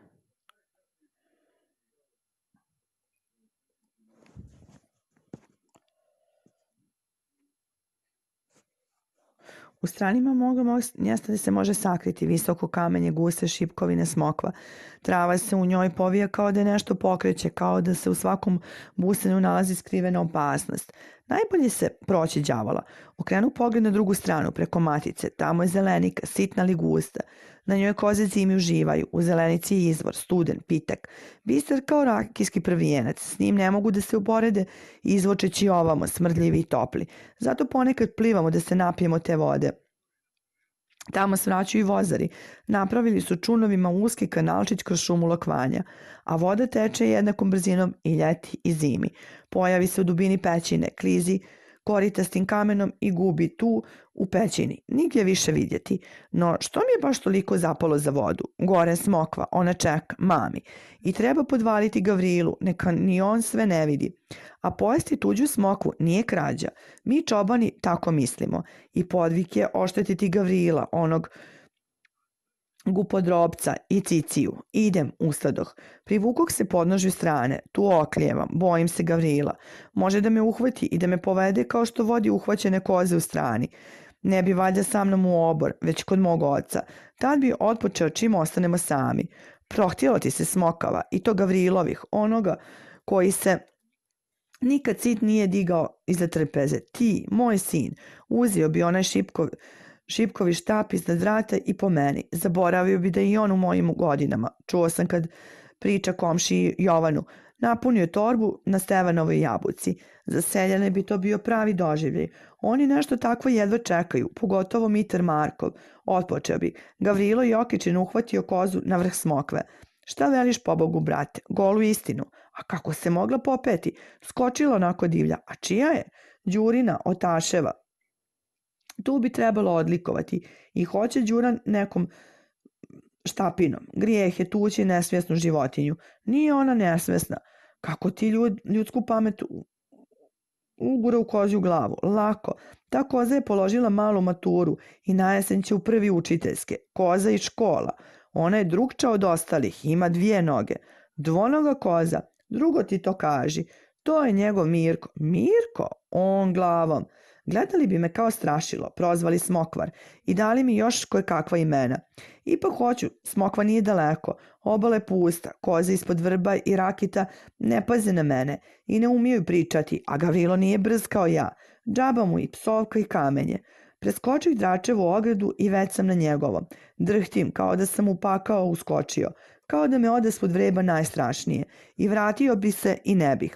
U stranima moga mjesta da se može sakriti visoko kamenje, guse, šipkovine, smokva. Trava se u njoj povija kao da je nešto pokreće, kao da se u svakom busenu nalazi skrivena opasnost. Najbolje se proći đavola. Okrenu pogled na drugu stranu, preko matice. Tamo je zelenika, sitna ali gusta. Na njoj koze zimi uživaju. U zelenici je izvor, studen, pitak. Bistar kao rakijski prvijenac. S njim ne mogu da se uporede izvočeći ovamo, smrdljivi i topli. Zato ponekad plivamo da se napijemo te vode. Tamo svraćuju i vozari. Napravili su čunovima uski kanalčić kroz šumu lokvanja, a voda teče jednakom brzinom i ljeti i zimi. Pojavi se u dubini pećine, klizi koritastim kamenom i gubi tu u pećini. Nigdje više vidjeti. No što mi je baš toliko zapalo za vodu? Gore smokva, ona čeka, mami. I treba podvaliti Gavrilu, neka ni on sve ne vidi. A pojesti tuđu smokvu nije krađa. Mi čobani tako mislimo. I podvik je oštetiti Gavrila, onog gupodrobca i Ciciju. Idem, ustadoh. Privukog se podnožju strane. Tu oklijevam. Bojim se Gavrila. Može da me uhvati i da me povede kao što vodi uhvaćene koze u strani. Ne bi valjda sa mnom u obor, već kod mog oca. Tad bi otpočeo čim ostanemo sami. Prohtjelo ti se smokava, i to Gavrilovih, onoga koji se nikad sit nije digao iza trpeze. Ti, moj sin, uzeo bi onaj šipkovi štap iznad vrata i po meni. Zaboravio bi da i on u mojim godinama. Čuo sam kad priča komšiji Jovanu. Napunio je torbu na Stevanovoj jabuci. Za seljane bi to bio pravi doživljaj. Oni nešto takvo jedva čekaju, pogotovo Mitar Markov. Otpočeo bi. Gavrilo Jokićin uhvatio kozu na vrh smokve. Šta veliš, pobogu, brate? Golu istinu. A kako se mogla popeti? Skočila onako divlja. A čija je? Đurina, Otaševa. Tu bi trebalo odlikovati. I hoće Đuran nekom štapinom. Grijeh je tući nesvjesnu životinju. Nije ona nesvjesna. Kako ti ljudsku pamet ugura u kozju glavu? Lako. Ta koza je položila malu maturu i na jesen će u prvi učiteljske. Koza iz škola. Ona je drugča od ostalih. Ima 2 noge. Dvonoga koza. Drugo ti to kaži. To je njegov Mirko. Mirko? On glavom. Gledali bi me kao strašilo, prozvali smokvar i dali mi još koje kakva imena. Ipak hoću, smokva nije daleko, obala je pusta, koze ispod vrba i rakita ne paze na mene i ne umiju pričati, a Gavrilo nije brz kao ja. Džaba mu i psovka i kamenje. Preskočih Dračevu ogradu i već sam na njegovom. Drhtim kao da sam u pakao uskočio, kao da me ode spod vreba najstrašnije i vratio bi se i ne bih.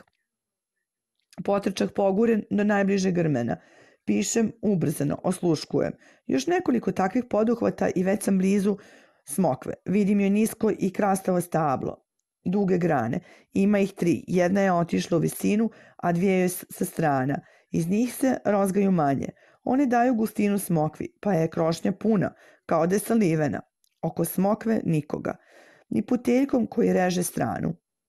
Potrčak poguren do najbližeg grmena. Pišem ubrzano, osluškujem. Još nekoliko takvih poduhvata i već sam blizu smokve. Vidim joj nisko i krastavo stablo. Duge grane. Ima ih 3. Jedna je otišla u visinu, a 2 joj sa strana. Iz njih se rozgaju manje. One daju gustinu smokvi, pa je krošnja puna, kao da je salivena. Oko smokve nikoga. Ni puteljkom koji reže stranu.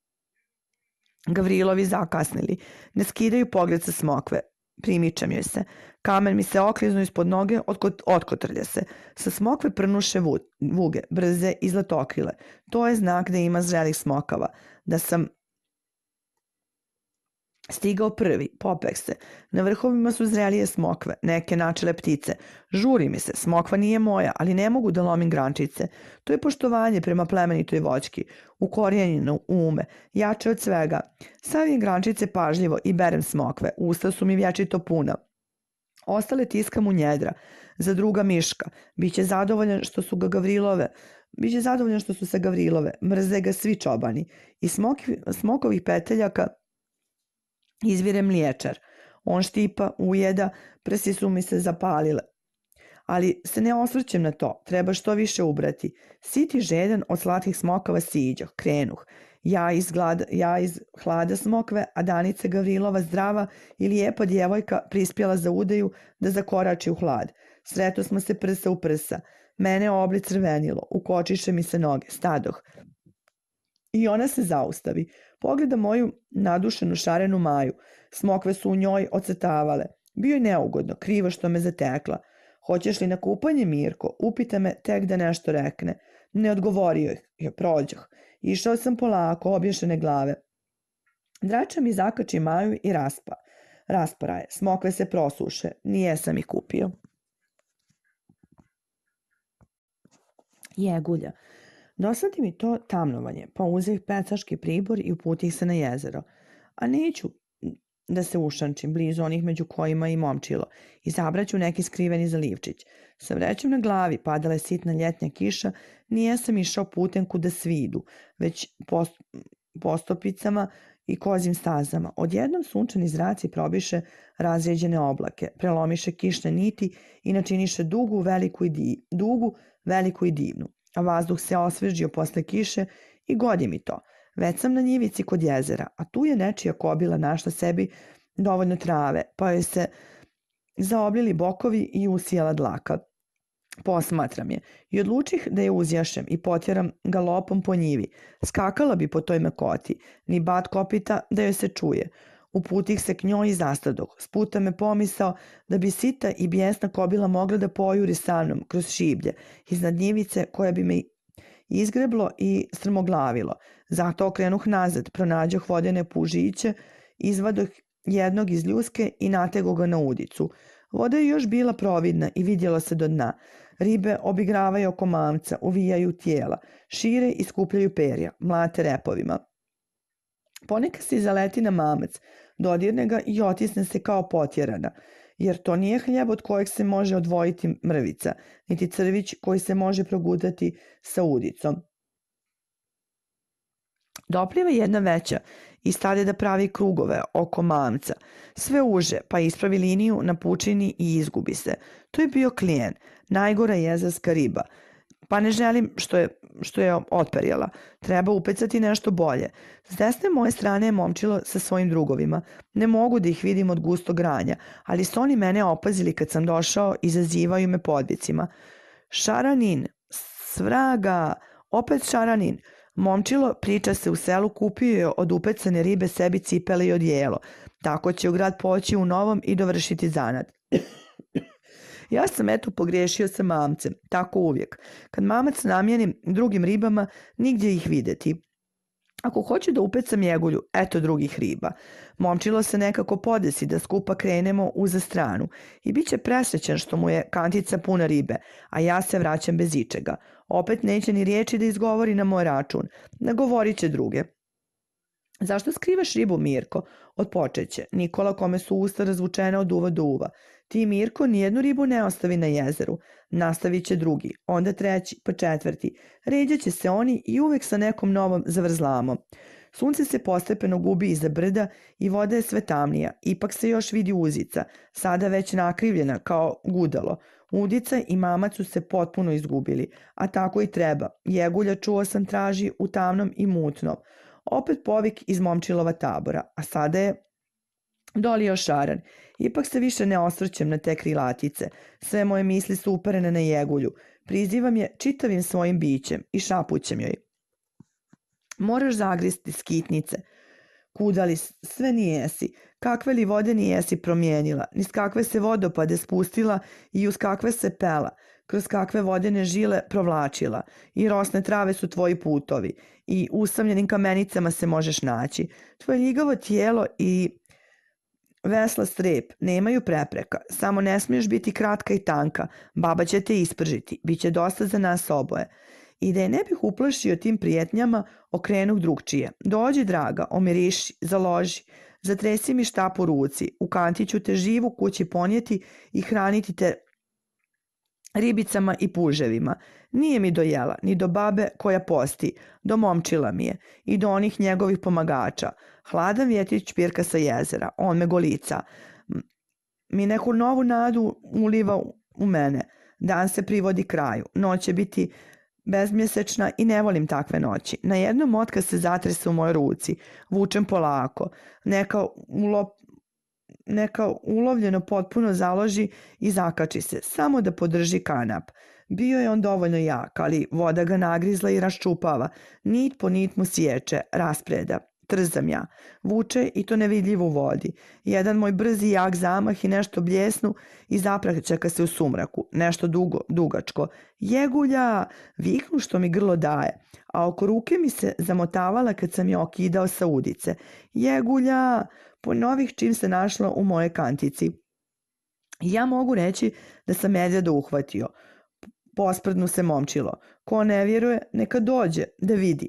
Gavrilovi zakasnili. Ne skidaju pogled sa smokve. Primičam joj se. Kamen mi se okliznu ispod noge, otkotrlja se. Sa smokve prnuše vuge, brze i zlatokrile. To je znak da ima zrelih smokava. Da sam Stigao prvi, popek se. Na vrhovima su zrelije smokve, neke načele ptice. Žuri mi se, smokva nije moja, ali ne mogu da lomim grančice. To je poštovanje prema plemenitoj voćki, ukorijenjeno u ume, jače od svega. Savim grančice pažljivo i berem smokve, usta su mi vječito puna. Ostale tiskam u njedra. Za druga miška. Biće zadovoljan što su se Gavrilove. Mrze ga svi čobani. Iz smokovih peteljaka izvire mliječar. On štipa, ujeda, prsi su mi se zapalile. Ali se ne osvrćem na to, treba što više ubrati. Sit i žedan od slatkih smokava siđoh, krenuh. Ja iz hlada smokve, a Danica Gavrilova zdrava i lijepa djevojka prispjela za udaju da zakorači u hlad. Sreto smo se prsa u prsa. Mene obli crvenilo, ukočiše mi se noge, stadoh. I ona se zaustavi. Pogleda moju nadušenu šarenu Maju. Smokve su u njoj ocrtavale. Bio je neugodno, krivo što me zatekla. Hoćeš li na kupanje, Mirko? Upita me tek da nešto rekne. Ne odgovorio je, prođoh. Išao sam polako, obješene glave. Drača mi zakači Maju i raspara je. Smokve se prosuše. Nijesam ih kupio. Jegulja. Dosadi mi to tamnovanje, pa uzeh pecaški pribor i uputih se na jezero. A neću da se ušančim blizu onih među kojima i momčilo. Izabraću neki skriveni zalivčić. Sa vrećem na glavi padala je sitna ljetnja kiša, nijesam išao putem kuda svi idu, već postopicama i kozim stazama. Odjednom sunčani zraci probiše razređene oblake, prelomiše kišne niti i načiniše dugu, veliku i divnu. A vazduh se osvežio posle kiše i godi mi to. Već sam na njivici kod jezera, a tu je nečija kobila našla sebi dovoljno trave, pa joj se zaoblili bokovi i usijala dlaka. Posmatram je i odlučih da je uzjašem i potjeram galopom po njivi. Skakala bi po toj mekoti, ni bat kopita da joj se čuje. Uputih se k njoj i zastadoh. Sputa me pomisao da bi sita i bijesna kobila mogla da pojuri sa mnom kroz šiblje iznad njivice koja bi me izgreblo i strmoglavilo. Zato okrenuh nazad, pronađoh vodene pužiće, izvadoh jednog iz ljuske i natego ga na udicu. Voda je još bila providna i vidjelo se do dna. Ribe obigravaju oko mamca, uvijaju tijela, šire i skupljaju perja, mlate repovima. Ponekad se zaleti na mamac, dodirne ga i otisne se kao potjerana, jer to nije hljeb od kojeg se može odvojiti mrvica, niti crvić koji se može progutati sa udicom. Dopliva jedna veća i stade da pravi krugove oko mamca. Sve uže, pa ispravi liniju na pučini i izgubi se. To je bio klijen, najgora jezerska riba. Pa ne želim što je otperjela. Treba upecati nešto bolje. S desne moje strane je momčilo sa svojim drugovima. Ne mogu da ih vidim od gustog granja, ali su oni mene opazili kad sam došao i zazivaju me podvicima. Šaranin, svraga, opet šaranin. Momčilo, priča se u selu, kupio je od upecane ribe sebi cipele i odijelo. Tako će u grad poći u novom i dovršiti zanat. Ja sam pogriješio sa mamcem, tako uvijek. Kad mamac namijeni drugim ribama, nigdje ih videti. Ako hoću da upecam jegulju, eto drugih riba. Momčilo se nekako podesi da skupa krenemo uza stranu i bit će presrećan što mu je kantica puna ribe, a ja se vraćam bez ičega. Opet neće ni riječi da izgovori na moj račun. Nagovorit će druge. Zašto skrivaš ribu, Mirko? Otpočeće. Nikola kome su usta razvučena od uva do uva. Ti, Mirko, nijednu ribu ne ostavi na jezeru. Nastavit će drugi, onda treći, pa četvrti. Ređaće se oni i uvek sa nekom novom zavrzlamom. Sunce se postepeno gubi iza brda i voda je sve tamnija. Ipak se još vidi uzica, sada već nakrivljena kao gudalo. Udica i mamac su se potpuno izgubili, a tako i treba. Jegulja, čuo sam, traži u tamnom i mutnom. Opet povik iz momčilova tabora, a sada je dolio šaran. Ipak se više ne osvrćem na te krilatice. Sve moje misli su uperene na jegulju. Prizivam je čitavim svojim bićem i šapućem joj. Moraš zagristi skitnice. Kudali sve nijesi. Kakve li vode nijesi promijenila, niz kakve se vodopade spustila i uz kakve se pela, kroz kakve vodene žile provlačila. I rosne trave su tvoji putovi i usamljenim kamenicama se možeš naći. Tvoje ljigavo tijelo i Vesla strep, nemaju prepreka, samo ne smiješ biti kratka i tanka, baba će te ispržiti, bit će dosta za nas oboje. I da je ne bih uplašio tim prijetnjama, okrenuh drugčije. Dođi, draga, omiriši, založi, zatresi mi štap u ruci, u kantiću te živu kući ponijeti i hraniti te ribicama i puževima. Nije mi do jela, ni do babe koja posti, do momčila mi je i do onih njegovih pomagača. Hladan vjetrić pirka sa jezera, on me golica. Mi neku novu nadu uliva u mene. Dan se privodi kraju, noć će biti bezmjesečna i ne volim takve noći. Na jednom motka se zatrese u mojoj ruci, vučem polako, neka ulovljeno potpuno založi i zakači se, samo da podrži kanap. Bio je on dovoljno jak, ali voda ga nagrizla i raščupava. Nit po nit mu sječe, raspreda. Trzam ja. Vuče i to nevidljivo u vodi. Jedan moj brzi jak zamah i nešto bljesnu i zapraćaka se u sumraku. Nešto dugačko. Jegulja! Viknu što mi grlo daje. A oko ruke mi se zamotavala kad sam je okidao sa udice. Jegulja! Ponovih čim se našla u moje kantici. Ja mogu reći da sam medvjeda uhvatio. Posprdnu se momčilo. Ko ne vjeruje, neka dođe da vidi.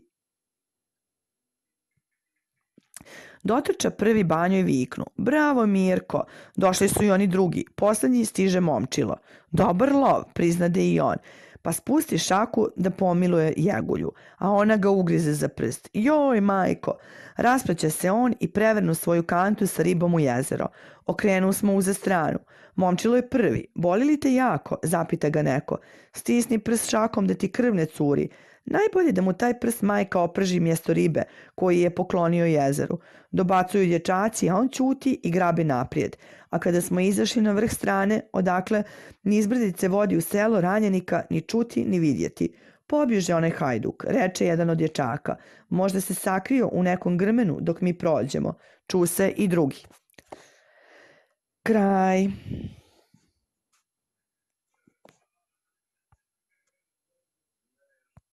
Dotrča prvi banjo i viknu. Bravo, Mirko! Došli su i oni drugi. Poslednji stiže momčilo. Dobar lov, priznade i on. Pa spusti šaku da pomiluje jegulju, a ona ga ugrize za prst. Joj, majko! Raspraća se on i prevrnu svoju kantu sa ribom u jezero. Okrenu smo uza stranu. Momčilo je prvi. Boli li te jako? Zapita ga neko. Stisni prst šakom da ti krv ne curi. Najbolje da mu taj prst majka oprži mjesto ribe koji je poklonio jezeru. Dobacuju dječaci, a on ćuti i grabi naprijed. A kada smo izašli na vrh strane, odakle niz brdice vodi u selo, ranjenika ni čuti ni vidjeti. Pobježe onaj hajduk, reče jedan od dječaka. Možda se sakrio u nekom grmenu dok mi prođemo. Ču se i drugi. Kraj.